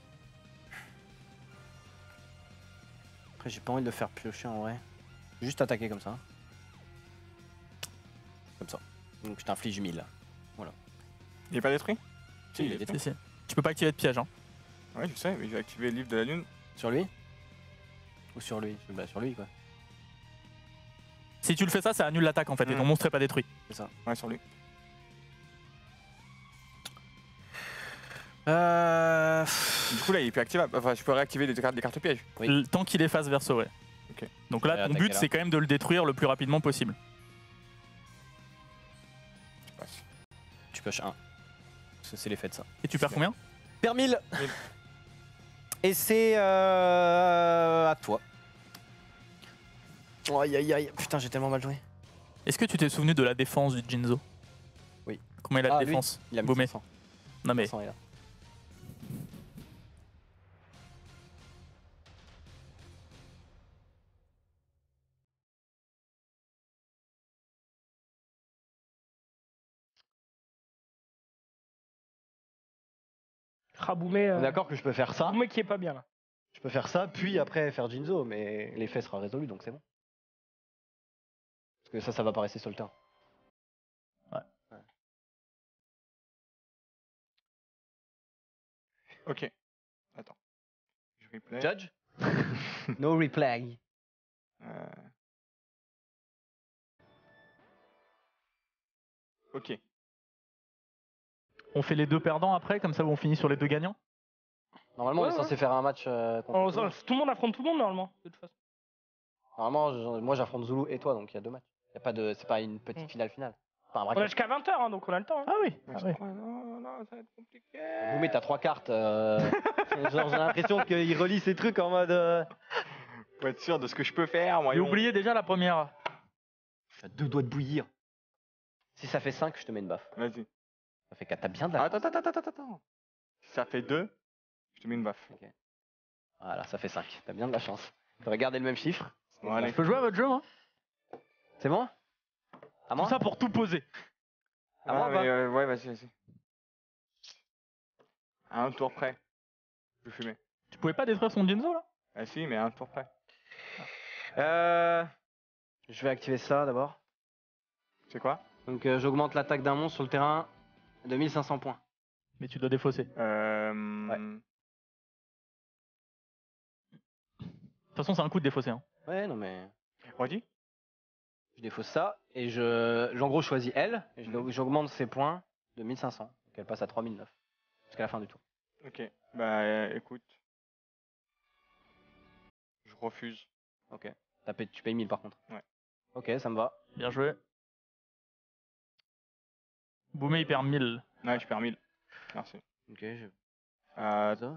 Après, j'ai pas envie de le faire piocher en vrai. Je vais juste attaquer comme ça. Comme ça. Donc je t'inflige mille. Il est pas détruit? Si, il est détruit. Si, si. Tu peux pas activer de piège. Hein. Ouais, je sais, mais je vais activer le livre de la lune. Sur lui? Ou sur lui? Bah sur lui quoi. Si tu le fais ça, ça annule l'attaque en fait, et ton Mhm. monstre est pas détruit. C'est ça. Ouais, sur lui. Euh... Du coup, là, il est plus activable. Enfin, je peux réactiver des cartes, des cartes pièges. Oui. Le- Tant qu'il est face verso, ouais. Ok. Donc Ouais, là, ton attaquer but, là. c'est quand même de le détruire le plus rapidement possible. Je passe. Tu pioches un. C'est c'est l'effet de ça. Et tu perds combien? Perds mille. Mille. Et c'est euh... à toi. Aïe aïe aïe. Putain, j'ai tellement mal joué. Est-ce que tu t'es souvenu de la défense du Jinzo? Oui. Combien il a de Ah, lui, défense? Il a mis Baumé. cinq cents. Non mais cinq cents, il a. Raboumé. Euh... D'accord que je peux faire ça. Raboumé qui est pas bien là. Je peux faire ça, puis après faire Jinzo, mais l'effet sera résolu, donc c'est bon. Parce que ça, ça va pas rester sur le terrain. Ok. Attends. Je replay. Judge? No replay. Euh... Ok. on fait les deux perdants après, comme ça on finit sur les deux gagnants? Normalement, on Ouais, est censé faire un match euh, contre Oh, tout le ça, monde. tout le monde affronte tout le monde normalement, de toute façon. Normalement, je- moi j'affronte Zulu et toi, donc il y a deux matchs. Y a pas de, c'est pas une petite Mm. finale finale. Enfin, un On a braquage. jusqu'à vingt heures, hein, donc on a le temps. hein. Ah oui, Ouais, ah je oui. crois- Non, non, ça va être compliqué. Boumé, t'as trois cartes. euh, Genre, j'ai l'impression qu'il relie ses trucs en mode. euh, Pour être sûr de ce que je peux faire, J'ai voyons. oublié déjà la première. Je suis à deux doigts de bouillir. Si ça fait cinq, je te mets une baffe. Vas-y. Ça fait quatre. T'as bien de la. Attends, attends, attends, attends, attends. Si ça fait deux, je te mets une baffe. Voilà, ça fait cinq. T'as bien de la chance. T'aurais gardé le même chiffre. Bon, allez. Je peux jouer à votre jeu, moi? C'est bon? À moi? Tout ça pour tout poser. À moi, Ah, ou mais, pas euh, ouais, vas-y, vas-y. À un tour près. Je vais fumer. Tu pouvais pas détruire son Jinzo là? Ah si, mais à un tour près. Euh. Je vais activer ça d'abord. C'est quoi? Donc euh, j'augmente l'attaque d'un monstre sur le terrain de mille cinq cents points. Mais tu dois défausser. Euh... Ouais. De toute façon, c'est un coup de défausser. Hein. Ouais, non mais. Redis? Je défausse ça et je. En gros, je choisis elle et je- Mhm. j'augmente ses points de mille cinq cents. Donc elle passe à trois mille neuf. Jusqu'à la fin du tour. Ok. Bah euh, écoute. Je refuse. Ok. T'as payé- tu payes mille par contre. Ouais. Ok, ça me va. Bien joué. Boumé, il perd mille. Ouais, je perds mille. Merci. Ok, je. Euh, Ça.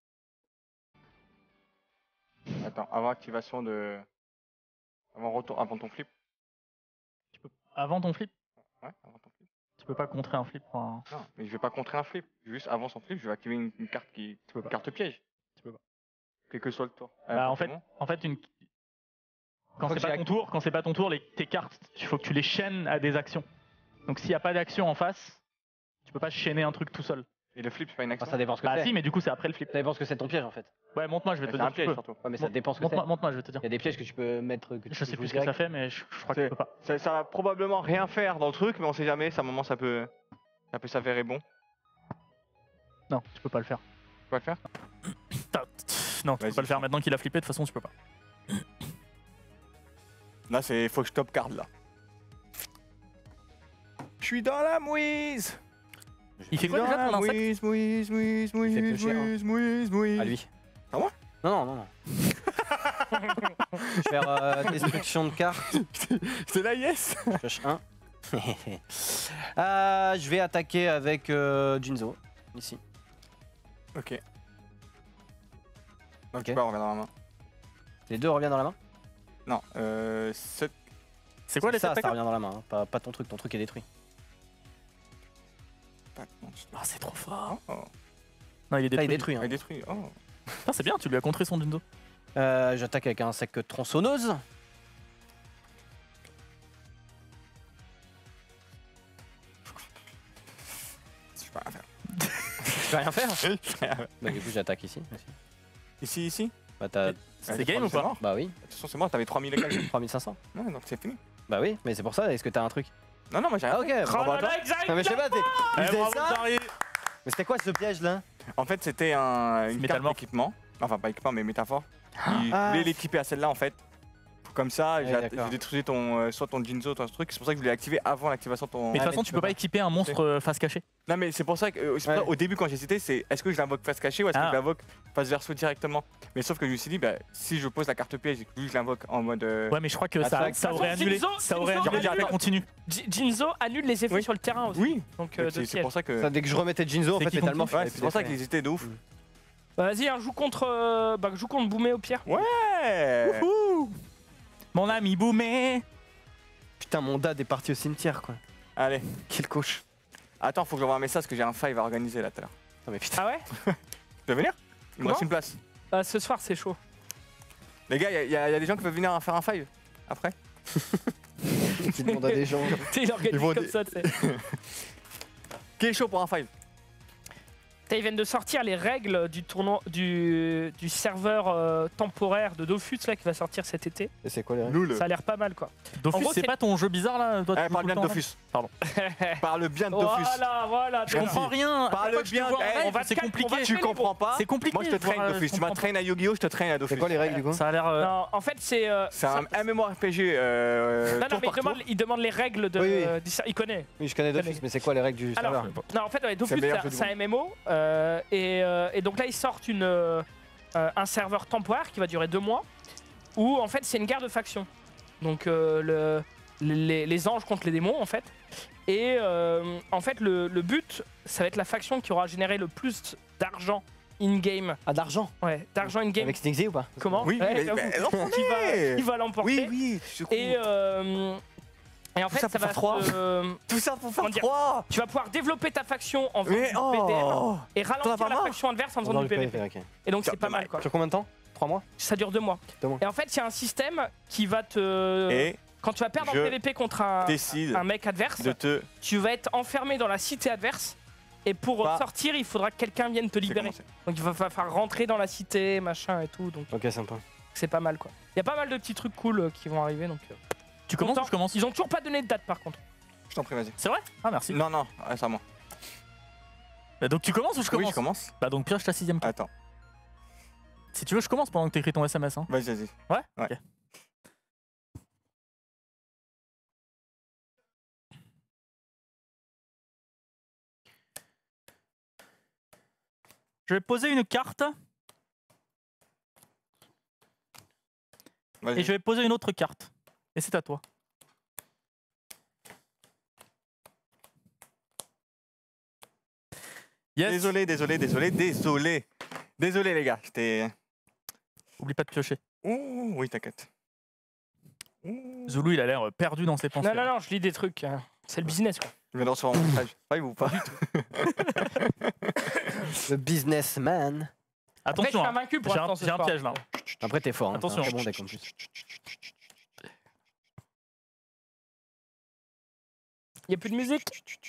attends, avant activation de... Avant, retour... avant ton flip. Avant ton flip, Ouais, avant ton flip. tu peux pas contrer un flip. Enfin, Non, mais je vais pas contrer un flip. Juste avant son flip, je vais activer une, une carte qui... tu peux pas. Une carte piège. Tu peux pas. Quel que soit le tour. Euh, Bah, en c'est fait, bon en fait, une. Quand Faut c'est que pas j'ai ton tour, quand c'est pas ton tour, les, tes cartes, il faut que tu les chaînes à des actions. Donc s'il y a pas d'action en face, tu peux pas chaîner un truc tout seul. Et le flip, c'est pas une Enfin, action. ça dépend ce que Bah c'est. si, mais du coup c'est après le flip. Ça dépend ce que c'est ton piège en fait. Ouais, montre-moi, je vais Mais te c'est dire. un tu piège peux. surtout. Ouais, mais ça Mon- dépend ce que c'est. Montre-moi, montre-moi, je vais te dire. Il y a des pièges que tu peux mettre. Que tu Je peux sais jouer plus ce que direct. ça fait, mais je, je crois que C'est- tu peux pas. Ça, ça va probablement rien faire dans le truc, mais on sait jamais. Ça, à un moment, ça peut... Ça peut s'avérer bon. Non, tu peux pas le faire. Tu peux le faire? T'as- Non, tu peux Vas-y, pas le faire fais. maintenant qu'il a flippé, de toute façon tu peux pas. Là, c'est faut que je top card là. Je suis dans la mouise. Il fait quoi déjà ton insecte? Mouise, mouise, mouise, Il fait mouise, piocher, hein. mouise, mouise, mouise. À lui. À moi? Non, non, non, non. Je vais faire euh, destruction de cartes. C'est la yes. Je pioche un. Euh, je vais attaquer avec euh, Jinzo, ici. Ok. Donc Ok. tu peux revenir dans la main. Les deux reviennent dans la main. Non, euh. sept. C'est quoi les Ça, attaques? ça revient dans la main, hein. pas, pas ton truc, ton truc est détruit. Ah, c'est trop fort. Oh, Non, il est Ça, il détruit. est détruit. hein. il est détruit. Oh. Ah, c'est bien, tu lui as contré son Jinzo. Euh, J'attaque avec un insecte tronçonneuse. Je peux rien faire. Je peux rien faire. Je peux rien faire. Bah, du coup, j'attaque ici. aussi. Ici, ici. Bah, t'as. C'est Allez, game ou c'est pas? mort. Bah oui, De toute façon, c'est mort, t'avais trois mille et quelques. trois mille cinq cents. Ouais, donc c'est fini. Bah oui, mais c'est pour ça, est-ce que t'as un truc? Non, non, moi j'ai rien. Ah ok, fait. bravo à Oh là toi. là, exact. Non mais je sais pas, t'es- il Eh, faisait bravo, ça. Dari. Mais c'était quoi ce piège là? En fait, c'était un, une Métal carte mort. d'équipement. Enfin, pas équipement, mais métaphore. Il Ah. voulait l'équiper à celle-là en fait. Comme ça, Ouais, j'ai d'accord. j'ai détruit ton, euh, soit ton Jinzo, soit ce truc. C'est pour ça que je voulais l'activer avant l'activation de ton. Mais de toute Ah, façon, mais tu tu peux peux pas pas. équiper un monstre euh, face cachée. Non, mais c'est pour ça que euh, c'est pour Ouais. ça, au début, quand j'hésitais, c'est est-ce que je l'invoque face cachée ou est-ce que Ah. je l'invoque face verso directement. Mais sauf que je me suis dit, bah, si je pose la carte piège et que lui, je l'invoque en mode. euh, Ouais, mais je crois que ça, Attaque. ça aurait Attention, annulé. Jinzo, Ça aurait Jinzo annulé annule. l'effet continu. J- Jinzo annule les effets Oui. sur le terrain aussi. Oui, Donc, euh, de c'est c'est piège. pour ça que. Ça, dès que je remettais Jinzo, en C'est fait, qui métal contre mort. qui Ouais, il c'est pour ça avait qu'ils hésitaient de ouf. Bah, vas-y, un joue contre. euh, Bah, joue contre Boumé au pire. Ouais. Wouhou. Mon ami Boumé. Putain, mon dad est parti au cimetière quoi. Allez. Quelle couche. Attends, faut que j'envoie un message parce que j'ai un five à organiser là tout à l'heure. Non mais putain. Ah ouais? Tu veux venir? Il me Comment reste une place. Bah, ce soir, c'est chaud. Les gars, il y, a y a des gens qui peuvent venir faire un five après. Tu demandes à des gens. Tu sais, il organise Ils vont comme dé- ça, tu sais. Qui est chaud pour un five? Ils viennent de sortir les règles du tournoi du, du serveur euh, temporaire de Dofus là qui va sortir cet été. Et c'est quoi les règles? Loul. Ça a l'air pas mal quoi. Dofus, En gros, c'est c'est- pas ton jeu bizarre là? Toi, tu Eh, joues parle tout bien le de temps, Dofus. Pardon. Parle bien de Dofus. Voilà, voilà. Je comprends rien. À chaque Parle fois que je te bien. vois en Eh, live, on va c'est te calmer, compliqué. on va te Tu calmer, comprends pas? C'est compliqué. Moi je te de voir, traîne euh, Dofus. je Tu m'as comprends traîné à Yu-Gi-Oh, je te traîne à Dofus. C'est quoi les règles du coup? Ça a l'air. euh, Non, en fait, c'est. euh, C'est ça- un MMORPG. Euh, Non, non, tour mais il par tour. demande, il demande les règles de. Oui, oui. euh, du ser- il connaît. Oui, je connais Dofus, mais c'est quoi les règles du Alors, serveur? non, en fait, ouais, Dofus, le meilleur c'est jeu du c'est un M M O. euh, et, euh, et donc là, ils sortent une, euh, euh, un serveur temporaire qui va durer deux mois. Où en fait, c'est une guerre de factions. Donc, euh, le, les, les anges contre les démons, en fait. Et euh, en fait, le, le but, ça va être la faction qui aura généré le plus d'argent in-game. Ah, d'argent? Ouais, d'argent in-game. Avec Snixy ou pas? Comment Oui, Ouais, mais- j'avoue. mais qui l'entendez. va, qui va l'emporter. Oui, oui, je crois. Et, euh, et en Tout fait, ça ça, pour va faire trois. se- Tout ça pour Comment faire dire trois. tu vas pouvoir développer ta faction en faisant Mais du P D M oh. et T'en as ralentir pas la marre faction adverse en faisant Dans du le P V P. P V P, ok. Et donc Tiens, c'est pas pas mal mal. quoi. Sur combien de temps? trois mois? Ça dure deux mois. Deux mois. Et en fait, il y a un système qui va te. Et Quand tu vas perdre je en P V P contre un, décide un mec adverse, de te. tu vas être enfermé dans la cité adverse. Et pour Pas. sortir, il faudra que quelqu'un vienne te C'est libérer. commencé. Donc il va fa- falloir rentrer dans la cité, machin et tout. Donc Ok, sympa. c'est pas mal quoi. Il y a pas mal de petits trucs cool euh, qui vont arriver. Donc, euh, Tu commences ou content. je commence? Ils ont toujours pas donné de date par contre. Je t'en prie, vas-y. C'est vrai? Ah, merci. Non, non, récemment. Bah, donc tu commences ou je Oui, commence? je commence. Bah, donc pioche ta sixième carte. Attends, Si tu veux, je commence pendant que t'écris ton S M S. Hein. vas-y, vas-y. Ouais? Ouais. Ok. Je vais poser une carte Vas-y. et je vais poser une autre carte. Et c'est à toi. Yes. Désolé, désolé, désolé, désolé. Désolé, les gars. J'étais. Oublie pas de piocher. Ouh, oui, t'inquiète. Ouh. Zoulou, il a l'air perdu dans ses pensées. Non, non, non, je lis des trucs. euh, C'est le business quoi. Je viens de recevoir mon message. Five ou pas? Le businessman. Après, je Attention, suis hein. invaincu pour j'ai un, l'instant ce j'ai un soir. piège là. Après, t'es fort. Hein. Attention. T'as un très bon deck en plus. Il y a plus de musique.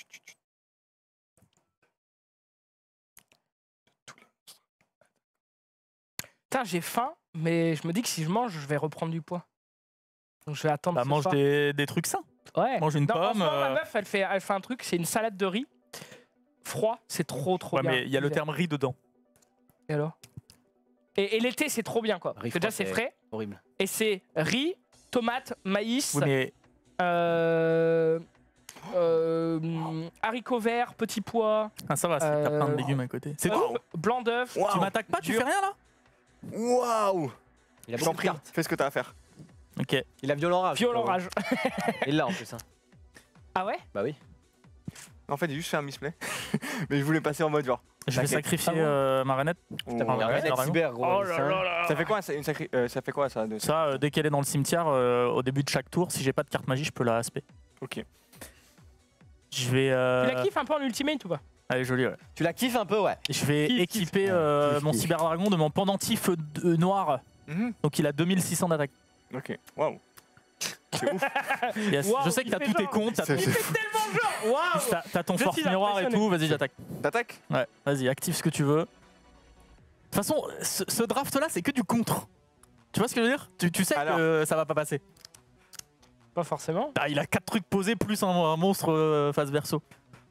Putain, j'ai faim, mais je me dis que si je mange, je vais reprendre du poids. Donc je vais attendre. Bah, ce mange soir. des, des trucs sains. Ouais. mange une Non, en ce pomme, moment, euh. ma meuf, elle fait, elle fait un truc, c'est une salade de riz. Froid, c'est trop trop Ouais, bien. mais il y a le Hiver. terme riz dedans. Et alors Et, et l'été, c'est trop bien, quoi. Riz Parce que déjà, froid, c'est c'est- frais. Horrible. Et c'est riz, tomate, maïs, Oui, mais euh, euh, haricots verts, petits pois, ah, ça va, c'est que t'as plein de Euh, légumes à côté. C'est euh, tout. blanc d'œuf. Waouh. Tu m'attaques pas, tu dur. fais rien là? Waouh. Il a Je beaucoup t'en de prie, cartes. fais ce que t'as à faire. Ok. Il a violent rage. Violent quoi. rage. Il l'a en plus. Hein. Ah ouais? Bah oui. En fait, j'ai juste fait un misplay. Mais je voulais passer en mode genre. Je vais T'inquiète. sacrifier Ah bon euh, ma rainette. oh, T'as pas ouais. un Ouais. net cyber gros. Oh c'est là un- là là. Ça fait quoi ça, une sacrée- euh, ça fait quoi ça de... Ça, euh, dès qu'elle est dans le cimetière, euh, au début de chaque tour, si j'ai pas de carte magie, je peux la aspect. Ok. Je vais. euh, Tu la kiffes un peu en ultimate ou pas? Elle est jolie, ouais. Tu la kiffes un peu, ouais. Je vais Kiff, équiper kiff. euh, Kiff, mon kiff. cyberdragon de mon pendentif euh, noir. Mhm. Donc il a deux mille six cents d'attaque. Ok. Waouh. C'est ouf. Yes. Waouh, je sais que il t'as fait tous tes genre. comptes, t'as C'est- ton, c'est- Tellement genre. Waouh! t'as- t'as ton Je force suis miroir et impressionné. tout. Vas-y, j'attaque. T'attaques? Ouais, vas-y, active ce que tu veux. De toute façon, ce, ce draft là, c'est que du contre. Tu vois ce que je veux dire? tu, tu sais Alors. que ça va pas passer. Pas forcément. Ah, il a quatre trucs posés plus un, un monstre euh, face verso.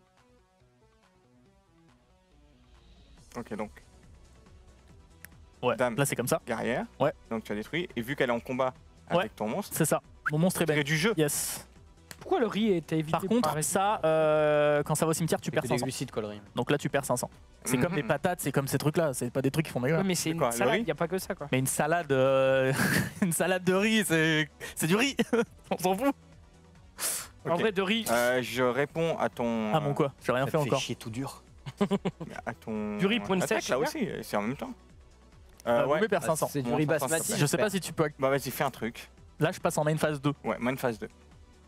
Ok, donc. Ouais, Dame. là c'est comme ça. Guerrière. Ouais. Donc tu as détruit. Et vu qu'elle est en combat avec Ouais. ton monstre, C'est ça. Mon monstre est tiré bête. du jeu. Yes. Pourquoi le riz était évité Par contre, par- ça, euh, quand ça va au cimetière, tu C'est perds que des cinq cents. glucides, quoi, le riz. Donc là, tu perds cinq cents. C'est comme Mhm. les patates, c'est comme ces trucs-là. C'est pas des trucs qui font des Ouais, gars. mais c'est une quoi, le salade, riz y a pas que ça quoi. Mais une salade, euh, une salade de riz, c'est c'est du riz. On s'en fout. En Ok. vrai, de riz. Euh, je réponds à ton. Ah mon quoi, j'ai rien Ça fait te fait encore. chier tout dur. À ton. Du riz pour une attaque, sèche, là c'est aussi, c'est en même temps. Euh, Euh, ouais. Boumé perd cinq cents. C'est du Bon, riz ça, ça, ça, basmati. ça. Je sais pas si tu peux. Bah vas-y, fais un truc. Là, je passe en main phase deux. Ouais, main phase deux.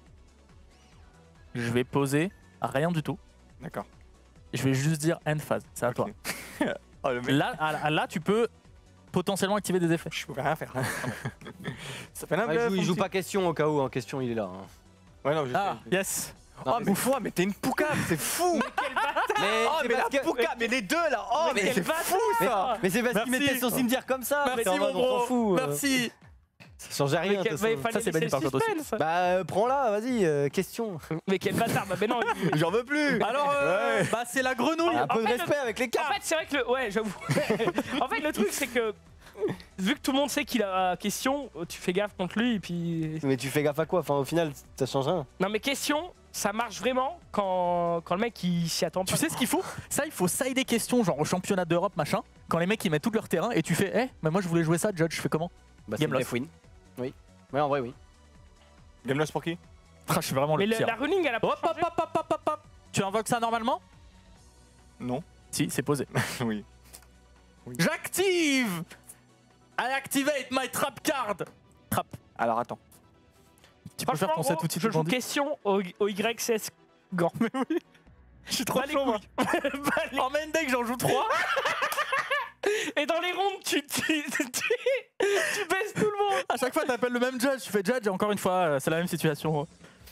Je vais poser rien du tout. D'accord. Je vais juste dire end phase. C'est à toi. Ok. Oh, le mec, Là, à- là, tu peux potentiellement activer des effets. je pouvais rien faire. Ça fait un Ah, il joue, il joue petit- pas question au cas où, en question il est là. hein. Ouais, non, je Ah, sais. yes. Non, Oh, mais- mais Bouffoua, mais t'es une poucave, c'est fou! Mais, Oh, c'est mais parce la que- poucave, mais les deux là! Oh, Mais mais quel c'est bâtard. fou ça! Mais c'est parce qu'il Merci. mettait son cimetière comme ça. Merci mais en mon mode, on s'en bro. fout, euh, Merci. Ça change rien. Mais de quel- toute mais façon. fallait Ça, c'est banni laisser par le contre aussi. suspense. Bah euh, prends-la, vas-y, euh, question. Mais quel bâtard, bah, mais non. il- J'en veux plus! Alors, euh, Ouais. bah c'est la grenouille. Un en peu de fait, respect avec les En cartes. fait, c'est vrai que le. Ouais, j'avoue. En fait, le truc, c'est que. Vu que tout le monde sait qu'il a question, tu fais gaffe contre lui et puis. Mais tu fais gaffe à quoi? Enfin, au final, ça change rien. Non, mais question, ça marche vraiment quand, quand le mec il s'y attend pas. Tu sais ce qu'il faut? Ça, il faut side des questions, genre au championnat d'Europe, machin. Quand les mecs ils mettent tout leur terrain et tu fais, eh, mais moi je voulais jouer ça, Judge, je fais comment? Bah, c'est Game une loss. def win. Oui. Ouais, en vrai, oui. Game loss pour qui? Ah, je suis vraiment Mais le le- pire. la running, elle a pas Hop, hop, changé. hop, hop, hop, hop, hop. Tu invoques ça normalement? Non. Si, c'est posé. Oui. J'active! I activate my trap card! Trap. Alors attends. Tu peux faire Franchement, ton set gros, outil je de joue bandit? question au, au Y C S Grand. Mais oui. Je suis trop Bah, les chaud, moi. Bah, les- En main deck, j'en joue trois. Et dans les rondes, tu, tu, tu, tu baisses tout le monde. À chaque fois, t'appelles le même Judge. Tu fais Judge, et encore une fois, euh, c'est la même situation.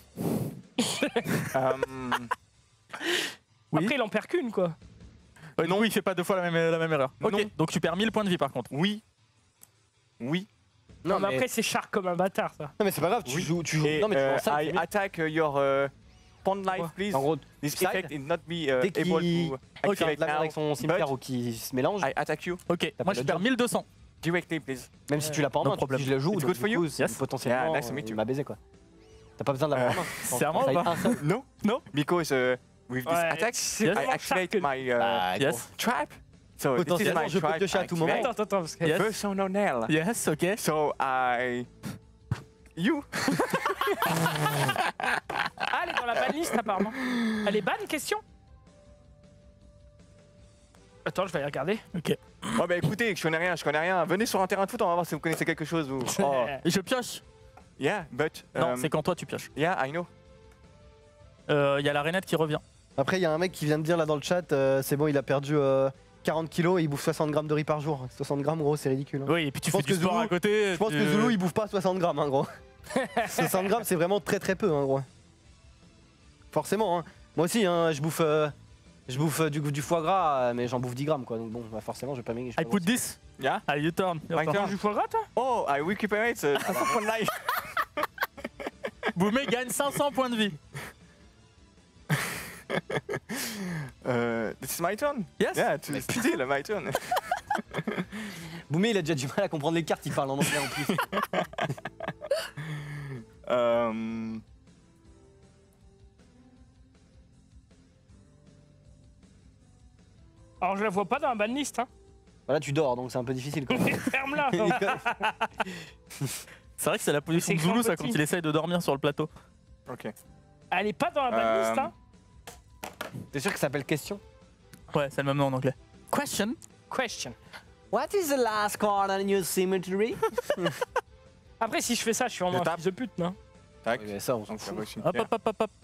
Euh, Oui. Après, il en perd qu'une, quoi. Ouais, non, il fait pas deux fois la même, la même erreur. Ok, Non. donc tu perds mille points de vie par contre. oui. Oui. Non, mais après, c'est Shark comme un bâtard, ça. Non, mais c'est pas grave, tu Oui. joues. Tu joues... Et Non, mais tu joues euh, en salle, I c'est mieux. attack uh, your uh, pond life, Quoi please. En gros, This side. effect is not be uh, Dès qu'il- able to Ok, activate la merde now. avec son cimetière but ou qui se mélange, I attack you Ok, moi je le perds job. mille deux cents. directly, please. même si tu l'as pas en no main, problem. si je le joue, It's donc good for du you? coup, c'est Yes. potentiellement, Yeah, nice to meet euh, you. il m'a baisé quoi. T'as pas besoin de l'avoir en main. C'est à moi ou Ça pas aide un seul. No, No. because uh, with this Ouais, attack, c'est I vraiment activate Shark. my uh, Bah, gros. Yes. trap. So this is Potentiellement, my je peux trap. te piocher à tout moment. activate. Attends, attends, parce que. Yes. Personnel. Yes, ok. So I. You. Ah, elle est dans la banlist, apparemment. Elle est ban, question? Attends, je vais aller regarder. Ok. Oh bah écoutez, je connais rien, je connais rien. Venez sur un terrain de foot, on va voir si vous connaissez quelque chose. Ou... Oh, Et je pioche. yeah, but. Non, um, c'est quand toi tu pioches. Yeah, I know. Il euh, y a la rainette qui revient. Après, il y a un mec qui vient de dire là dans le chat, euh, c'est bon, il a perdu euh, quarante kilos et il bouffe soixante grammes de riz par jour. soixante grammes, gros, c'est ridicule. hein. Oui, et puis tu Je fais pense du que sport Zoulou- à côté. Je pense que Zoulou, il bouffe pas soixante grammes, hein, gros. soixante grammes, c'est vraiment très très peu, hein, gros. Forcément, hein. Moi aussi, hein, je bouffe, euh, je bouffe euh, du, du foie gras, euh, mais j'en bouffe dix grammes, quoi. Donc bon, bah, forcément, je vais pas m'aimer. I put this. Yeah. Ah, you turn. My Your turn. turn. Du foie gras, toi? Oh, I recuperate uh, from life. Boumé gagne cinq cents points de vie. Uh, this is my turn. Yes. Yeah, it's still my turn. Boumé, il a déjà du mal à comprendre les cartes, il parle en anglais en plus. Euh... Alors je la vois pas dans la banlist, hein. Voilà, tu dors, donc c'est un peu difficile quand même. Ferme-la. C'est vrai que c'est la position de c'est Zoulou, grand ça, quand petit. il essaye de dormir sur le plateau. Ok. Elle est pas dans la banlist, Euh, hein. T'es sûr que ça s'appelle question? Ouais, c'est le même nom en anglais. Question. Question. What is the last card on your cemetery? Après, si je fais ça, je suis vraiment Je un tape. fils de pute, non? Tac. Ouais, ça, on s'en Donc ça fout. va aussi. Hop, hop, hop, hop, hop.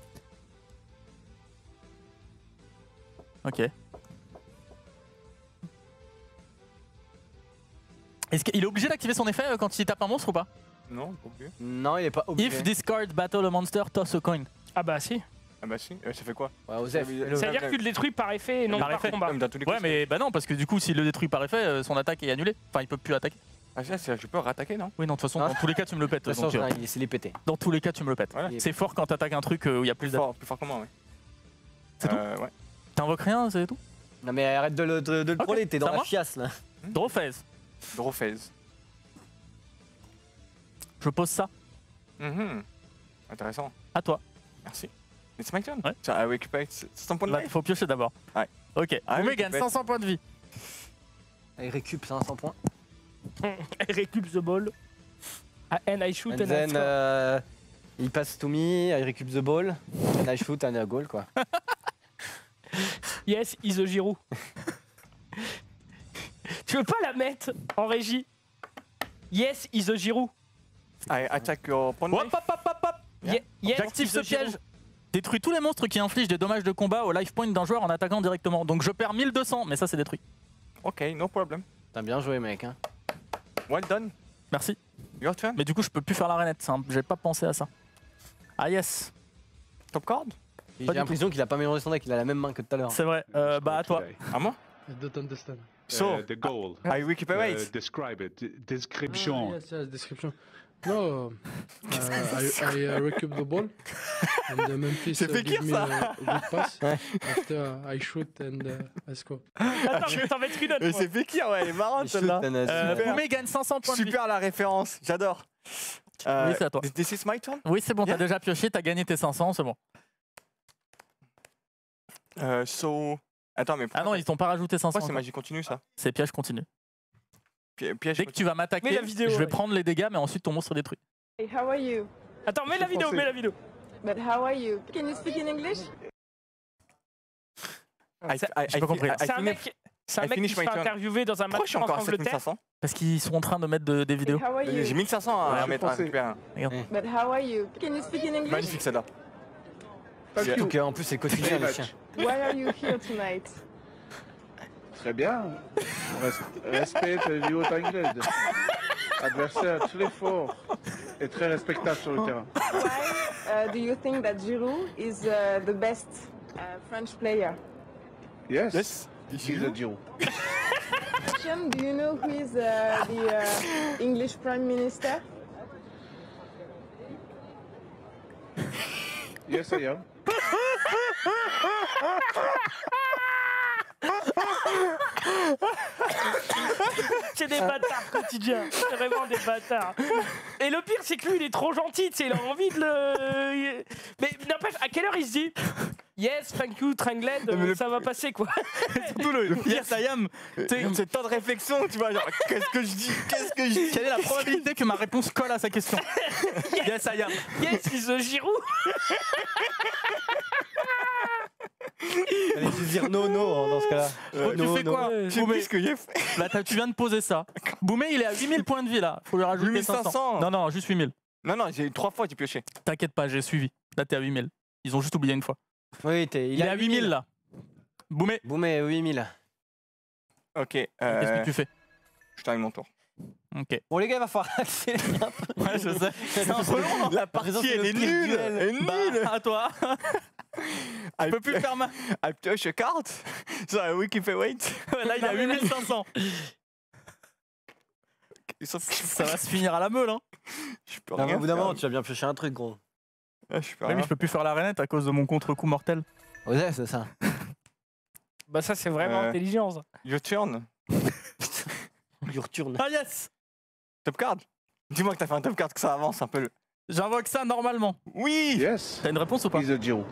Ok. Est-ce qu'il est obligé d'activer son effet euh, quand il tape un monstre ou pas? Non, pas oublié. Non, il est pas obligé. If discard battle a monster, toss a coin. Ah bah si. Ah bah si. Euh, ça fait quoi? Ouais, Osef. Ça veut- fais-le. ça C'est-à-dire que tu le détruis par effet et non Par par effet. combat. Comme dans tous les cas. Ouais, mais bah non, parce que du coup, s'il le détruit par effet, euh, son attaque est annulée. Enfin, il peut plus attaquer. Ah, ça, c'est- je peux rattaquer, non? Oui, non, de toute façon, Ah. dans tous les cas, tu me le pètes. De toute façon, donc, euh, il- c'est les pétés. dans tous les cas, tu me le pètes. Voilà. C'est fort quand t'attaques un truc euh, où il y a plus Plus d'attaque. fort, plus fort que moi, ouais. C'est tout euh, Ouais. T'invoques rien, c'est tout? Non mais arrête de le, de, de le Ok, troller, t'es ça dans la marche. chiasse là. Draw phase. Draw phase. Je pose ça. Mhm. Intéressant. À toi. Merci. Mais c'est my turn. Ouais. Tiens, à récupérer cent points de Là, life. faut piocher d'abord. Ouais. Ok. Ah Boumé oui, gagne tu peux cinq cents points de vie. Il récup cinq cents points. Elle récup the ball. Ah, and I shoot And and I then score. euh, il passe to me, I récup the ball, and I shoot and a goal quoi. Yes, is a Giroud. Tu veux pas la mettre en régie? Yes, is a Giroud. I attack your point Hop, life. hop, hop, hop, hop. Ye- yes, J'active is ce a Giroud. piège. Détruis tous les monstres qui infligent des dommages de combat au life point d'un joueur en attaquant directement. Donc je perds mille deux cents, mais ça c'est détruit. Ok, no problem. T'as bien joué mec hein. Well done. Merci. Your turn. Mais du coup, je peux plus faire la rainette. c'est un- J'ai pas pensé à ça. Ah yes. Top card. J'ai Pas du l'impression qu'il a pas mélangé son deck, il a la même main que tout à l'heure. C'est vrai. Euh, bah à toi. À moi. I don't understand. So, Uh, the goal. I recuperate. Uh, describe it. Description. Ah, yes, yes, description. No, uh, I, I uh, recoup the ball, and uh, Memphis C'est uh, Fekir, give me ça. a, a good pass. After uh, I shoot and uh, I score. Attends, je vais t'en mettre une autre. Mais moi. c'est Fekir, ouais, elle est marrante Il shoot celle-là. and a- Euh, Super. Boumé gagne cinq cents points de vie. Super la référence, j'adore. Euh, Oui, c'est à toi. This is my turn. Oui, c'est bon, Yeah. t'as déjà pioché, t'as gagné tes cinq cents, c'est bon. Euh, so. Attends, mais Ah pourquoi, non, ils t'ont pas rajouté cinq cents. pourquoi c'est encore. magie continue ça? C'est piège continu. Pi- Piège. Dès que tu vas Mets m'attaquer, la vidéo, je vais ouais. prendre les dégâts, mais ensuite ton monstre est détruit. Hey, how are you? Attends, mets la vidéo, mets la vidéo. But how are you? Can you speak in English? I, Ça- I, j'ai I, pas compris. I, I C'est un finish- mec, c'est un I mec qui finish se my fait turn. interviewer dans un Pourquoi match je suis en encore à Angleterre. sept mille cinq cents? Parce qu'ils sont en train de mettre de- des vidéos. How are you? J'ai mille cinq cents à Ouais, mettre à pensais. récupérer. But how are you? Can you speak in English? Magnifique celle-là. Surtout qu'en plus c'est quotidien les chiens. Why are you here tonight? Très bien. Res- Respecte le niveau anglais. Adversaire très fort et très respectable sur le terrain. Why uh, do you think that Giroud is uh, the best uh, French player? Yes. Yes. He's a Giroud. Question, do you know who is uh, the uh, English Prime Minister? Yes, I am. C'est des bâtards quotidiens. C'est vraiment des bâtards. Et le pire, c'est que lui, il est trop gentil. Tu sais, il a envie de le. Mais n'empêche, à quelle heure il se dit Yes, thank you, Trangled, mais le- ça va passer quoi. Surtout le, le pire, Yes, I am. c'est c'est temps de réflexion, tu vois, genre, qu'est-ce que je dis, qu'est-ce que je dis. Quelle est la probabilité que ma réponse colle à sa question? Yes, I am. Yes, is a Giroud. Allez, je vais dire no no dans ce cas-là. Euh, tu fais quoi, Je sais Boumé? plus ce que j'ai fait. Là, t'as- tu viens de poser ça. Boumé, il est à huit mille points de vie là. Faut lui rajouter huit mille cinq cents. cinq cents. Non, non, juste huit mille. Non, non, j'ai trois fois j'ai pioché. T'inquiète pas, j'ai suivi. Là, t'es à huit mille. Ils ont juste oublié une fois. Oui, t'es, Il, est à huit mille là. Boumé, Boumé, huit mille. Ok, qu'est-ce euh, que tu fais? je termine mon tour. Ok. Bon les gars, il va falloir accélérer un peu. Ouais, je sais. C'est un peu long. La Raison, partie, c'est elle le est pire nulle. duel. Elle est nulle. Bah, à toi. I Je peux plus faire ma. I pioche a card. So I will keep it wait. Là, il est à huit mille cinq cents. Sauf que Ça va se finir à la meule, hein. je peux Ah, rien au bout d'un faire. moment, tu vas bien piocher un truc, gros. Ah, je peux Oui, mais rien. je peux plus faire la rainette à cause de mon contre-coup mortel. Ouais, c'est ça. Bah, ça, c'est vraiment Euh. intelligent. Ça. Your turn. lui retourne. Ah yes. Top card. Dis-moi que t'as fait un top card, que ça avance un peu. Le... J'invoque ça normalement. Oui. Yes. T'as une réponse ou pas? He's a Giro.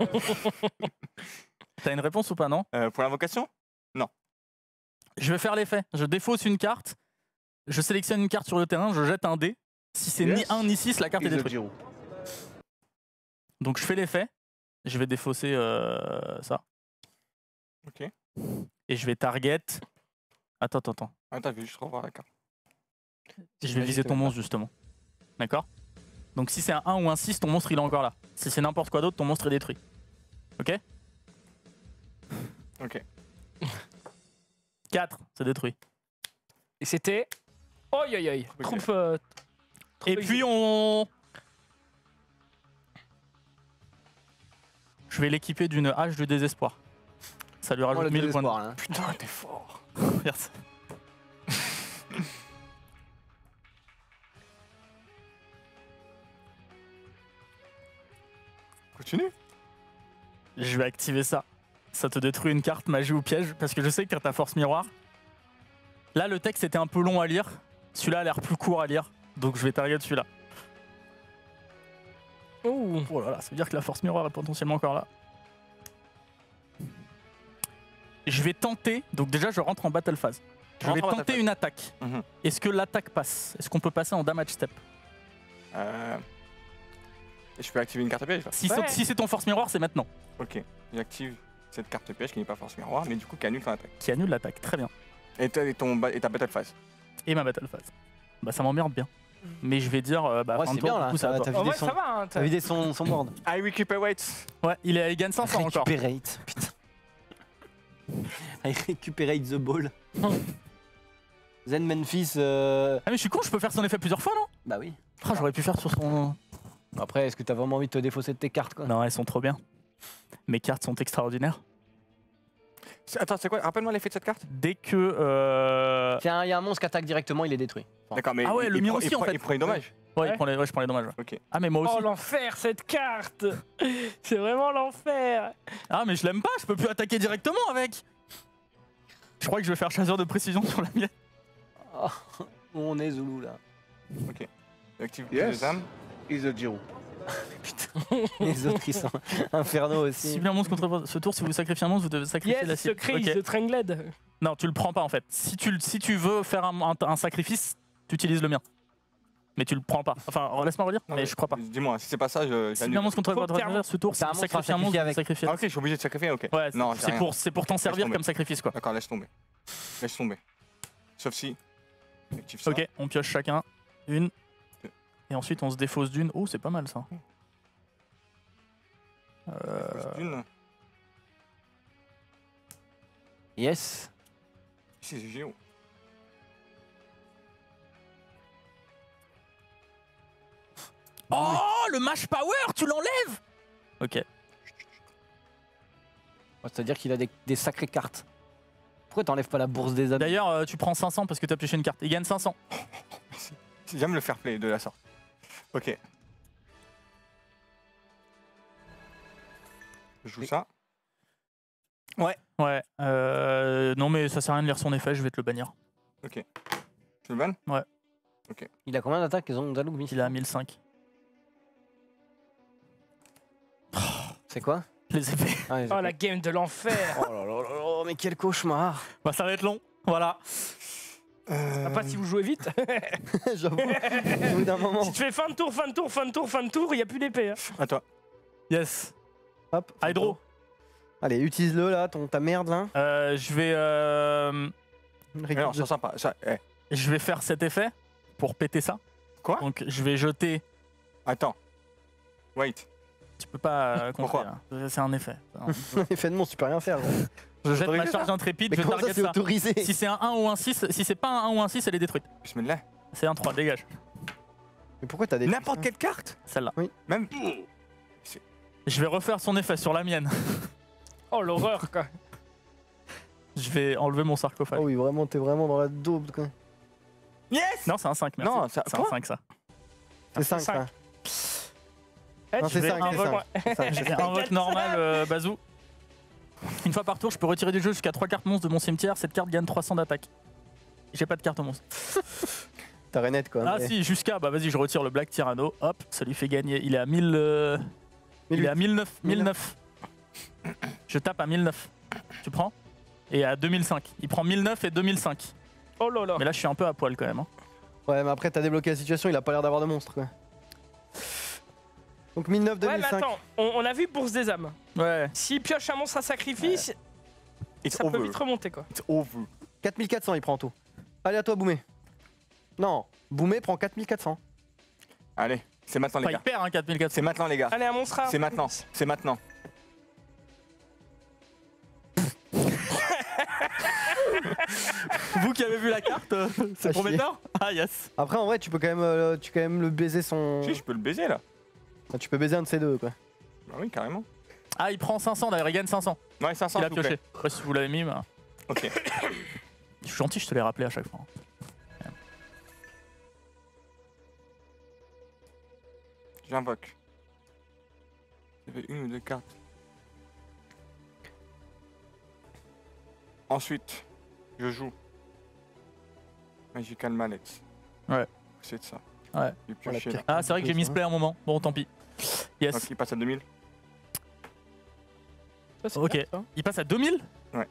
T'as une réponse ou pas, non? Euh, pour l'invocation. Je vais faire l'effet. Je défausse une carte. Je sélectionne une carte sur le terrain. Je jette un dé. Si c'est ni Yes. un ni six, la carte est He's a détruite. Giro. Donc je fais l'effet. Je vais défausser euh, ça. Ok. Et je vais target. Attends, attends, attends. Attends, je vais juste revoir la carte. Je vais viser ton monstre justement. D'accord? Donc si c'est un un ou un six, ton monstre il est encore là. Si c'est n'importe quoi d'autre, ton monstre est détruit. Ok? Ok. quatre, c'est détruit. Et c'était. Oi oi oi. Ok. Troupe. euh, troupe Et puis on... Je vais l'équiper d'une hache de désespoir. Ça lui Oh, rajoute le mille points de... désespoir, là. Putain, t'es fort. Merci. Continue. Je vais activer ça. Ça te détruit une carte magie ou piège parce que je sais que t'as ta force miroir. Là, le texte était un peu long à lire. Celui-là a l'air plus court à lire. Donc je vais target celui-là. Ouh. Oh là là, ça veut dire que la force miroir est potentiellement encore là. Je vais tenter. Donc déjà, je rentre en battle phase. Je Rentre vais en battle tenter phase. une attaque. Mhm. Est-ce que l'attaque passe? Est-ce qu'on peut passer en damage step? Euh... Et je peux activer une carte piège là. Si, Ouais. c'est- si c'est ton force miroir, c'est maintenant. Ok. J'active cette carte piège qui n'est pas force miroir, mais du coup qui annule ton attaque. Qui annule l'attaque. Très bien. Et, ta- et ton ba- et ta battle phase. Et ma battle phase. Bah ça m'emmerde bien. Mais je vais dire, euh, bah Ouais, fin de c'est tour, bien, du là, coup, ça c'est à va, toi. t'as En vidé vrai, son- ça va. Hein, T'as vidé son, son board. I recuperate. Ouais, il, est, il gagne cinq cents encore. Recuperate, putain. I recuperate the ball. Zen Memphis, euh... Ah mais je suis con, je peux faire son effet plusieurs fois, non? bah oui. Ah, j'aurais pu faire sur son... Après, est-ce que t'as vraiment envie de te défausser de tes cartes, quoi? Non, elles sont trop bien. Mes cartes sont extraordinaires. C'est- Attends, c'est quoi? Rappelle-moi l'effet de cette carte. Dès que... Euh... Tiens, il y a un monstre qui attaque directement, il est détruit. D'accord, mais Ah ouais, il- le il mien prend- aussi, il en prend- fait. Il prend les dommages. Ouais, Ouais. il prend les... ouais, je prends les dommages. ouais. Ok. Ah mais moi aussi. Oh l'enfer cette carte. C'est vraiment l'enfer. Ah mais je l'aime pas, je peux plus attaquer directement avec. Je crois que je vais faire chasseur de précision sur la mienne. Oh, où on est, Zoulou, là? J'active Yes. les âmes. He's a Giro. Les autres, ils sont infernaux aussi. Si bien monstre contre ce tour, si vous sacrifiez un monstre, vous devez sacrifier la Yes, cible. secret Ok. is the Strangled. Non, tu le prends pas en fait. Si tu, le- si tu veux faire un, un- un sacrifice, tu utilises le mien. Mais tu le prends pas. Enfin, laisse-moi relire, Non, mais je crois pas. Dis-moi, si c'est pas ça, je. Si j'annule. bien monstre contre Faut votre que adversaire, ce tour, si T'as un vous monstre à sacrifiez un monstre, sacrifier vous avec. sacrifiez. Ah ok, je suis obligé de sacrifier, ok. Ouais, Non, c'est j'ai c'est rien. pour, c'est pour t'en servir tomber. comme sacrifice quoi. D'accord, laisse tomber. Laisse tomber. Sauf si. J'active ça. Ok, on pioche chacun une. Et ensuite on se défausse d'une. Oh, c'est pas mal ça. Euh, Juste une. Yes. Ici, c'est géo. Oh, le mash power, tu l'enlèves. Ok. Ouais, C'est-à-dire qu'il a des, des sacrées cartes. Pourquoi t'enlèves pas la bourse des habits? D'ailleurs, euh, tu prends cinq cents parce que t'as pioché une carte. Il gagne cinq cents. J'aime le fair play de la sorte. Ok. Je joue ça. Ouais. Euh, non, mais ça sert à rien de lire son effet, je vais te le bannir. Tu le bannes? Il a combien d'attaques, ils ont Zaloug, Il est à mille cinq. C'est quoi? Les épées. Ah, les Oh épées. la game de l'enfer. Oh là là là là, mais quel cauchemar. Bah, ça va être long. Voilà. Ah, pas si vous jouez vite. J'avoue, au bout d'un moment. Si tu fais fin de tour, fin de tour, fin de tour, fin de tour, il n'y a plus d'épée. Hein. À toi. Yes. Hop. Hydro. Allez, utilise-le là, ton, ta merde là. Euh, je vais. Euh, Mais non, c'est sympa. Ça, eh, je vais faire cet effet pour péter ça. Quoi? Donc, je vais jeter. Attends. Wait. Tu peux pas euh, Pourquoi contrer, hein. C'est un effet. Effet de monstre, tu peux rien faire. gros. Je jette ma autorisé, charge intrépide, Mais je comment ça, target c'est ça. autorisé? Si c'est un un ou un six, si c'est pas un un ou un six, elle est détruite. Bismillah. C'est un trois, dégage. Mais pourquoi t'as des. N'importe quelle carte. Celle-là. Même. Je vais refaire son effet sur la mienne. Oh l'horreur quoi. Je vais enlever mon sarcophage. Oh oui, vraiment, t'es vraiment dans la daube quoi. Yes. Non, c'est un cinq, merci. Non, ça- c'est un quoi cinq ça. C'est cinq, cinq. ça. Eh, Non, tu c'est fais cinq, un c'est vol- cinq. C'est cinq. J'ai un vote normal, euh, Bazou. Une fois par tour, je peux retirer du jeu jusqu'à trois cartes monstres de mon cimetière. Cette carte gagne trois cents d'attaque. J'ai pas de carte monstre. T'as Renette quoi. Ah mais- si, jusqu'à, bah vas-y, je retire le Black Tyranno. Hop, ça lui fait gagner. Il est à mille. euh, Il est à mille neuf. mille neuf. Je tape à mille neuf. Tu prends? Et à deux mille cinq. Il prend mille neuf et deux mille cinq. Oh là là. Mais là, je suis un peu à poil quand même. hein. Ouais, mais après t'as débloqué la situation, il a pas l'air d'avoir de monstre quoi. Donc mille neuf, Ouais, mais deux mille cinq. attends, on, on a vu Bourse des âmes. Ouais. S'il pioche un monstre à sacrifice, It's ça peut over. vite remonter quoi. It's over. quatre mille quatre cents il prend en tout. Allez à toi Boumé. Non, Boumé prend quatre mille quatre cents. Allez, c'est maintenant les Enfin, il gars. perd hein, quatre mille quatre cents. C'est maintenant les gars. Allez, un monstre rare. C'est maintenant. C'est maintenant. Vous qui avez vu la carte, euh, c'est Ah, prometteur? Ah yes. Après en vrai tu peux quand même, euh, tu peux quand même le baiser son... Si, je peux le baiser là. Enfin, tu peux baiser un de ces deux quoi. Bah oui, carrément. Ah, il prend cinq cents d'ailleurs, il gagne cinq cents. Ouais, cinq cents Il a s'il vous plaît. pioché. Après, si vous l'avez mis, bah... Ok. je suis gentil, je te l'ai rappelé à chaque fois. J'invoque. J'avais une ou deux cartes. Ensuite, je joue. Magical Mallet. Ouais. C'est de ça. Ouais. J'ai pioché là. Ah, c'est vrai que j'ai misplay un moment. Bon, tant pis. Yes. Donc il passe à deux mille. Ça, c'est Ok. bien, ça. Il passe à deux mille? Ouais.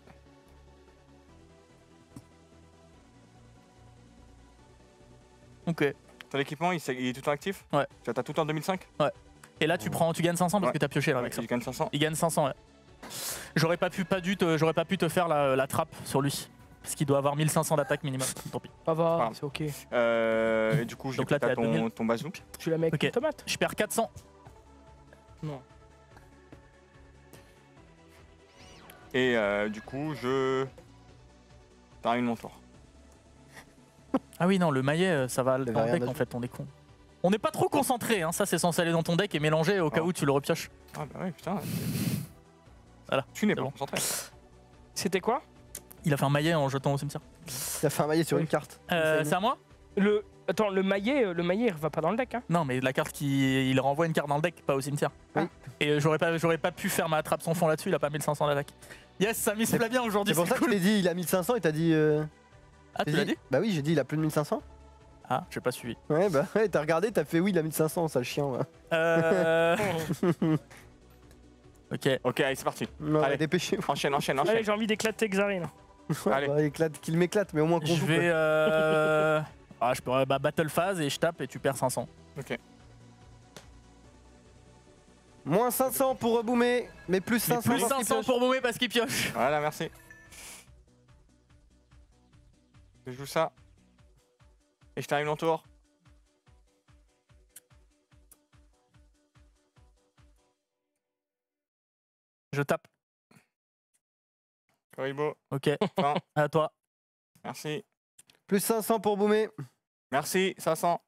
Ok. Ton équipement, il, s'est- il est tout le temps actif? Ouais. Tu as tout le temps deux mille cinq? Et là, tu prends, tu gagnes cinq cents parce Ouais. que t'as pioché là avec ça. Il gagne cinq cents. Il gagne cinq cents, ouais. J'aurais pas pu, pas dû te, j'aurais pas pu te faire la, la trappe sur lui. Parce qu'il doit avoir mille cinq cents d'attaque minimum. Tant pis. Ça va, Pardon. c'est ok. Euh, et du coup, je Donc là, découpe t'es à à deux ton, mille. ton bazou. Tu la mets avec Ok. une tomate. Je perds quatre cents. Non. Et euh, du coup, je termine mon tour. Ah oui, non, le maillet, euh, ça va dans avait le rien deck d'autre. en fait, on est con. On n'est pas trop concentré, hein. Ça c'est censé aller dans ton deck et mélanger au cas Oh. où tu le repioches. Ah bah oui, putain. Voilà, Tu n'es c'est pas bon. concentré. C'était quoi? Il a fait un maillet en jetant au cimetière. Il a fait un maillet sur Oui. une carte. Euh, C'est c'est à moi? Le. Attends, le maillet, euh, le maillet, il va pas dans le deck, hein. Non, mais la carte qui. Il renvoie une carte dans le deck, pas au cimetière. Oui. Et euh, j'aurais pas, j'aurais pas pu faire ma trappe sans fond là-dessus, il a pas mille cinq cents d'attaque. Yes, ça misplaît bien aujourd'hui, C'est pour c'est ça que je cool. t'ai dit il a mille cinq cents et t'as dit... Euh... Ah, tu j'ai l'as dit? Bah oui j'ai dit il a plus de mille cinq cents. Ah, j'ai pas suivi. Ouais bah ouais t'as regardé, t'as fait oui il a mille cinq cents, ça le chien ouais. Euh. Ok. Ok, allez, c'est parti. Non, Allez. dépêchez-vous. Enchaîne, enchaîne, Allez, enchaîne. j'ai envie d'éclater Xari là. Allez. Bah, éclate, qu'il m'éclate mais au moins qu'on Je joue. vais. quoi. Euh... Ah, je peux. Bah, battle phase et je tape et tu perds cinq cents. Ok. Moins cinq cents pour reboomer, mais plus Mais cinq cents. plus parce cinq qu'il cents pioche. pour Boumé parce qu'il pioche. Voilà, merci. Je joue ça. Et je termine mon tour. Je tape. Koribo, Ok. fin. À toi. Merci. Plus cinq cents pour boomer. Merci, cinq cents.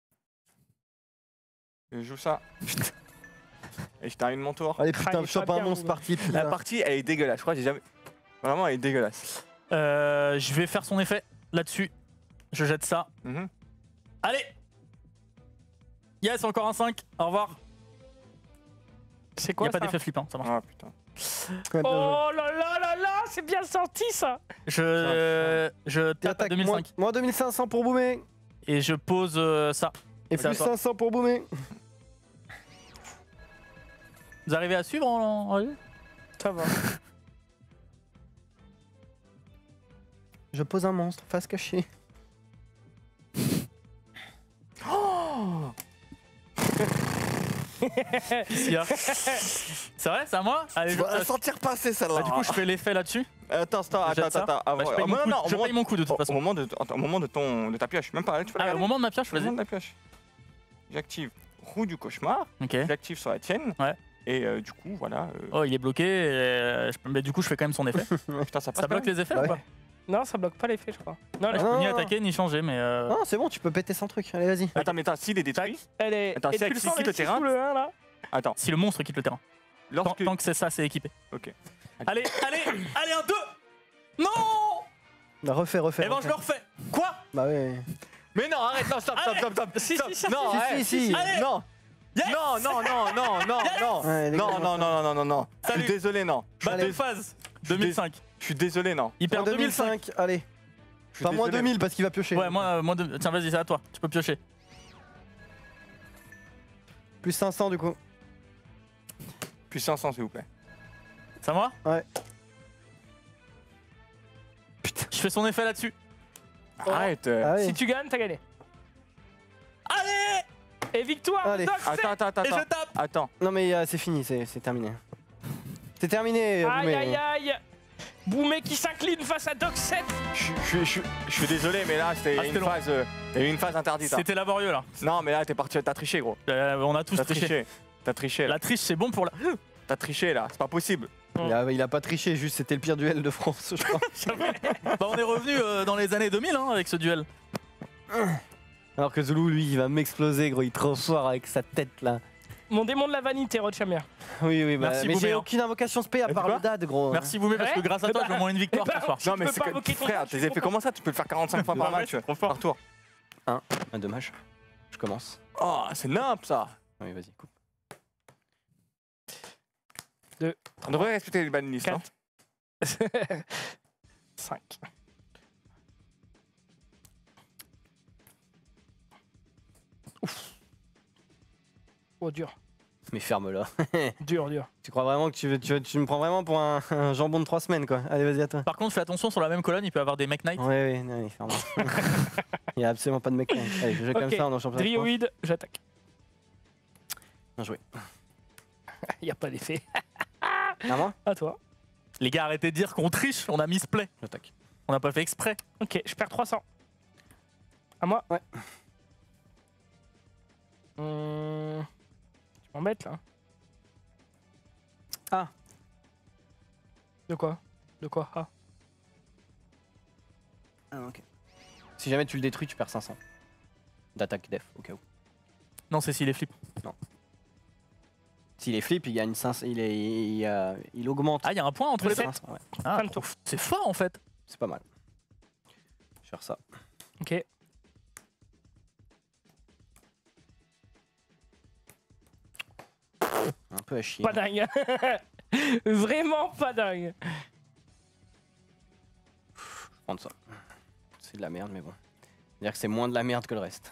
Je joue ça. Et je termine mon tour. Allez Ah, putain, il est chope pas un bien, monstre Boumé. parti. La putain. partie, elle est dégueulasse. Je crois que j'ai jamais. Vraiment, elle est dégueulasse. Euh, je vais faire son effet là-dessus. Je jette ça. Mhm. Allez. Yes, encore un cinq. Au revoir. C'est Il quoi n'y a pas ça? d'effet flippant, ça marche. Ah putain. Ouais, bien joué. Oh là là là là, c'est bien sorti ça. Je, je T'es tape à attaque, deux mille cinq. moins, moins deux mille cinq cents pour boomer. Et je pose euh, ça. Et C'est à plus toi. cinq cents pour boomer. Vous arrivez à suivre en, en... Ça va. Je pose un monstre, face cachée. Ici, là. C'est vrai, c'est à moi. Allez, Tu je... vas la sentir passer celle-là. Bah, du coup, je fais l'effet là-dessus. Attends, attends, Je attends, jette ça. attends. Bah, avant- je paye oh, mon, non, coup, non, je au moment- paye mon coup de toute au- façon. Au moment de, attends, au moment de ton, de ta pioche, même pas. Tu peux la Ah, au regarder. moment de ma pioche, Au moment vas-y. de la pioche. J'active roue du cauchemar. Ok. Je l'active sur la tienne. Ouais. Et euh, du coup, voilà. euh, Oh, il est bloqué. et, euh, je peux- Mais du coup, je fais quand même son effet. Putain, ça passe. Ça bloque les effets Bah ou ouais. pas? Non, ça bloque pas l'effet, je crois. Non, Je elle, peux ni Non. attaquer ni changer, mais. euh, Non, c'est bon, tu peux péter sans truc. Allez, vas-y. Attends, mais attends, s'il est détruit. elle est. Attends, et si elle tu le quitte sens, le elle est terrain. sous le un là. Attends, Si le monstre quitte le terrain. Tant, lorsque. tant que c'est ça, c'est équipé. Ok. Allez, allez, allez, un deux. Non. Bah, refais, refais. Eh ben, je le refais. refais. Quoi? Bah ouais. Mais non, arrête, non, stop, stop, stop, stop. Si, stop. si, si, non, si, ouais. si, si. Allez. Non. Yes. Non, non, non, non, non, non. Ouais, Non, dégage-moi non, ça. non, non, non, non. Je Salut. suis désolé, non. Battle Allez. phase. Je suis deux mille cinq. Je suis désolé, non. Il Faire perd deux mille cinq. Allez. suis Enfin, moins désolé. deux mille parce qu'il va piocher. Ouais, moi, moi de... tiens, vas-y, c'est à toi. Tu peux piocher. Plus cinq cents du coup. Plus cinq cents, s'il vous plaît. C'est à moi? Ouais. Putain. Je fais son effet là-dessus. Arrête. euh. Ah oui. Si tu gagnes, t'as gagné. Allez! Et victoire Allez. Doxet. Attends, attends, attends. Et je attends. tape! Attends. Non mais euh, c'est fini, c'est c'est terminé. C'est terminé. Aïe Boumé. aïe aïe Boumé qui s'incline face à Doxet. Je je- je- je suis désolé, mais là, c'était Ah, une c'était long. phase. euh, Il y a eu une phase interdite. hein. C'était laborieux là. Non, mais là, t'es parti, t'as triché, gros. Euh, on a tous T'as triché. triché. T'as triché, là. La triche, c'est bon pour la. T'as triché, là. C'est pas possible. Il a, il a pas triché, juste c'était le pire duel de France, je crois. Bah, on est revenu euh, dans les années deux mille hein, avec ce duel. Alors que Zulu, lui, il va m'exploser, gros. Il est trop fort avec sa tête là. Mon démon de la vanité, Rochamer. Oui, oui, bah, Merci, mais j'ai Boumé, hein. aucune invocation spé à Et part quoi le dad, gros. Merci Boumé parce que Ouais. grâce à toi, Eh j'ai ben- au moins une victoire eh ben- ce soir. Non, mais peux c'est pas que. invoquer ton Frère, frère, je tes suis effets, content. comment ça? Tu peux le faire quarante-cinq fois par Ah ouais, match. c'est trop fort. Par tour. Ah, dommage. Je commence. Oh, c'est nimp, ça. Ah oui, vas-y, coupe. On devrait respecter les bannistes. Hein. cinq. Ouf. Oh, dur. Mais ferme-la. Dur, dur. Tu crois vraiment que tu, veux, tu, veux- tu me prends vraiment pour un, un jambon de trois semaines, quoi. Allez, vas-y, à toi. Par contre, fais attention sur la même colonne, il peut y avoir des Mech Knights. Oui, oui, non, oui, ferme. Il y a absolument pas de mec. Allez, je joue comme Ok, ça, on est en championnat. de France. Drioïde, j'attaque. Bien joué. Il n'y a pas d'effet. À moi À toi. Les gars, arrêtez de dire qu'on triche, on a mis ce play. J'attaque. On n'a pas fait exprès. Ok, je perds trois cents. À moi. Ouais. Hum... Tu m'embêtes là. Ah. De quoi? De quoi? Ah. Ah, ok. Si jamais tu le détruis, tu perds cinq cents. D'attaque def, au cas où. Non, c'est s'il est flip. S'il est flip, il gagne cinq cents. Il, est, il, euh, il augmente. Ah, il y a un point entre les deux. cinq cents, ouais. Ah, Fin de tour. c'est fort en fait. C'est pas mal. Je vais faire ça. Ok. Un peu à chier. Pas dingue. Vraiment pas dingue. Je vais prendre ça. C'est de la merde, mais bon. C'est-à-dire que c'est moins de la merde que le reste.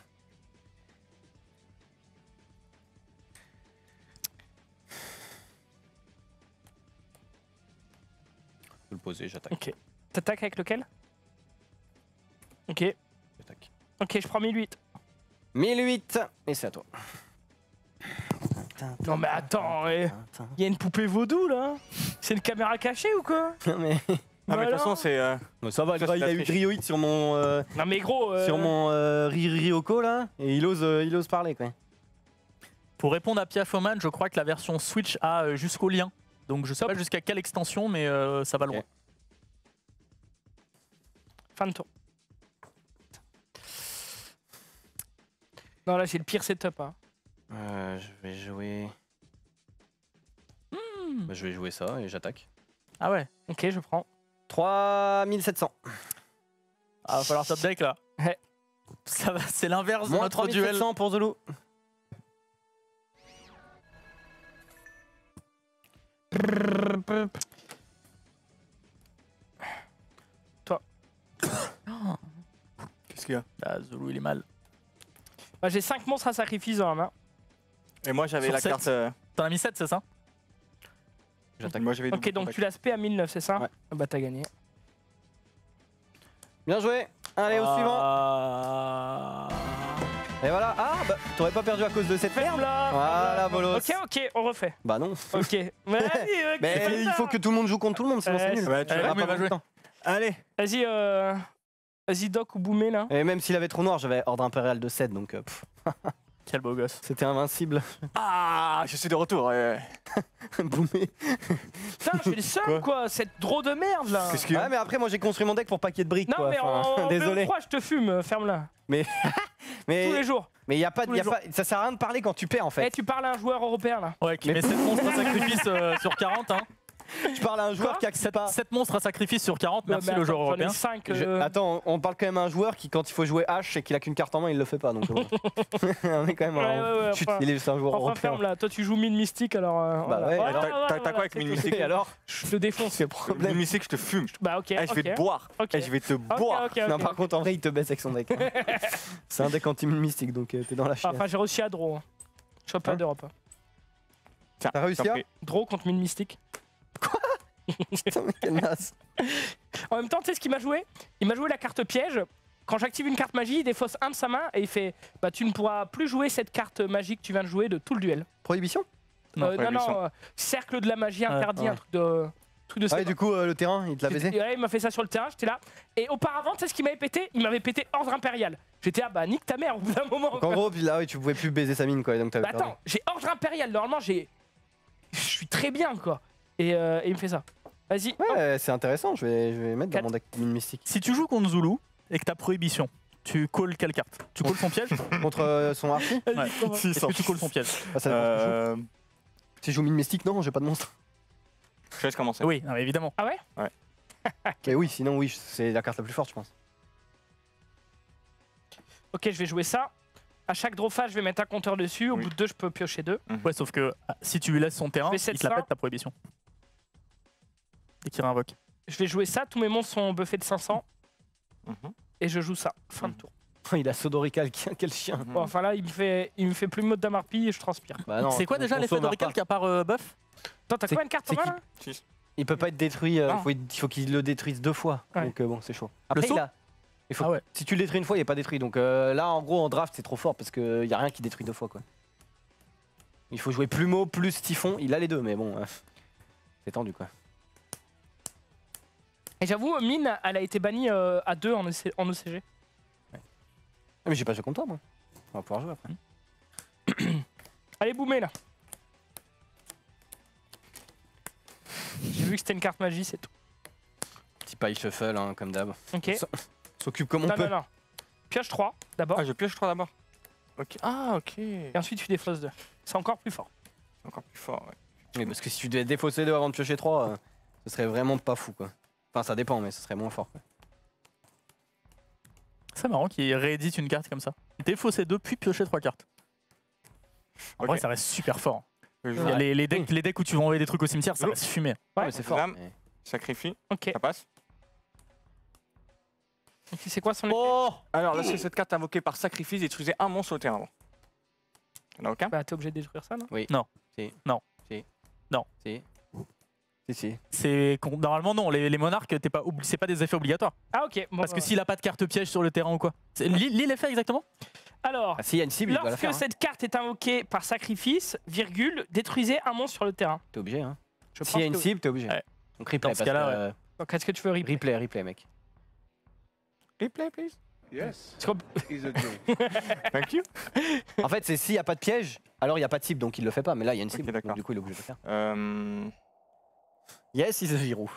Je peux le poser, j'attaque. Ok. T'attaques avec lequel? Ok. J'attaque. Ok, je prends mille huit. mille huit. Et c'est à toi. Non mais attends, il y a une poupée vaudou là. C'est une caméra cachée ou quoi? Non mais... Ah, mais de toute Bah façon, alors c'est. euh, Bon, ça va, Ça, gars, c'est il la a eu triche. Drioïde sur mon... euh, Non mais gros. euh, Sur mon euh, Ri- Ryoko là, et il ose, euh, il ose parler quoi. Pour répondre à Piafoman, je crois que la version Switch a euh, jusqu'au lien. Donc je sais pas jusqu'à quelle extension, mais euh, ça va loin. Ok. Fin de tour. Non là j'ai le pire setup. Hein. Euh, je vais jouer... Hmm. Bah, je vais jouer ça et j'attaque. Ah ouais. Ok, je prends. trois mille sept cents. Ah, va falloir top deck là. Ouais. Ça va, c'est l'inverse de Moins notre trois mille sept duel. cents pour Zulu. Qu'est-ce qu'il y a? Ah, Zulu il est mal. Bah, j'ai cinq monstres à sacrifice dans la main. Et moi, j'avais Sur la sept. carte. euh, T'en as mis sept, c'est ça? J'attaque. Moi, j'avais Ok, double donc contact. tu l'as spé à mille neuf, c'est ça? Ouais. Ah bah t'as gagné. Bien joué. Allez, au suivant. Ah. Et voilà. Ah, bah, t'aurais pas perdu à cause de cette merde. là. Voilà, bolos. Ok, ok, on refait. Bah non. Ok. Vas-y, ok, Mais fais il ça. faut que tout le monde joue contre tout le monde, sinon c'est Ouais, nul. Ouais, tu Eh, vas mais pas va beaucoup jouer. de temps. Allez. Vas-y, euh... Vas-y, Doc ou Boumé là. Et même s'il avait trop noir, j'avais ordre impérial de sept, donc euh, pff, Quel beau gosse. c'était invincible. Ah, je suis de retour. ouais. Boumé. Putain, je suis le seul Quoi quoi, cette drôle de merde là. Qu'est-ce qu'il y a? Ouais, mais après, moi j'ai construit mon deck pour pas qu'il y ait de briques. Non quoi. mais Enfin, en désolé. trois je te fume, ferme-la. Mais Tous les mais jours. mais y a pas, Tous y les a jours. pas, ça sert à rien de parler quand tu perds en Eh, fait. tu parles à un joueur européen là. Ouais, qui Mais- met sept monstres à sacrifice euh, sur quarante. Hein. Je parle à un joueur Quoi qui accepte pas. sept monstres à sacrifice sur quarante, merci le joueur européen. cinq. Je- Attends, on parle quand même à un joueur qui, quand il faut jouer H et qu'il a qu'une carte en main, il le fait pas. Donc bon. on est quand même. Ouais, un- ouais, ouais, Chut, enfin- il est c'est un joueur Enfin, européen. ferme là, toi tu joues mine mystique alors. euh, Bah voilà. ouais, Voilà, alors, voilà, t'as- t'as voilà, quoi avec c'est mine tout. mystique Et alors, Je te défonce. c'est problème. Le mystique, je te fume. Bah ok. Eh, je vais ok. te boire. Ok. Eh, je vais te Ok, boire. ok, Non, ok. par contre, en vrai, il te baisse avec son deck. hein. C'est un deck anti-mystique, donc euh, t'es dans la chienne. Enfin, j'ai réussi à draw. hein. Championnat Hein d'Europe. Tiens, T'as réussi t'en à prie. Draw contre mine mystique. Putain, mais quelle naze. En même temps, tu sais ce qu'il m'a joué? Il m'a joué la carte piège. Quand j'active une carte magie, il défausse un de sa main et il fait bah tu ne pourras plus jouer cette carte magie que tu viens de jouer de tout le duel. Prohibition Non, Euh, non, prohibition. non, euh, cercle de la magie Ouais, interdit, ouais. un truc de. Truc de Ah, et ce- du coup, euh, le terrain, il te l'a baisé J'étais- ouais, il m'a fait ça sur le terrain, j'étais là. Et auparavant, tu sais ce qu'il m'avait pété? Il m'avait pété ordre impérial. J'étais là, bah nique ta mère au bout d'un moment. Donc en gros, puis là, oui, tu pouvais plus baiser sa mine, quoi. Donc t'avais Bah perdu. attends, j'ai ordre impérial. Normalement, j'ai. Je suis très bien, quoi. Et, euh, et il me fait ça. Vas-y. hop. Ouais, c'est intéressant, je vais, je vais mettre dans Quatre. mon deck mine mystique. Si tu joues contre Zulu et que t'as prohibition, tu calls quelle carte? Tu calls son piège? Contre euh, son archi Vas-y, Ouais. commence. Est-ce que tu calls son piège? ah, ça dépend ce que je joue. Euh, Si je joue mine mystique, non, j'ai pas de monstre. Je laisse commencer. Oui, non, mais évidemment. Ah ouais? Mais oui, sinon, oui, c'est la carte la plus forte, je pense. Ok, je vais jouer ça. À chaque draw phase, je vais mettre un compteur dessus. Au Oui. bout de deux, je peux piocher deux. Ouais, sauf que ah, si tu lui laisses son terrain, Je vais il sept te la ça. pète ta prohibition. Et qu'il réinvoque. Je vais jouer ça. Tous mes monstres sont buffés de cinq cents. Mhm. Et je joue ça. Fin de Mhm. tour. Il a Sodorical, quel chien. Bon, enfin là, il me fait, il me fait plus mode d'Amarpi et je transpire. Bah non, C'est quoi on- déjà on l'effet sauve de Recalque à part euh, buff? Toi, t'as C'est- combien de cartes en c'est main qui- là? Il peut pas être détruit, euh, Ah. faut- il faut qu'il le détruise deux fois. Ouais. Donc euh, bon, c'est chaud. Après, saut il a. Il faut... Ah ouais. Si tu le détruis une fois, il est pas détruit. Donc euh, là, en gros, en draft, c'est trop fort parce qu'il y a rien qui détruit deux fois, quoi. Il faut jouer Plumeau plus Typhon. Il a les deux, mais bon, euh, c'est tendu, quoi. Et j'avoue, Mine, elle a été bannie euh, à deux en, E C en O C G. Ah, mais j'ai pas joué contre toi, moi. On va pouvoir jouer après. Allez, boomer là. J'ai vu que c'était une carte magie, c'est tout. Petit paille shuffle, hein, comme d'hab. Ok. Ça- S'occupe comme on Non, peut. non, non. Pioche trois d'abord. Ah, je pioche trois d'abord. Ok. Ah, ok. Et ensuite, tu défausses deux. C'est encore plus fort. Encore plus fort, ouais. Oui, parce que si tu devais défausser deux avant de piocher trois, euh, ce serait vraiment pas fou, quoi. Enfin, ça dépend, mais ce serait moins fort, quoi. C'est marrant qu'il réédite une carte comme ça. Défausser deux puis piocher trois cartes. En Ok. vrai, ça reste super fort. Je joue Il y a Les, les, decks, les decks où tu vas envoyer des trucs au cimetière, ça Zulu. va se fumer. Ouais. mais c'est fort. Lame. mais- Sacrifie, Ok. ça passe. Donc, c'est quoi son effet? Oh Alors là, c'est cette carte invoquée par sacrifice, détruisez un monstre sur le terrain. Il n'y en a aucun? Bah, t'es obligé de détruire ça, non? Oui. Non. Si. Non. Si. Non. Si. Si, si. C'est con- normalement non, les, les monarques, t'es pas obli- c'est pas des effets obligatoires. Ah, ok. Bon, Parce que bah, s'il a pas de carte piège sur le terrain ou quoi. C'est- Lis lis l'effet exactement. Alors, Ah, s'il y a une cible, il doit la lorsque faire. hein. cette carte est invoquée par sacrifice, virgule, détruisez un monstre sur le terrain. T'es obligé, hein. Je S'il y a une que- cible, t'es obligé. Ouais. Donc replay, Dans ce parce cas-là, que, ouais. euh, Donc, est-ce que tu veux replay? replay, replay, mec. Replay, please. Yes, Parce qu'on- he's a Joe. Thank you. En fait, c'est s'il n'y a pas de piège, alors il n'y a pas de cible, donc il le fait pas. Mais là, il y a une Ok, cible, d'accord. donc du coup, il est obligé de le faire. Euh... Yes, he's a Giroud.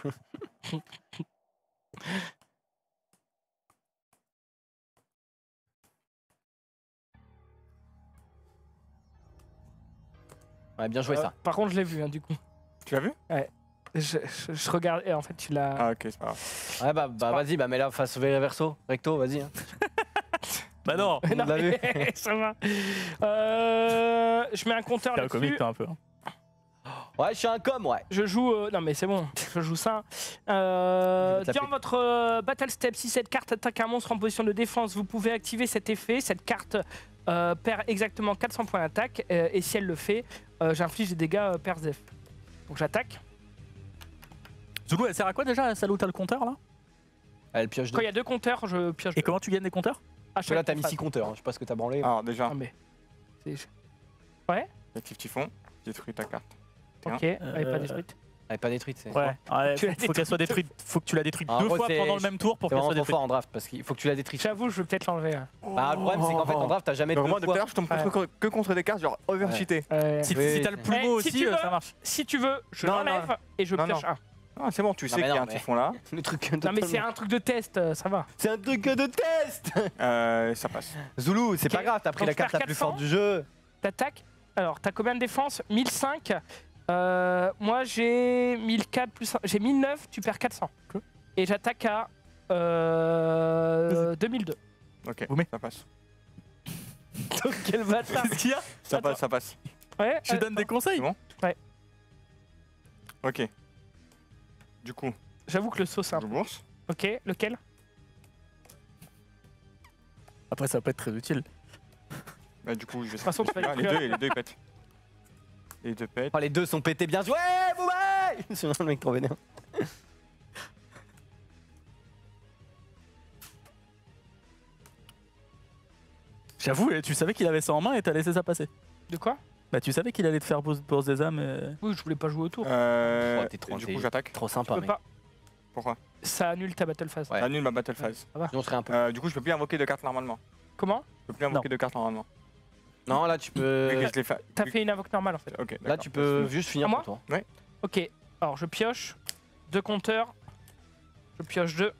Ouais, bien joué Euh, ça. Par contre, je l'ai vu, hein, du coup. Tu l'as vu? Je, je, je regarde et en fait, tu l'as. Ah, ok, c'est pas grave. Ouais, bah, bah pas- vas-y, bah mets là face au verso, recto, vas-y. Hein. Bah non. On Non, l'a vu. mais ça va. Euh, je mets un compteur C'est un là-dessus. comique toi un peu. hein. Ouais, je suis un com, ouais. Je joue. euh, non, mais c'est bon, je joue ça. Euh, Je vais te dans taper. votre euh, Battle Step, si cette carte attaque un monstre en position de défense, vous pouvez activer cet effet. Cette carte euh, perd exactement quatre cents points d'attaque. euh, et si elle le fait, euh, j'inflige des dégâts euh, per Z F. Donc j'attaque. Zulu, elle sert à quoi déjà celle où t'as le compteur là? Elle pioche Quand deux. il y a deux compteurs, je pioche. Et comment tu gagnes des compteurs? À Parce que là, chaque t'as mis phase. six compteurs, hein. Je sais pas ce que t'as branlé. Alors, déjà, Ah, mais. c'est- active Typhon, détruis ta carte. Ok, elle est pas Euh, détruite. Elle est pas détruite, c'est. Ouais. ouais Tu l'as faut faut qu'elle soit détruite. Faut que tu la détruises Ah, en deux gros, fois c'est- pendant le même tour pour C'est qu'elle vraiment soit trop détruite. fort en draft parce qu'il faut que tu la détruises. J'avoue, je vais peut-être l'enlever. hein. Bah, le problème, c'est qu'en fait, en draft, t'as jamais Donc, deux moi, depuis tout à fois. l'heure, je tombe Ouais. contre- que contre des cartes genre overcheaté. Euh, Si, Oui, si t'as le c'est- plumeau Eh, si aussi, tu euh, veux. ça marche. Si tu veux, je Non, l'enlève et je Non, pioche non. un. Ah, c'est bon, tu sais mais qu'il y a non, un mais- Typhon là. Le truc Non, mais c'est totalement- un truc de test, euh, ça va. C'est un truc de test. Euh, ça passe. Zulu, c'est Ok. pas grave, t'as pris Donc, la je carte perds la plus quatre cents. forte du jeu. T'attaques. Alors, t'as combien de défense? mille cinq. Euh, moi j'ai mille quatre plus un- j'ai mille neuf, tu perds quatre cents. Et j'attaque à euh, deux mille deux. Ok, Vous met. ça passe. Donc quel bâtard. Qu'est-ce qu'il y a? Ça Attends. passe, ça passe. Ouais, Je euh, donne des conseils. C'est bon Ouais. Ok. Du coup, J'avoue que le saut c'est un je peu. bourse. Ok, lequel? Après, ça va pas être très utile. Bah, du coup, je vais. De toute façon, tu vas ah, les les plus- deux, les deux ils pètent. Les deux pètent. Oh, les deux sont pétés bien joués, Boubaï. C'est un mec trop vénère. J'avoue, tu savais qu'il avait ça en main et t'as laissé ça passer. De quoi? Bah, tu savais qu'il allait te faire bourse, bourse des âmes. Et... Oui, je voulais pas jouer autour. Euh, Oh, t'es trop et du coup, intelligent. j'attaque. Trop Je sympa, peux mec. pas. Pourquoi Ça annule ta battle phase. Ouais. Ça annule ma battle phase. Sinon, on serait un peu. Euh, du coup, je peux plus invoquer de cartes normalement. Comment? Je peux plus invoquer de cartes normalement. Non, là, tu Vu peux. que je l'ai fait. T'as vu- fait une invoque normale en fait. Ok, Là, d'accord. tu peux juste finir À moi pour toi. Ok, alors je pioche. Deux compteurs. Je pioche deux.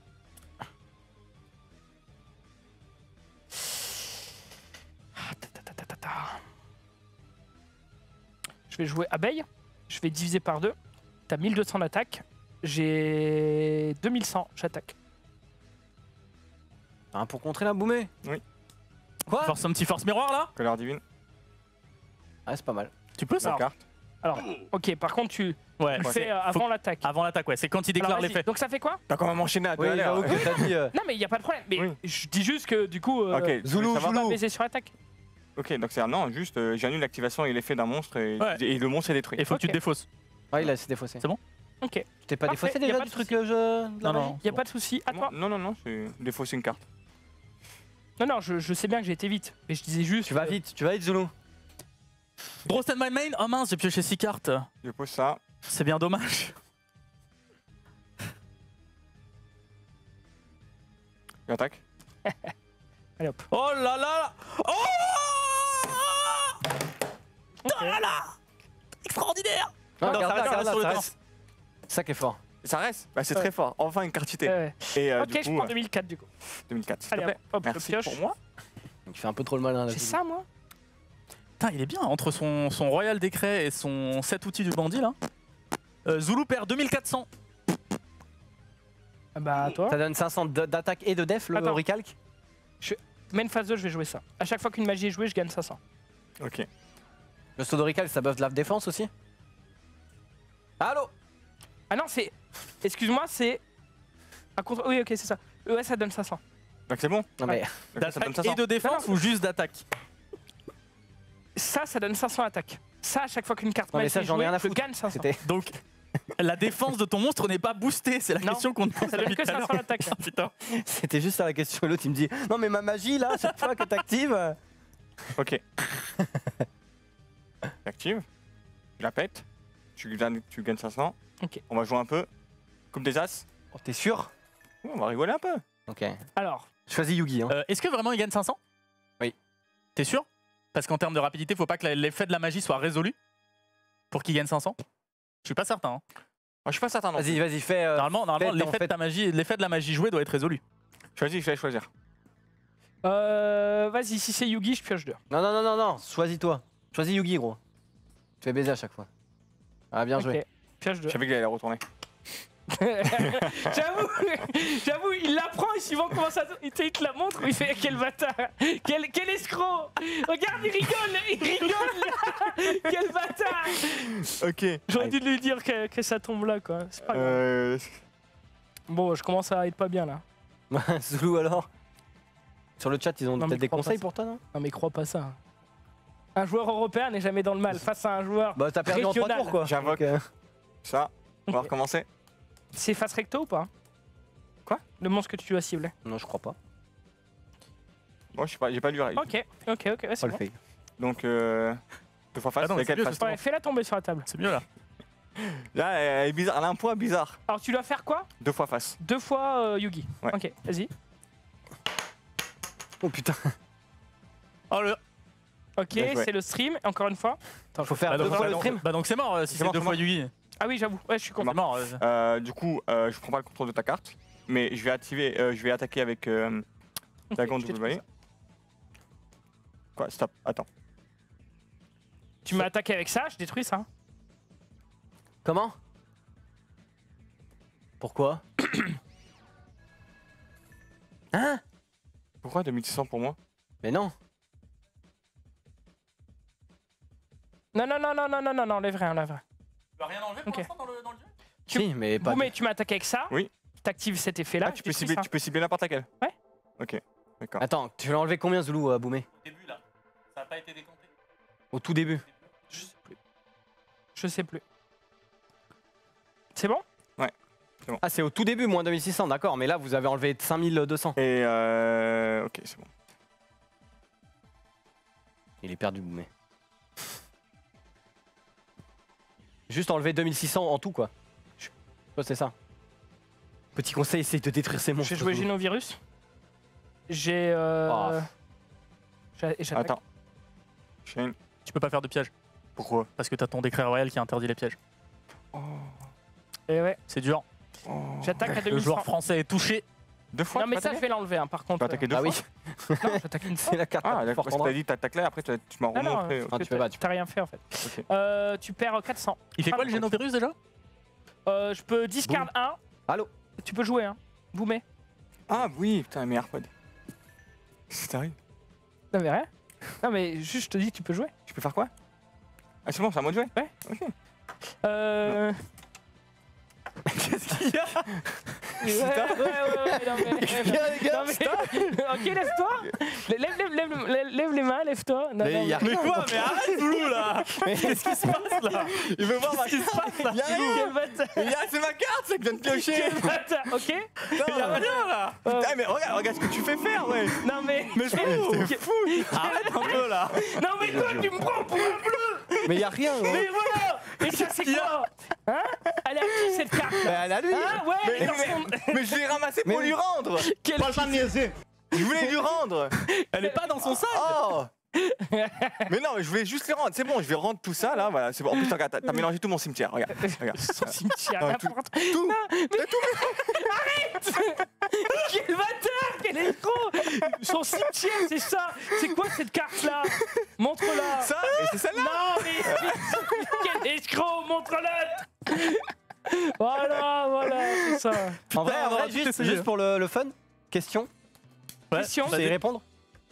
Ah, ta, ta, ta, ta, ta, ta. Je vais jouer abeille. Je vais diviser par deux. T'as mille deux cents d'attaque. J'ai deux mille cent, j'attaque. Hein, pour contrer la boumée. Oui. Quoi? Force un petit force miroir là. Colère divine. Ah, c'est pas mal. Tu peux ça? La carte. Alors, ok, par contre, tu Ouais. le ouais. fais euh, Faut- avant l'attaque. Avant l'attaque, ouais. C'est quand il Alors, déclare vas-y. l'effet. Donc ça fait quoi? T'as quand même enchaîné à deux Oui, à l'heure. j'avoue que t'as dit. euh, Non, mais il n'y a pas de problème. Mais Oui. je dis juste que du coup, euh, Ok, Zoulou, ça va Zoulou. pas baiser sur l'attaque. Ok, donc c'est un non, juste euh, j'annule l'activation et l'effet d'un monstre et, Ouais. et le monstre est détruit. Il faut que tu Ok. te défausses. Ah, il a s'est défaussé. C'est bon? Ok, Tu t'es pas Parfait, défaussé y a déjà pas du de truc souci. euh, je... de la Non, magie non. il n'y a pas de souci. À toi. Non, non, non, c'est défausser une carte. Non, non, je, je sais bien que j'ai été vite. Mais je disais juste. Tu vas que- vite, tu vas vite, Zulu. Draw stand my main. Oh mince, j'ai pioché six cartes. Je pose ça. C'est bien dommage. J'attaque. Allez hop. Oh là là. Oh Ok. là là. Extraordinaire. Non, Non, regarde ça là, reste regarde là, sur le ça temps. reste. Ça qui est fort. Ça reste bah, C'est Ouais. très fort. Enfin une carte cheatée. Ouais, ouais. Et euh, Ok, du je coup, prends euh, deux mille quatre du coup. deux mille quatre. s'il te Allez plaît. hop, hop, Merci je pioche. pour moi. Tu fais un peu trop le malin là. C'est Zulu. ça, moi? Putain, il est bien entre son, son royal décret et son sept outils du bandit là. Euh, Zulu perd deux mille quatre cents. Ah bah, à toi. Ça donne cinq cents de- d'attaque et de def, le Attends. recalque. Main phase deux, je vais jouer ça. À chaque fois qu'une magie est jouée, je gagne cinq cents. Ok. Le saut de recalque, ça buff de la défense aussi. Allô? Ah non, c'est. Excuse-moi, c'est. Un contre. Oui, ok, c'est ça. Ouais, ça donne cinq cents. Donc c'est bon. Non mais. Donc, ça donne D'attaque cinq cents. et de défense ou juste d'attaque? Ça, ça donne cinq cents attaque. Ça, à chaque fois qu'une carte Non, mais magie ça, est j'en ai jouée, rien à je foutre. gagne cinq cents. C'était. Donc la défense de ton monstre n'est pas boostée, c'est la Non. question qu'on te pose Ça donne depuis que tout à cinq l'heure. cents d'attaque. Ah, putain. C'était juste ça la question. L'autre il me dit non mais ma magie là, chaque fois que t'actives. euh, Ok. J'active. Je la pète. Tu gagnes, tu gagnes cinq cents. Ok. On va jouer un peu. Coupe des as. Oh, t'es sûr? Ouais, on va rigoler un peu. Ok. Alors, Choisis Yugi. Hein. Euh, Est-ce que vraiment il gagne cinq cents? Oui. T'es sûr? Parce qu'en termes de rapidité, faut pas que la- l'effet de la magie soit résolu pour qu'il gagne cinq cents. Je suis pas certain. hein. Ah, je suis pas certain non. Vas-y, plus. vas-y, fais. euh, Normalement, normalement faites, en l'effet de fait. ta magie, l'effet de la magie jouée doit être résolu. Choisis, je vais choisir. euh, vas-y, si c'est Yugi, je pioche deux. Non, non, non, non, non. Choisis-toi. Choisis Yugi, gros. Tu fais baiser à chaque fois. Ah, bien joué. Ok, pioche Je deux. savais qu'il allait retourner. J'avoue, j'avoue, il l'apprend et suivant comment ça. Il te il te la montre, il fait quel bâtard, quel, quel escroc. Regarde, il rigole, il rigole là. Quel bâtard. Ok. J'aurais dû lui dire que, que ça tombe là, quoi. C'est pas grave. Euh... Bon, je commence à être pas bien là. Zulu alors. Sur le chat, ils ont Non, mais peut-être des crois pas conseils ça. pour toi, non? Non, mais crois pas ça. Un joueur européen n'est jamais dans le mal face à un joueur. Bah, t'as perdu en trois Régional. tours, quoi. J'invoque. Donc, euh, Ça. On va recommencer. C'est face recto ou pas? Quoi? Le monstre que tu dois cibler. Non, je crois pas. Bon, je sais pas, j'ai pas lu. Ok, ok, ok, ouais, c'est Pas le bon. fait. Donc, euh... deux fois face. Ah non, avec c'est elle mieux, face c'est Ouais, fais-la tomber sur la table. C'est mieux là. Là, elle est bizarre. Elle a un poids bizarre. Alors, tu dois faire quoi? Deux fois face. Deux fois euh, Yugi. Ouais. Ok, vas-y. Oh putain. Oh le. Ok, Bien joué. c'est le stream. Encore une fois. Attends, Faut je- faire Bah deux donc, fois bah le donc- stream. bah donc c'est mort euh, si C'est c'est mort, deux c'est fois mort. Yugi. Ah oui, j'avoue. Ouais, je suis C'est content. mort. euh, Euh, du coup, euh, je prends pas le contrôle de ta carte. Mais je vais activer. euh, je vais attaquer avec. Euh... Ok, Dragon je t'ai W. trouvé Quoi? Stop. Attends. Tu m'as attaqué avec ça, je détruis ça. Comment? Pourquoi? Hein? Pourquoi deux mille six cents pour moi? Mais non. Non, non, non, non, non, non, non, non, enlève rien, enlève rien. Tu vas rien enlever pour Ok. l'instant dans le, dans le jeu? Si, mais pas. Boumé, tu m'as attaqué avec ça. Oui. T'actives cet effet-là. Ah, tu je peux détruis cibler, ça. tu peux cibler n'importe laquelle. Ouais. Ok, d'accord. Attends, tu l'as enlevé combien, Zoulou, à Boumé? Au début là, ça a pas été décompté. Au tout début. Je sais plus. Je sais plus. C'est bon? Ah, c'est au tout début, moins deux mille six cents, d'accord, mais là, vous avez enlevé cinq mille deux cents. Et euh... Ok, c'est bon. Il est perdu, Boumé. Juste enlever deux mille six cents en tout, quoi. Je- Ouais, c'est ça. Petit conseil, essaye de détruire ces monstres. J'ai joué Zoulou. Génovirus. J'ai. Euh... Oh. j'ai- et j'attaque. Attends. Shane, Tu peux pas faire de piège pourquoi? parce que t'as ton décret royal qui interdit les pièges. Et ouais, C'est dur. Oh. j'attaque à Le deux mille cent. joueur français est touché. Deux fois Non, tu mais peux ça, je attaquer vais l'enlever, hein, par Tu peux contre. attaquer deux Ah fois oui, Non, j'attaque une fois. c'est la carte. Ah, fort d'accord, parce que Andra. t'as dit t'attaques là, après tu tu m'as Non, non, remontré. parce Ah, que tu peux pas, tu t'as rien fait en fait. Ok. Euh, tu perds quatre cents. Il fait quoi Ah, le génovirus déjà? Euh, je peux discard un. Allô? Tu peux jouer, hein. Boumé. Ah oui, putain, meilleur pod. C'est arrivé. Non, mais rien. Non, mais juste, je te dis, tu peux jouer. Je peux faire quoi? Ah, c'est bon, c'est à moi de jouer? Ouais. Ok. Euh. Qu'est-ce qu'il y a? Ouais, ouais, ouais, ouais, non, mais- Viens, les gars, Non, mais- Ok, lève-toi. Lève, lève, lève, lève, lève les mains, lève-toi. Non, Mais non, y a mais- rien. quoi? Mais arrête Zoulou là! Qu'est-ce qui se passe là? Il veut voir ma Qu'est-ce qui se passe là? Il y a rien. Quel bâtard. Il y a- C'est ma carte, c'est que je viens de piocher! Quel bâtard, ok. Il y a rien là! Euh, Putain, mais regarde, regarde ce que tu fais faire, ouais! Non, mais. Mais je m'en Ok. fous! Arrête un peu là! Non, mais toi, tu me prends pour un bleu. Mais y a rien, gros. Mais voilà. Et ça, c'est quoi? Hein? Elle a qui cette carte Mais là? elle a lui. Ah, ouais, Mais, dans mais- son- mais je l'ai ramassé pour Mais- lui rendre! Quel- Je voulais lui rendre! Elle est pas dans son sac! Oh! Mais non, mais je voulais juste les rendre. C'est bon, je vais rendre tout ça là. Voilà, c'est bon. En plus, regarde, t'as t'as mélangé tout mon cimetière. Regarde, regarde. Son cimetière, Ah, tout- n'importe Tout. Quel bâtard, quel escroc. Son cimetière, c'est ça. C'est quoi cette carte-là? Montre-la. Ça, et c'est celle-là. Non, mais quel escroc, montre-la. Voilà, voilà, c'est ça. En vrai, en on aura vrai, tout juste, essayé. juste pour le, le fun, question. Ouais, Question. Vous allez répondre?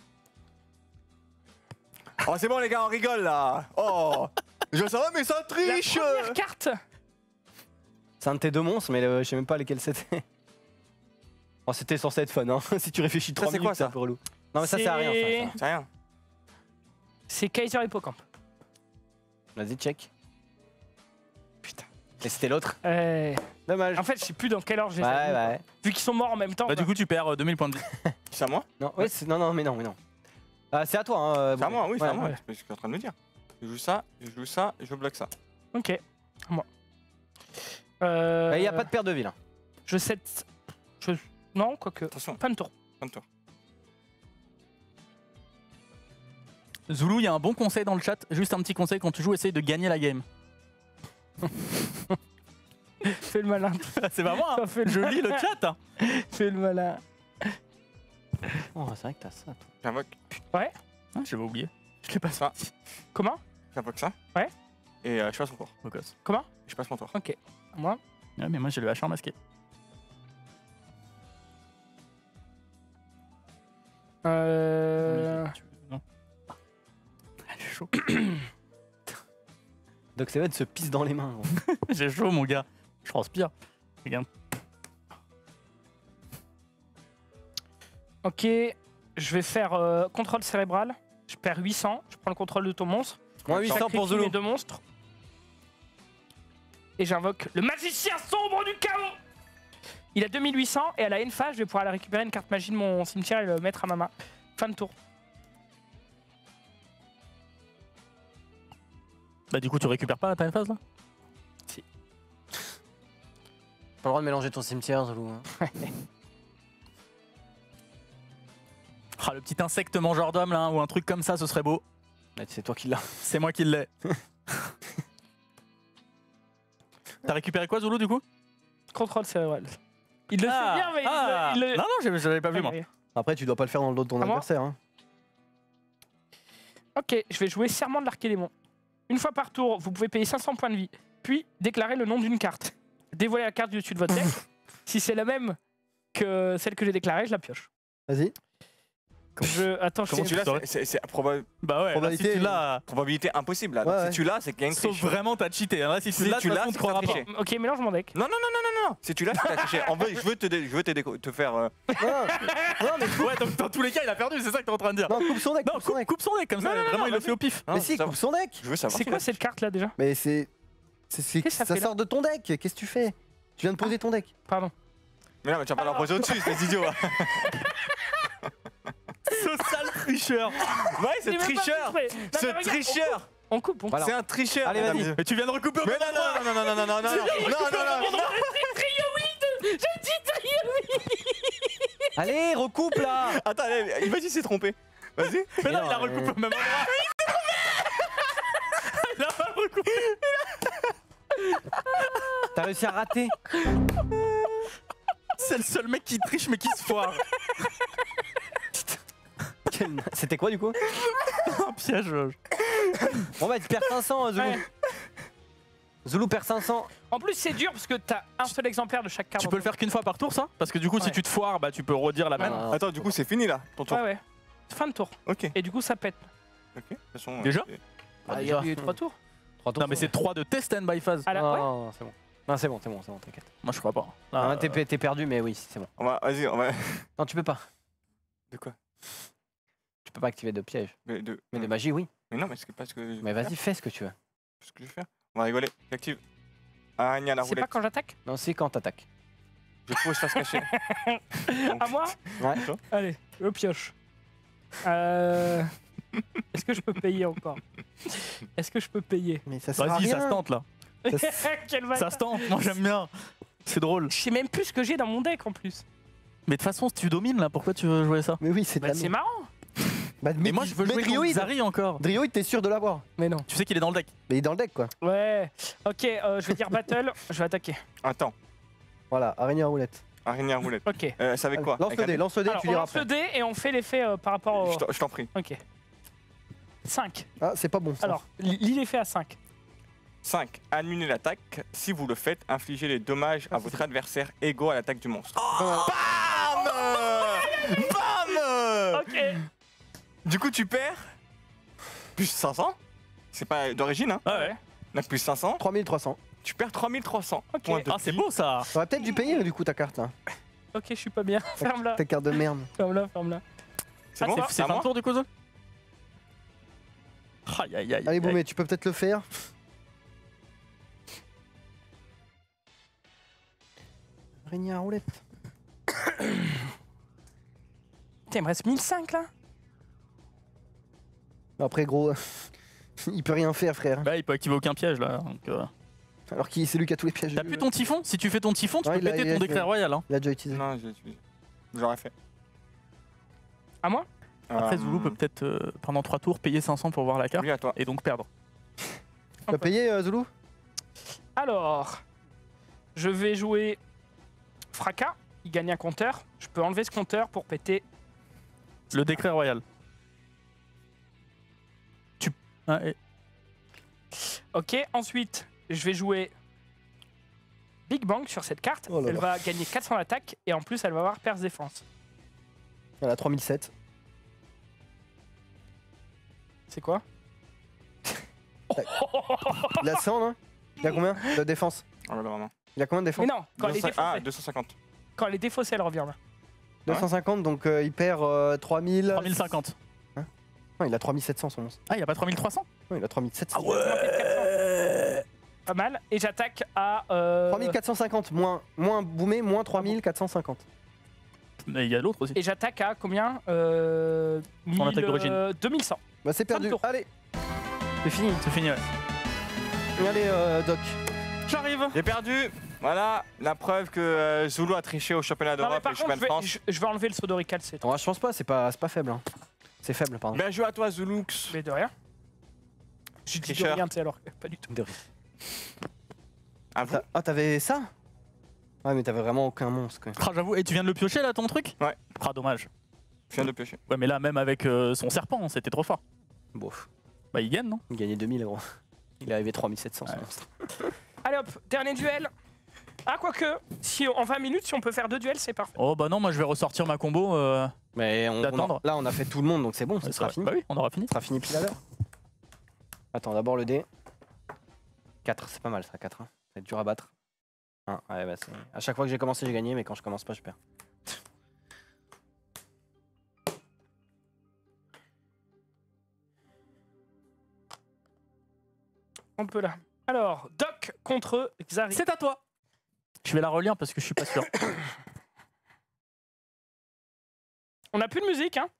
Oh, c'est bon, les gars, on rigole là. Oh, je sais pas, mais ça La triche. première carte. C'est un de tes deux monstres, mais le- je sais même pas lesquels c'était. Oh, c'était censé être fun, hein. Si tu réfléchis trois c'est minutes, quoi, c'est un ça peu relou. Non, mais ça, c'est à rien, ça, ça. C'est rien. C'est Kaiser Hippocampe. Vas-y, check. Putain. Et c'était l'autre. Euh, Dommage. en fait, je sais plus dans quelle ordre j'ai Ouais, fait. ouais. Vu qu'ils sont morts en même temps. Bah du coup tu perds euh, deux mille points de vie. C'est à moi? Non, ouais, c'est- non, non, mais non, mais non. Ah, c'est à toi, hein. euh, C'est à Boumé. moi, oui, c'est Ouais, à moi. ouais. C'est ce que je suis en train de me dire. Je joue ça, je joue ça, et je bloque ça. Ok. À moi. Euh, Il n'y a pas de perte de vie là. Je sais. Je... Non, quoique. Attention, Fin de tour. fin de tour. Zoulou, il y a un bon conseil dans le chat. Juste un petit conseil quand tu joues, essaye de gagner la game. Fais le malin. C'est pas moi, hein. Fais le Je lis le chat. hein. Fais le malin. Oh, c'est vrai que t'as ça, toi. J'invoque Ah, j'avais oublié. Je l'ai pas ça, Comment? j'invoque ça. Ouais. Et euh, je passe mon tour. Beau gosse. Comment? Je passe mon tour. Ok. À moi. Ouais, mais moi j'ai le hachoir masqué. Euh... Tu- Non. Ah, j'ai chaud. Doc Seven se pisse dans les mains. gros. J'ai chaud mon gars. Je transpire. Regarde. Ok. Je vais faire euh, contrôle cérébral. Je perds huit cents. Je prends le contrôle de ton monstre. Moins huit cents Sacrifie pour Zoulou. mes deux monstres. Et j'invoque le magicien sombre du chaos. Il a deux mille huit cents et à la N-phase, je vais pouvoir aller récupérer une carte magie de mon cimetière et le mettre à ma main. Fin de tour. Bah du coup tu récupères pas ta phase là? Pas le droit de mélanger ton cimetière, Zoulou. hein. Ah, le petit insecte mangeur d'homme là, hein, ou un truc comme ça, ce serait beau. Là, c'est toi qui l'as. C'est moi qui l'ai. T'as récupéré quoi Zoulou du coup? Contrôle cérébral. Il le Ah, fait bien, mais il ah. le- il le... Non, non, j'avais- j'avais pas vu moi. Après, tu dois pas le faire dans le dos de ton À moi adversaire. Hein. Ok, je vais jouer Serment de l'Archédémon. Une fois par tour, vous pouvez payer cinq cents points de vie, puis déclarer le nom d'une carte. Dévoiler la carte du dessus de votre deck. Si c'est la même que celle que j'ai déclarée, je la pioche. Vas-y. Je... Attends, je Si sais- tu l'as, c'est- c'est c'est proba- Bah ouais, Probabilité, là, si tu l'as. probabilité impossible là. Ouais, Donc, ouais. si tu l'as, c'est qu'il y a une Sauf triche. vraiment, t'as cheaté. Hein. Là, si tu Si l'as, tu de toute l'as, façon, on c'est te croira que pas. t'as triché. Ok, mélange mon deck. Non, non, non, non, non, non. Si tu l'as, c'est que t'as triché. En vrai, je veux te, dé- je veux te, dé- te faire. euh, Non, non, mais Ouais, donc dans tous les cas, il a perdu, c'est ça que t'es en train de dire. non, coupe son deck. Non, coupe son coupe, deck. coupe son deck comme ça, Non, non, non, vraiment il le vas-y. fait au pif. non, Mais si, ça- coupe son deck. Je veux savoir. C'est quoi cette carte là déjà? Mais c'est. c'est- c'est- Qu'est-ce que ça Ça fait, là sort de ton deck. Qu'est-ce que tu fais? Tu viens de poser ton deck. Pardon. Mais non, mais tu vas pas leur poser au-dessus, c'est des idiots. Ce sale tricheur. Ouais, ce J'ai même pas tricheur. fait exprès. Non, Ce mais regarde, tricheur. On coupe, on coupe. Voilà. C'est un tricheur. Allez, vas-y. mesdames et- Mais tu viens de recouper au Mais même non, endroit. non, non, non, non, non, non, non, non, non, non, non. J'ai dit trio. Allez, recoupe là. Attends, allez, il va s'il s'est trompé. Vas-y. Mais non, non, il a euh, recoupé au même endroit. Il a pas recoupé. T'as réussi à rater. C'est le seul mec qui triche mais qui se foire. Quel- C'était quoi du coup? Un piège. Bon bah tu perds cinq cents hein, Zulu. Ouais. Zulu perd cinq cents. En plus, c'est dur parce que t'as un seul exemplaire de chaque carte. Tu peux le faire qu'une fois par tour ça? Parce que du coup si Ouais. tu te foires bah tu peux redire la même. Ah. Attends, du coup, c'est fini là, ton tour. Ouais, ouais. Fin de tour. Ok. Et du coup, ça pète. Ok. De toute façon, Déjà c'est- Bah, Ah, il y a déjà. eu trois tours. Trois tours. Non mais c'est trois de test and by phase. À la... ouais. Non, c'est bon. Non, c'est bon, c'est bon, c'est bon, t'inquiète. Moi je crois pas. Ah, Ah, t'es pe- t'es perdu, mais oui, c'est bon. On va, vas-y, on va. Non, tu peux pas. De quoi? Tu peux pas activer de piège. Mais de. Mais de magie, oui. Mais non, mais c'est pas ce que. je Mais vais vas-y, fais ce que tu veux. faire, Ce que je vais faire. On va rigoler. J'active. Araignée à la C'est pas roulette. quand j'attaque? Non, c'est quand t'attaques. Je pose face cachée. À moi? Ouais. Allez, je pioche. Euh... Est-ce que je peux payer encore? Est-ce que je peux payer? Mais ça sert à Vas-y, ça rien. se tente là. Quel Ça bâtard. se tente, moi j'aime bien. C'est drôle. Je sais même plus ce que j'ai dans mon deck en plus. Mais de toute façon, si tu domines là, pourquoi tu veux jouer ça? Mais oui, c'est de Bah, la c'est merde. marrant. Bah, Mais moi je veux mais jouer contre Drioid. Zari encore. Drioid, t'es sûr de l'avoir. Mais non. Tu sais qu'il est dans le deck. Mais il est dans le deck quoi. Ouais. Ok, euh, je vais dire battle. Je vais attaquer. Attends. Voilà, araignée à roulette. Araignée à roulette. Ok. Euh, c'est avec quoi? Lance Avec le un dé, lance le dé, Alors, tu on liras lance après. le dé et on fait l'effet euh, par rapport au... Je t'en- je t'en prie. Ok. cinq. Ah, c'est pas bon ça. Alors, lis l'effet à cinq. cinq. Annuler l'attaque. Si vous le faites, infligez les dommages à votre adversaire égaux à l'attaque du monstre. Bam Bam Ok. Du coup, tu perds plus cinq cents. C'est pas d'origine, hein. Ah ouais. Donc plus cinq cents. trois mille trois cents. Tu perds trois mille trois cents Ok. points de Ah c'est vie. beau ça. T'aurais peut-être dû payer du coup ta carte là. Ok, je suis pas bien. Ferme-la. Ta carte de merde. Ferme-la, ferme-la. C'est Ah, bon? C'est à fin moi de tour du coup Zol. Aïe aïe aïe. Allez, aïe. Boumé, tu peux peut-être le faire. Araignée à roulette. Putain, il me reste mille cinq là. Après, gros, il peut rien faire, frère. Bah il peut activer aucun piège là. Donc, euh... Alors qu'il c'est lui qui a tous les pièges. T'as plus ton typhon? Si tu fais ton typhon, tu Ouais, peux il a- péter il a- ton décret royal. Hein. Il a déjà utilisé. Non, j'ai utilisé. Je l'aurais fait. À moi? Après Euh, Zulu peut peut-être euh, pendant trois tours payer cinq cents pour voir la carte Oui, à toi. et donc perdre. Tu as payé, euh, Zulu? Alors, je vais jouer Fracas. Il gagne un compteur. Je peux enlever ce compteur pour péter. Le décret royal. Tu. Ah, et- Ok, ensuite, je vais jouer Big Bang sur cette carte. Oh là Elle là. va gagner quatre cents d'attaque et en plus, elle va avoir Perce Défense. Voilà, trois mille sept. C'est quoi? Il a cent, là? Il a combien de défense? Ah, voilà, vraiment. Il a combien de Mais défense? non, quand elle est deux cents Ah, défaussée. deux cent cinquante. Quand elle est défaussée, elle revient là. deux cent cinquante, donc euh, il perd euh, trois mille. trois mille cinquante. Non, il a trois mille sept cents son monstre. Ah, il a pas trois mille trois cents? Non, il a trois mille sept cents. Pas mal. Et j'attaque à. Euh... trois mille quatre cent cinquante, moins, moins Boumé, moins trois mille quatre cent cinquante. Mais il y a l'autre aussi. Et j'attaque à combien euh... Ton attaque mille, d'origine. euh, deux mille cent. Bah c'est perdu. tour. Allez, c'est fini. C'est fini, ouais. Allez, euh, Doc. J'arrive. J'ai perdu. Voilà la preuve que euh, Zulu a triché au championnat Non, mais d'Europe et par au contre, championnat je de vais, France. je, je vais enlever le Sodorical, c'est tout. Ouais, je pense pas, c'est pas, c'est pas faible. Hein. C'est faible, pardon. Bien joué à toi, Zulux. Mais de rien. J'ai dit de Tricheur. rien, tu sais, alors que pas du tout. De rien. À vous. T'as- Ah, t'avais ça? Ouais, mais t'avais vraiment aucun monstre. Quoi. Ah, j'avoue. Et tu viens de le piocher là, ton truc? Ouais. Ah, dommage. Je viens de piocher. Ouais, mais là, même avec euh, son serpent, c'était trop fort. Bof. Bah, il gagne, non? Il gagnait deux mille, gros. Il est arrivé trois mille sept cents, son Ouais. monstre. Allez hop, dernier duel. Ah, quoique, si en vingt minutes, si on peut faire deux duels, c'est parfait. Oh bah non, moi je vais ressortir ma combo. Euh... Mais on, on D'attendre. a- là, on a fait tout le monde, donc c'est bon, ça Ouais, sera ça- fini. Bah oui, on aura fini. Ça sera fini pile à l'heure. Attends, d'abord le dé. quatre, c'est pas mal ça, quatre. Hein. C'est dur à battre. un, ouais, bah c'est... À chaque fois que j'ai commencé, j'ai gagné, mais quand je commence pas, je perds. On peut là. Alors, Doc contre Xari. C'est à toi. Je vais la relire parce que je suis pas sûr. On n'a plus de musique, hein.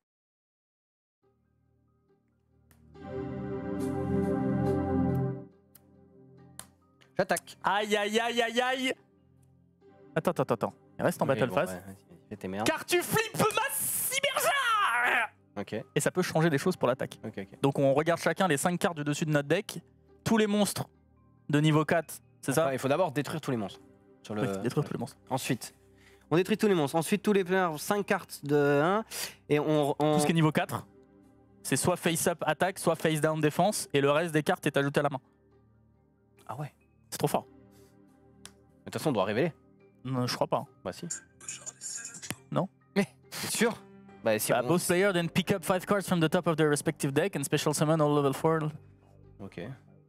J'attaque. Aïe aïe aïe aïe aïe. Attends, attends, attends. Il reste en Ok, battle bon, phase. ouais, vas-y, fais tes merdes. Car tu flippes ma cyberjar. Ok, Et ça peut changer des choses pour l'attaque. ok, ok. Donc on regarde chacun les cinq cartes du dessus de notre deck. Tous les monstres de niveau quatre, c'est ça? Enfin, il faut d'abord détruire tous les monstres. Sur le... Oui, détruire tous les monstres. Ensuite, on détruit tous les monstres. Ensuite, tous les players, cinq cartes de un. Et on. on... Tout ce qui est niveau quatre, c'est soit face-up attaque, soit face-down défense. Et le reste des cartes est ajouté à la main. Ah ouais. C'est trop fort. De toute façon, on doit révéler. Non, je crois pas. Bah si. Non. C'est sûr. Bah si. Bah, on- both players then pick up five cards from the top of their respective deck and special summon all level four. Ok.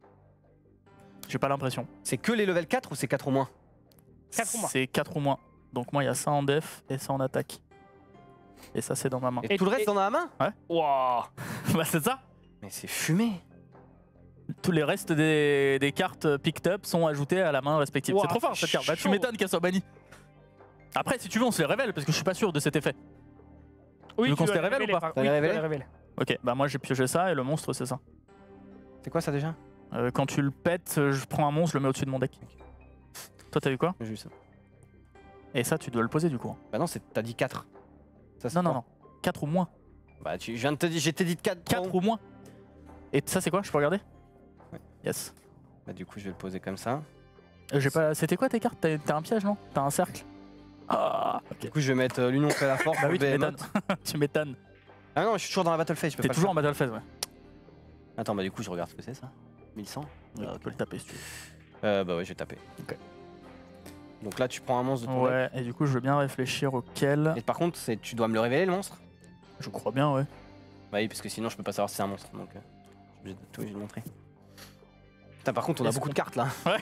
J'ai pas l'impression. C'est que les level quatre ou c'est quatre ou moins? quatre ou moins. C'est quatre ou moins. Donc moi il y a ça en def et ça en attaque. Et ça c'est dans ma main. Et, Et- tout le reste, et- on a la main? Waouh. Bah c'est ça. Mais c'est fumé. Tous les restes des, des cartes picked up sont ajoutés à la main respective. Ouah, c'est trop fort c'est cette carte. Bah, tu chaud. m'étonnes qu'elle soit bannie. Après si tu veux on se les révèle parce que je suis pas sûr de cet effet. Oui, Tu veux qu'on dois se les révèle révéler, ou pas par- T'as oui, les tu dois révélés les révéler. Ok, bah moi j'ai pioché ça et le monstre c'est ça. C'est quoi ça déjà? Euh, quand tu le pètes, euh, je prends un monstre, je le mets au-dessus de mon deck. Toi t'as vu quoi? J'ai vu ça. Et ça tu dois le poser du coup. Bah non, c'est- t'as dit quatre. Ça, c'est Non non quoi? non. quatre ou moins. Bah tu... je viens de te dire, j'étais dit de quatre. quatre ou moins. Et ça c'est quoi? Je peux regarder? Ouais. Yes. Bah du coup, je vais le poser comme ça. Euh, j'ai pas. C'était quoi tes cartes? T'as t'as un piège non? T'as un cercle? Ah ok. Du coup, je vais mettre euh, l'union fait la force. Bah oui, le tu Behemoth. m'étonnes. Tu m'étonnes. Ah non, je suis toujours dans la battle phase, je peux T'es pas le toujours en faire. battle phase, ouais. Attends, bah du coup, je regarde ce que c'est ça. mille cent. Ouais, Ah, tu ok. peux le taper si tu veux. Euh, bah ouais, je vais taper. Ok. Donc là, tu prends un monstre de ton deck. Ouais, et du coup, je veux bien réfléchir auquel. Et par contre, c'est tu dois me le révéler le monstre? Je crois bien, ouais. Bah oui, parce que sinon, je peux pas savoir si c'est un monstre. Donc, euh, je suis obligé de tout obligé de montrer. Putain, par contre, on a Est-ce beaucoup qu'on- de cartes là. Ouais.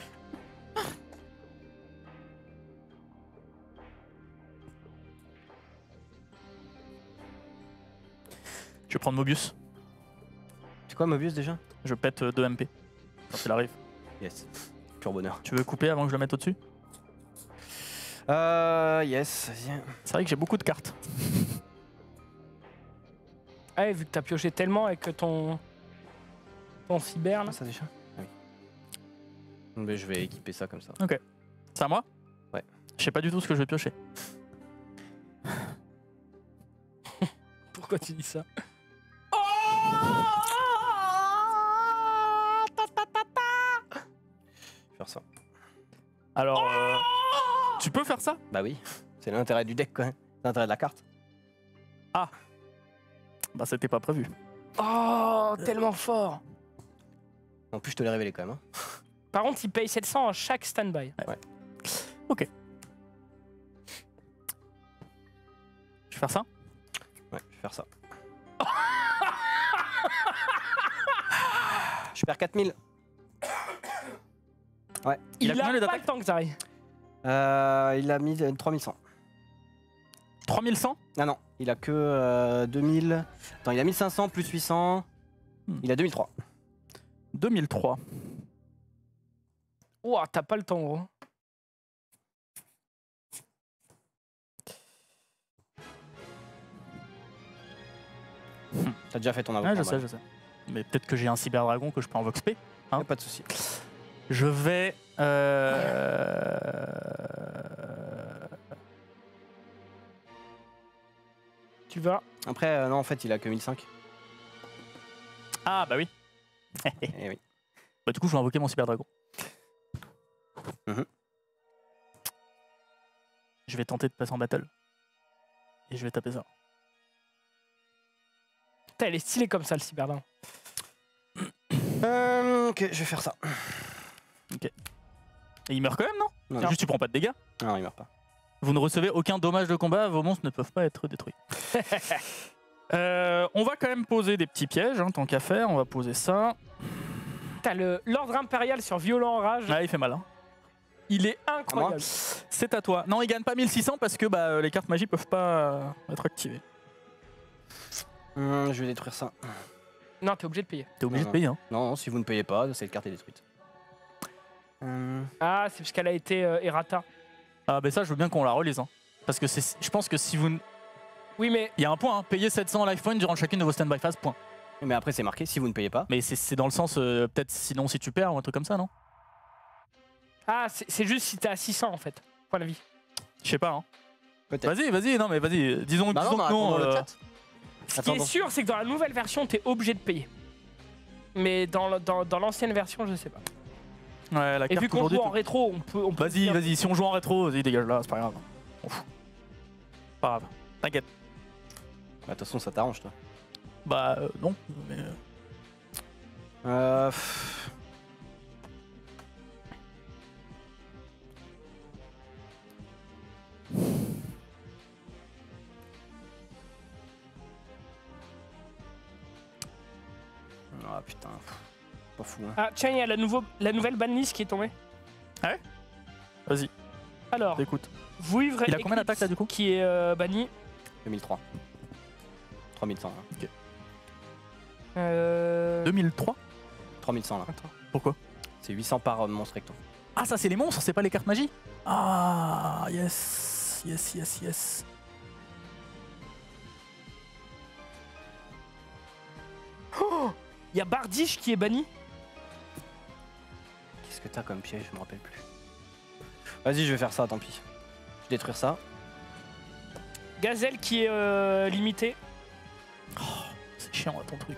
Je vais prendre Mobius. C'est quoi Mobius déjà? Je pète deux M P. Quand il arrive. Yes. Pur bonheur. Tu veux couper avant que je le mette au-dessus? Euh, yes, vas-y. C'est vrai que j'ai beaucoup de cartes. Ouais, vu que t'as pioché tellement avec ton. ton cyber là. Ah, ça déjà? Ah oui. Mais je vais équiper ça comme ça. C'est à moi? Ouais. Je sais pas du tout ce que je vais piocher. Pourquoi tu dis ça? Je vais faire ça. Alors, euh, tu peux faire ça? Bah oui, c'est l'intérêt du deck quand même. C'est l'intérêt de la carte. Bah, c'était pas prévu. Oh, tellement fort. En plus, je te l'ai révélé quand même. Hein. Par contre, il paye sept cents à chaque standby. Ok. Je vais faire ça? Ouais, je vais faire ça. Je perds quatre mille. Ouais. Il a Il, combien, a les pas attaques le temps que ça arrive. Euh, il a mis euh, trois mille cent. trois mille cent? Ah non, il a que euh, deux mille. Attends, il a mille cinq cents plus huit cents. Hmm. Il a deux mille trois. deux mille trois. Ouah, t'as pas le temps, gros. T'as déjà fait ton Ouais, avocat. je sais, je sais. Mais peut-être que j'ai un cyberdragon que je peux invoquer. Hein Pas de soucis. Je vais. Euh... Tu vas. Après, euh, non, en fait, il a que mille cinq. Ah, bah oui. Eh oui. Bah, du coup, je vais invoquer mon cyberdragon. Mhm. Je vais tenter de passer en battle. Et je vais taper ça. Putain, elle est stylée comme ça, le cyberdin. Euh, ok, je vais faire ça. Et il meurt quand même, non, Non, C'est non. Juste tu prends pas de dégâts. Non, il meurt pas. Vous ne recevez aucun dommage de combat, vos monstres ne peuvent pas être détruits. Euh, on va quand même poser des petits pièges, hein, tant qu'à faire. On va poser ça. T'as le l'ordre impérial sur violent enrage. Ah, il fait mal. Hein. Il est incroyable. C'est à toi. Non, il gagne pas mille six cents parce que bah, les cartes magie peuvent pas euh, être activées. Hum, je vais détruire ça. Non, t'es obligé de payer. T'es obligé Non, de payer. Hein. Non, non, si vous ne payez pas, cette carte est détruite. Hum, Ah, c'est parce qu'elle a été euh, errata. Ah, bah ça, je veux bien qu'on la relise. Hein. Parce que c'est, je pense que si vous. n- Oui, mais Il y a un point, hein, payer sept cents life points durant chacune de vos stand-by phases, point. Mais après, c'est marqué si vous ne payez pas. Mais c'est, c'est dans le sens, euh, peut-être sinon si tu perds ou un truc comme ça, non? ah, c'est c'est juste si t'es à six cents en fait. Point de vie. Je sais pas. Hein. Peut-être. Vas-y, vas-y, non, mais vas-y. Disons, Bah non, disons mais que non. attendons le euh, chat. Ce qui Attendons. est sûr, c'est que dans la nouvelle version, t'es obligé de payer. Mais dans, le- dans, dans l'ancienne version, je sais pas. Ouais, la Et carte vu qu'on aujourd'hui. joue en tout- rétro, on peut. On peut Vas-y, dire- vas-y, si on joue en rétro, vas-y, dégage là, c'est pas grave. On fout. Pas grave. T'inquiète. Bah, de toute façon, ça t'arrange, toi. Bah, euh, non. Mais, euh, Euh... pff. Ah putain, pff, pas fou hein. Ah, tiens, il y a la, nouveau, la nouvelle banlist qui est tombée. Vas-y, Alors, t'écoutes. Vouivre Il a combien d'attaques, là, du coup qui est euh, banni. deux mille trois. trois mille cent. Hein. Euh... deux mille trois. trois mille cent là. Attends. Pourquoi? C'est huit cents par euh, monstre recto. Ah, ça, c'est les monstres, c'est pas les cartes magie. Ah, yes. Yes, yes, yes. Oh, il y a Bardiche qui est banni. Qu'est-ce que t'as comme piège? Je me rappelle plus. Vas-y, je vais faire ça, tant pis. Je vais détruire ça. Gazelle qui est euh, limité. C'est chiant, là, ton truc.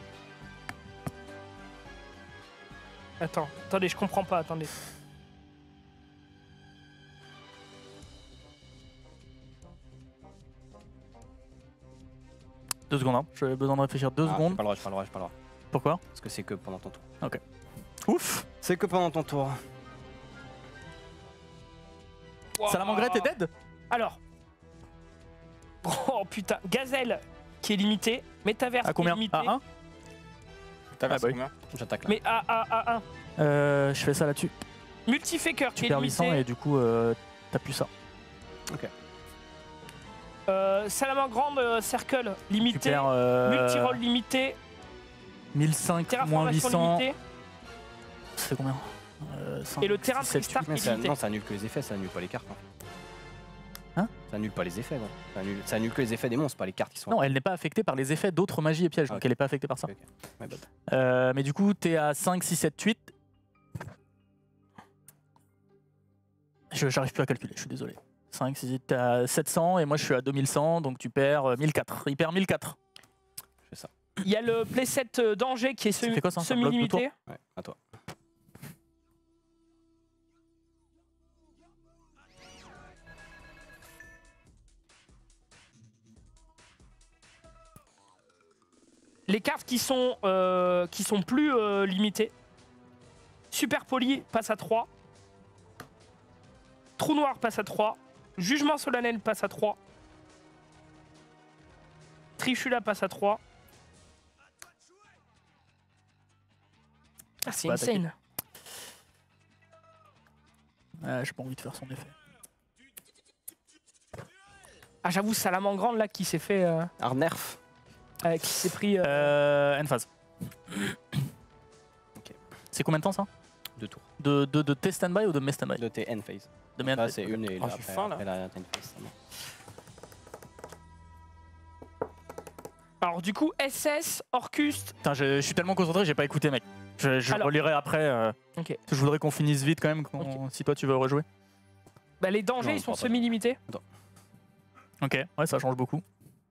Attends, attendez, je comprends pas, attendez. Deux secondes, hein. J'avais besoin de réfléchir deux Ah, J'ai secondes. pas le droit, j'ai pas le droit, j'ai pas le droit. Pourquoi? Parce que c'est que pendant ton tour. Ouf. C'est que pendant ton tour. Salamangret, t'es dead? Alors. Oh putain, Gazelle qui est limité. Métaverse À combien? qui est limité. À un? T'as Ah versé bah oui. combien? J'attaque là. Mais à, à, à un. Euh, je fais ça là-dessus. Multifaker qui Tu est perds huit limité. cents et du coup, euh, t'as plus ça. Euh, Salamandre euh, Circle Tu limité. perds euh, Multiroll limité. mille cinq moins huit Terraformation cents. limitée. C'est combien? euh, cinq, Et le terrain six, sept, Tristar Mais qui est ça, limité. non, ça annule que les effets, ça annule pas les cartes. Hein. Hein Ça annule pas les effets, gros. Ça annule, ça annule que les effets des monstres, pas les cartes qui sont. Non, elle n'est pas affectée par les effets d'autres magies et pièges, Ah, donc ok. elle n'est pas affectée par ça. Ok, ok. My bad. Euh, mais du coup, t'es à cinq, six, sept, huit. Je j'arrive plus à calculer, je suis désolé. cinq, six, t'es à sept cents et moi je suis à deux mille cent, donc tu perds euh, mille quatre. Il perd mille quatre. Je fais ça. Il y a le playset euh, danger qui est Ça semi- fait quoi, ça, ça bloque le semi-limité. Ouais, à toi. Les cartes qui sont, euh, qui sont plus euh, limitées. Super Poli passe à trois. Trou Noir passe à trois. Jugement Solennel passe à trois. Trichula passe à trois. Ah, c'est Pas insane. Euh, J'ai pas envie de faire son effet. Ah, j'avoue, Salamandre là qui s'est fait. Euh, Arnerf. euh, qui s'est pris. euh, Euh, end phase. Ok. C'est combien de temps ça? Deux tours. De, de, de tes stand-by ou de mes stand-by? De tes end phase. De mes end Là, phase. c'est une et Oh, là, je suis après, fin, là. après la end phase. c'est bon. Alors, du coup, S S, Orcust. Putain, je, je suis tellement concentré, j'ai pas écouté, mec. Je, je Alors. relirai après. euh, Ok. Je voudrais qu'on finisse vite quand même, qu'on- si toi tu veux rejouer. Bah, les dangers, Non, ils sont on prend pas. semi-limités. Ok, ouais, ça change beaucoup.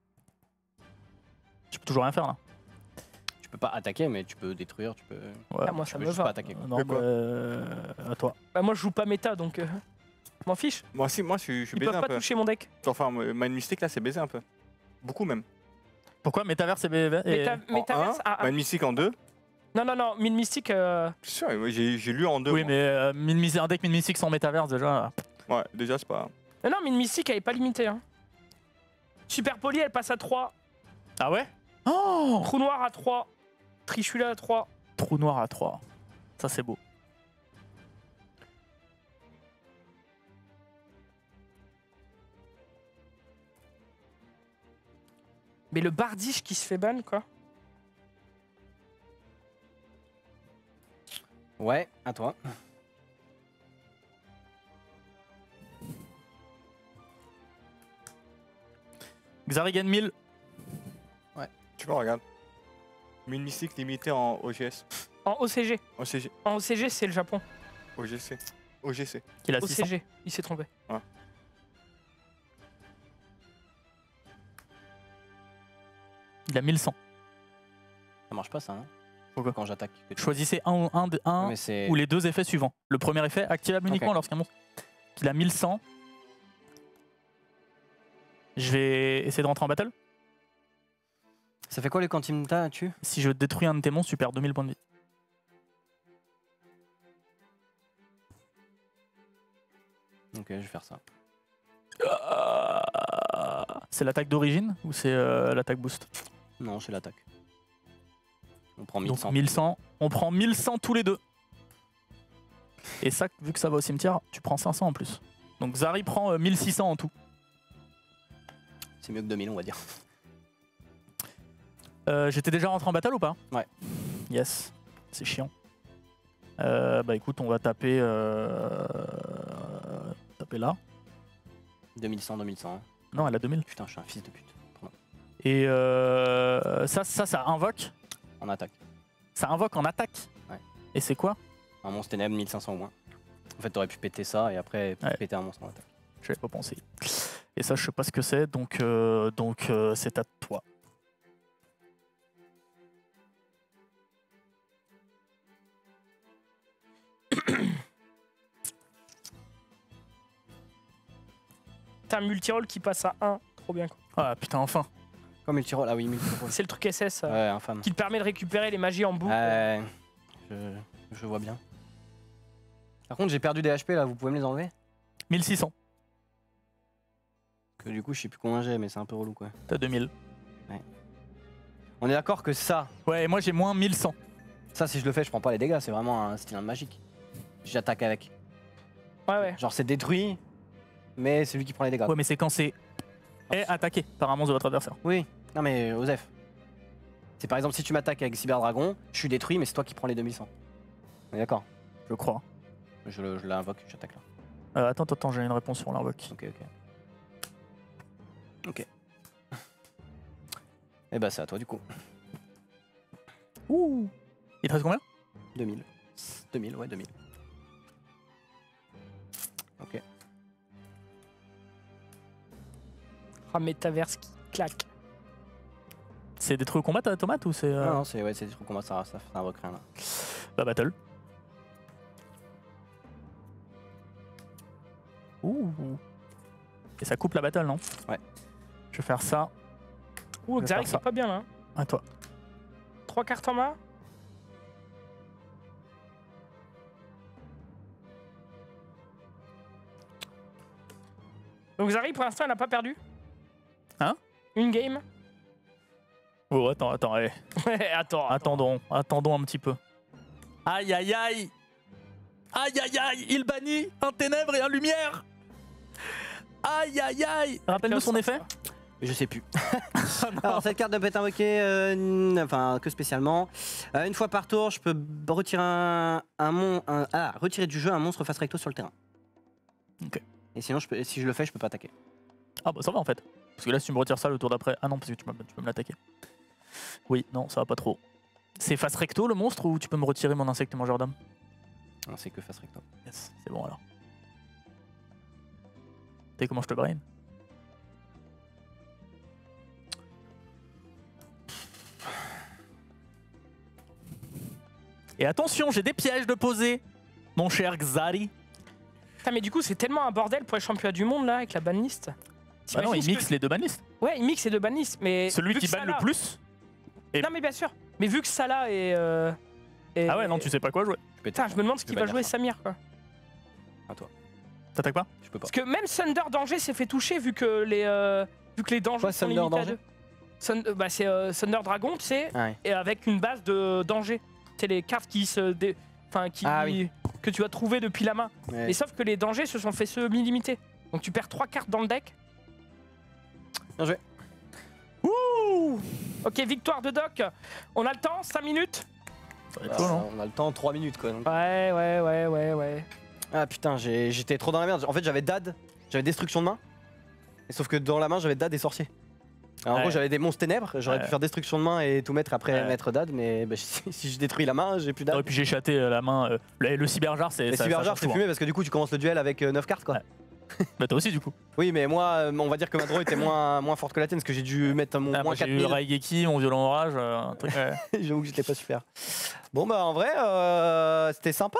Je peux toujours rien faire là. Tu peux pas attaquer, mais tu peux détruire, tu peux. Ouais. Ah, moi, tu ça peux me juste va. pas attaquer. quoi. Non, Que bah, quoi euh, à toi. Bah, moi, je joue pas méta, donc. Euh, je m'en fiche. Moi aussi, moi je suis, je suis Ils baisé peuvent un pas peu. toucher mon deck. Enfin, Mind Mystic là, c'est baisé un peu. Beaucoup même. Pourquoi Métaverse et B V et... Méta- En Métaverse un, à un. Mind Mystic en deux Non, non, non, Mine Mystique. Euh... sûr, ouais, j'ai j'ai lu en deux. Oui, moi. mais euh, Mine Mystique- un deck Mine Mystique sans métaverse déjà. Ouais, déjà, c'est pas. Non, non, Mine Mystique, elle est pas limitée. Hein. Super Poly, elle passe à trois. Ah ouais? Oh! Trou Noir à trois. Trichula à trois. Trou noir à trois. Ça, c'est beau. Mais le Bardiche qui se fait ban, quoi. Ouais, à toi. Xarigan mille. Tu vois, regarde. Mine mystique limité en O G S. En O C G. O C G. En O C G, c'est le Japon. O G C. O G C. Qu'il a six cents. O C G, il s'est trompé. Ouais. Il a mille cent. Ça marche pas ça, hein? Pourquoi? Quand j'attaque. que tu- Choisissez un, ou- un, de- un Mais c'est. ou les deux effets suivants. Le premier effet, activable uniquement Ok. lorsqu'un monstre qu'il a mille cent. Je vais essayer de rentrer en battle. Ça fait quoi les quantimta tu? Si je détruis un de tes monstres, tu perds deux mille points de vie. Ok, je vais faire ça. Euh, C'est l'attaque d'origine ou c'est euh, l'attaque boost? Non, c'est l'attaque. On prend mille Donc cent. mille cent. On prend mille cent tous les deux. Et ça, vu que ça va au cimetière, tu prends cinq cents en plus. Donc Zari prend euh, mille six cents en tout. C'est mieux que deux mille, on va dire. Euh, J'étais déjà rentré en battle ou pas? Ouais. Yes. C'est chiant. Euh, bah écoute, on va taper... Euh... Taper là. deux mille cent, deux mille cent. Non, elle a deux mille. Putain, je suis un fils de pute. Pardon. Et euh... ça, ça, ça invoque. En attaque. Ça invoque en attaque. Ouais. Et c'est quoi? Un monstre ténèbre, mille cinq cents au moins. En fait, t'aurais pu péter ça et après Ouais. péter un monstre en attaque. J'avais pas pensé. Et ça, je sais pas ce que c'est, donc euh, donc euh, c'est à toi. T'as un multiroll qui passe à un. Trop bien, quoi. Ah putain, enfin. Comme multiroll, ah oui, multiroll. C'est le truc S S euh, Ouais, infâme. qui te permet de récupérer les magies en boucle. Ouais, je, je vois bien. Par contre, j'ai perdu des H P là, vous pouvez me les enlever? mille six cents. Que du coup, je sais plus combien j'ai, mais c'est un peu relou quoi. T'as deux mille. On est d'accord que ça, Ouais, et moi j'ai moins mille cent. ça si je le fais, je prends pas les dégâts, c'est vraiment un style magique. J'attaque avec. Ouais, ouais. Genre c'est détruit, mais c'est lui qui prend les dégâts. Ouais, mais c'est quand c'est est attaqué par un monstre de votre adversaire. Oui, non mais Osef. C'est par exemple si tu m'attaques avec Cyber Dragon, je suis détruit, mais c'est toi qui prends les deux mille cent. On est d'accord? Je crois. Je, le- je l'invoque, j'attaque là. Euh, attends, attends, j'ai une réponse sur l'invoque. Ok, ok. Ok. Et bah c'est à toi du coup. Ouh. Il te reste combien? deux mille. deux mille, ouais, deux mille. Ok. Ah, métaverse qui claque. C'est détruit au combat ta tomate ou c'est. euh, Non, non, c'est ouais, c'est des trucs qu'on va ça, ça, ça invoque rien là. Bah, battle. Ouh. Et ça coupe la battle, non? Ouais. Je vais faire ça. Ouh, Je vais Xaric, faire ça. c'est pas bien là. hein. À toi. Trois cartes en main. Donc Zari, pour l'instant, elle n'a pas perdu. Hein? Une game. Oh, attends, attends, allez. attends, attends. Attendons, attendons un petit peu. Aïe, aïe, aïe. Aïe, aïe, aïe. Il bannit un ténèbre et un lumière. Aïe, aïe, aïe. Rappelle-nous son effet. Je sais plus. Alors cette carte ne peut être invoquée, euh, n- enfin que spécialement. Euh, une fois par tour, je peux b- retirer un, un mon, un- ah, retirer du jeu un monstre face recto sur le terrain. Ok. Et sinon, je peux, si je le fais, je peux pas attaquer. Ah bah ça va en fait. Parce que là si tu me retires ça le tour d'après... Ah non parce que tu peux, tu peux me l'attaquer. Oui, non ça va pas trop. C'est face recto le monstre ou tu peux me retirer mon insecte mangeur d'âme? Non, c'est que face recto. Yes, c'est bon alors. Tu sais comment je te brain? Et attention, j'ai des pièges de poser, mon cher Xari. Putain, mais du coup, c'est tellement un bordel pour les championnats du monde là avec la banlist. Bah non, il T'imagines mixe ce que- les deux banlistes. Ouais, il mixe les deux banlistes, mais. Celui vu qui que banne le Salah- plus. Et- Non, mais bien sûr. Mais vu que Salah est. euh, Et- Ah ouais, non, tu sais pas quoi jouer. Putain, je me demande ce qu'il peux va pas jouer dire ça. Samir quoi. À toi. T'attaques pas? Je peux pas. Parce que même Thunder Danger s'est fait toucher vu que les, euh, vu que les dangers Quoi, sont Thunder limités à Danger deux. Thun- euh, bah, c'est euh, Thunder Dragon, tu sais, Ah ouais. et avec une base de danger. C'est les cartes qui se. Dé... Enfin, qui. Ah oui. Que tu as trouvé depuis la main. Ouais. Mais sauf que les dangers se sont fait semi-limités. Donc tu perds trois cartes dans le deck. Bien joué. Ouh Ok, victoire de Doc. On a le temps, cinq minutes. Ça va être Bah, chaud, non? on a le temps, trois minutes quoi. donc. Ouais, ouais, ouais, ouais, ouais. Ah putain, j'ai- j'étais trop dans la merde. En fait, j'avais Dad, j'avais Destruction de main. Et sauf que dans la main, j'avais Dad et Sorcier. Alors, en Ouais. gros, j'avais des monstres ténèbres. J'aurais Ouais. pu faire Destruction de main et tout mettre après Ouais. mettre Dad. Mais bah, si, si je détruis la main, j'ai plus Dad. Et puis j'ai chaté euh, la main. euh, le, le cyberjar, c'est. Les ça- ça Cyberjar, change c'est tout, hein. fumé parce que du coup, tu commences le duel avec neuf cartes quoi. Ouais. Bah toi aussi du coup. Oui, mais moi, euh, on va dire que ma draw était moins, moins forte que la tienne parce que j'ai dû mettre mon Ah, moi moins j'ai eu quatre mille. Raigeki, mon violon orage, euh, un truc. Ouais. J'avoue que j'étais pas super. Bon, bah en vrai, euh, c'était sympa.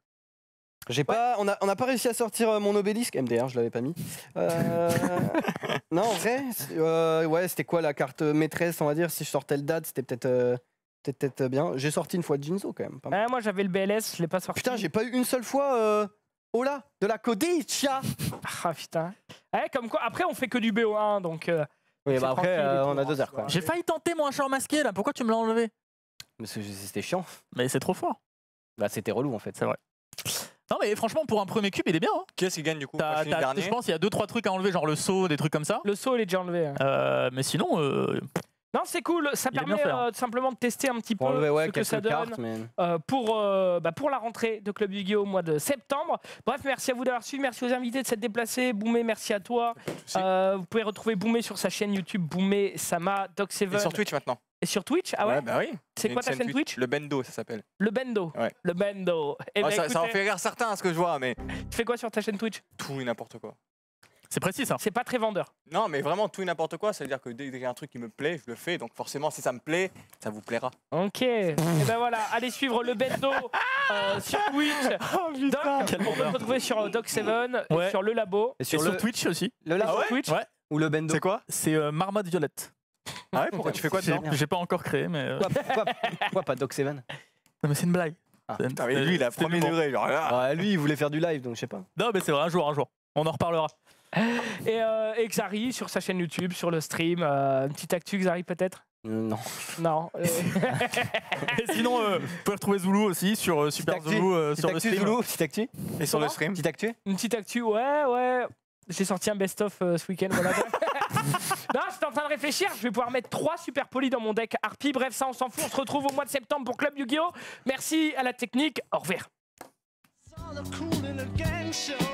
J'ai pas, on a, on a pas réussi à sortir euh, mon obélisque. M D R, je l'avais pas mis. Euh, non, en vrai, c'est- euh, ouais, c'était quoi la carte maîtresse, on va dire. Si je sortais le dad, c'était peut-être euh, peut-être peut-être bien. J'ai sorti une fois Jinzo quand même. pas mal. Ouais, moi j'avais le B L S, je l'ai pas sorti. Putain, j'ai pas eu une seule fois. Euh, Ola, de la Codicia. Ah putain. Ouais, comme quoi, après on fait que du B O un donc. euh, Oui, c'est bah après, tranquille et euh, tout, on a hein, deux heures tu quoi. vois. J'ai failli tenter mon hacheur masqué là, pourquoi tu me l'as enlevé? Mais c'est- c'était chiant. Mais c'est trop fort. Bah, c'était relou en fait. C'est vrai. Non mais franchement pour un premier cube il est bien. Hein. Qui est-ce qui gagne du coup? T'as- Pas fini t'as- dernier. je pense qu'il y a deux trois trucs à enlever, genre le saut, des trucs comme ça. Le saut il est déjà enlevé. hein. Euh, mais sinon, euh, Non, c'est cool, ça Il est permet bien fait, hein. euh, simplement de tester un petit peu Pour enlever ouais, ce que quelques ça donne cartes, mais. euh, pour, euh, bah, pour la rentrée de Club Yu-Gi-Oh! Au mois de septembre. Bref, merci à vous d'avoir suivi, merci aux invités de s'être déplacés. Boomé, merci à toi. souci. Euh, vous pouvez retrouver Boomé sur sa chaîne YouTube, Boomé, Sama, Doc Seven. Et sur Twitch maintenant. Et sur Twitch, ah ouais, bah oui. C'est Il y a quoi une ta chaîne Twitch Le Bendo, ça s'appelle. Le Bendo. Ouais. Le Bendo. Et Ouais, bah, ça, ça en écoutez, fait rire certains à ce que je vois, mais tu fais quoi sur ta chaîne Twitch? tout et n'importe quoi. c'est précis ça. C'est pas très vendeur. Non, mais vraiment tout et n'importe quoi, c'est-à-dire que dès que j'ai un truc qui me plaît, je le fais. Donc forcément, si ça me plaît, ça vous plaira. Ok. Et ben voilà, allez suivre le Bendo euh, sur Twitch. Doc, Quel on peut vendeur. te retrouver sur euh, Doc Seven, et Ouais. sur le labo. Et Et sur, sur le, Twitch aussi. le labo Sur Twitch. Ouais. ou le bendo. C'est quoi? C'est euh, Marmotte Violette. Ah ouais, pourquoi tu fais quoi J'ai dedans? j'ai pas encore créé mais. euh, Pourquoi, pourquoi- pourquoi pas Doc Seven? Non mais c'est une blague. Ah, C'est- Putain, mais c'est- lui, il a c'est de premier l'humour. degré, genre là. Ah, lui, il voulait faire du live, donc je sais pas. Non mais c'est vrai, un jour, un jour. On en reparlera. Et, euh, et Xari sur sa chaîne YouTube, sur le stream. Euh, une petite actu, Xari, peut-être? Euh, non. Non. euh, Et sinon, euh, vous pouvez retrouver Zulu aussi sur euh, Super Petite actu. Zulu euh, Petite sur le actu, stream. Zulu, petite actu. Et sur le Comment stream. Petite actu. une petite actu, ouais, ouais. J'ai sorti un best-of euh, ce week-end. Voilà. Non, j'étais en train de réfléchir. Je vais pouvoir mettre trois super polis dans mon deck Harpy. Bref, ça, on s'en fout. On se retrouve au mois de septembre pour Club Yu-Gi-Oh! Merci à la technique. Au revoir.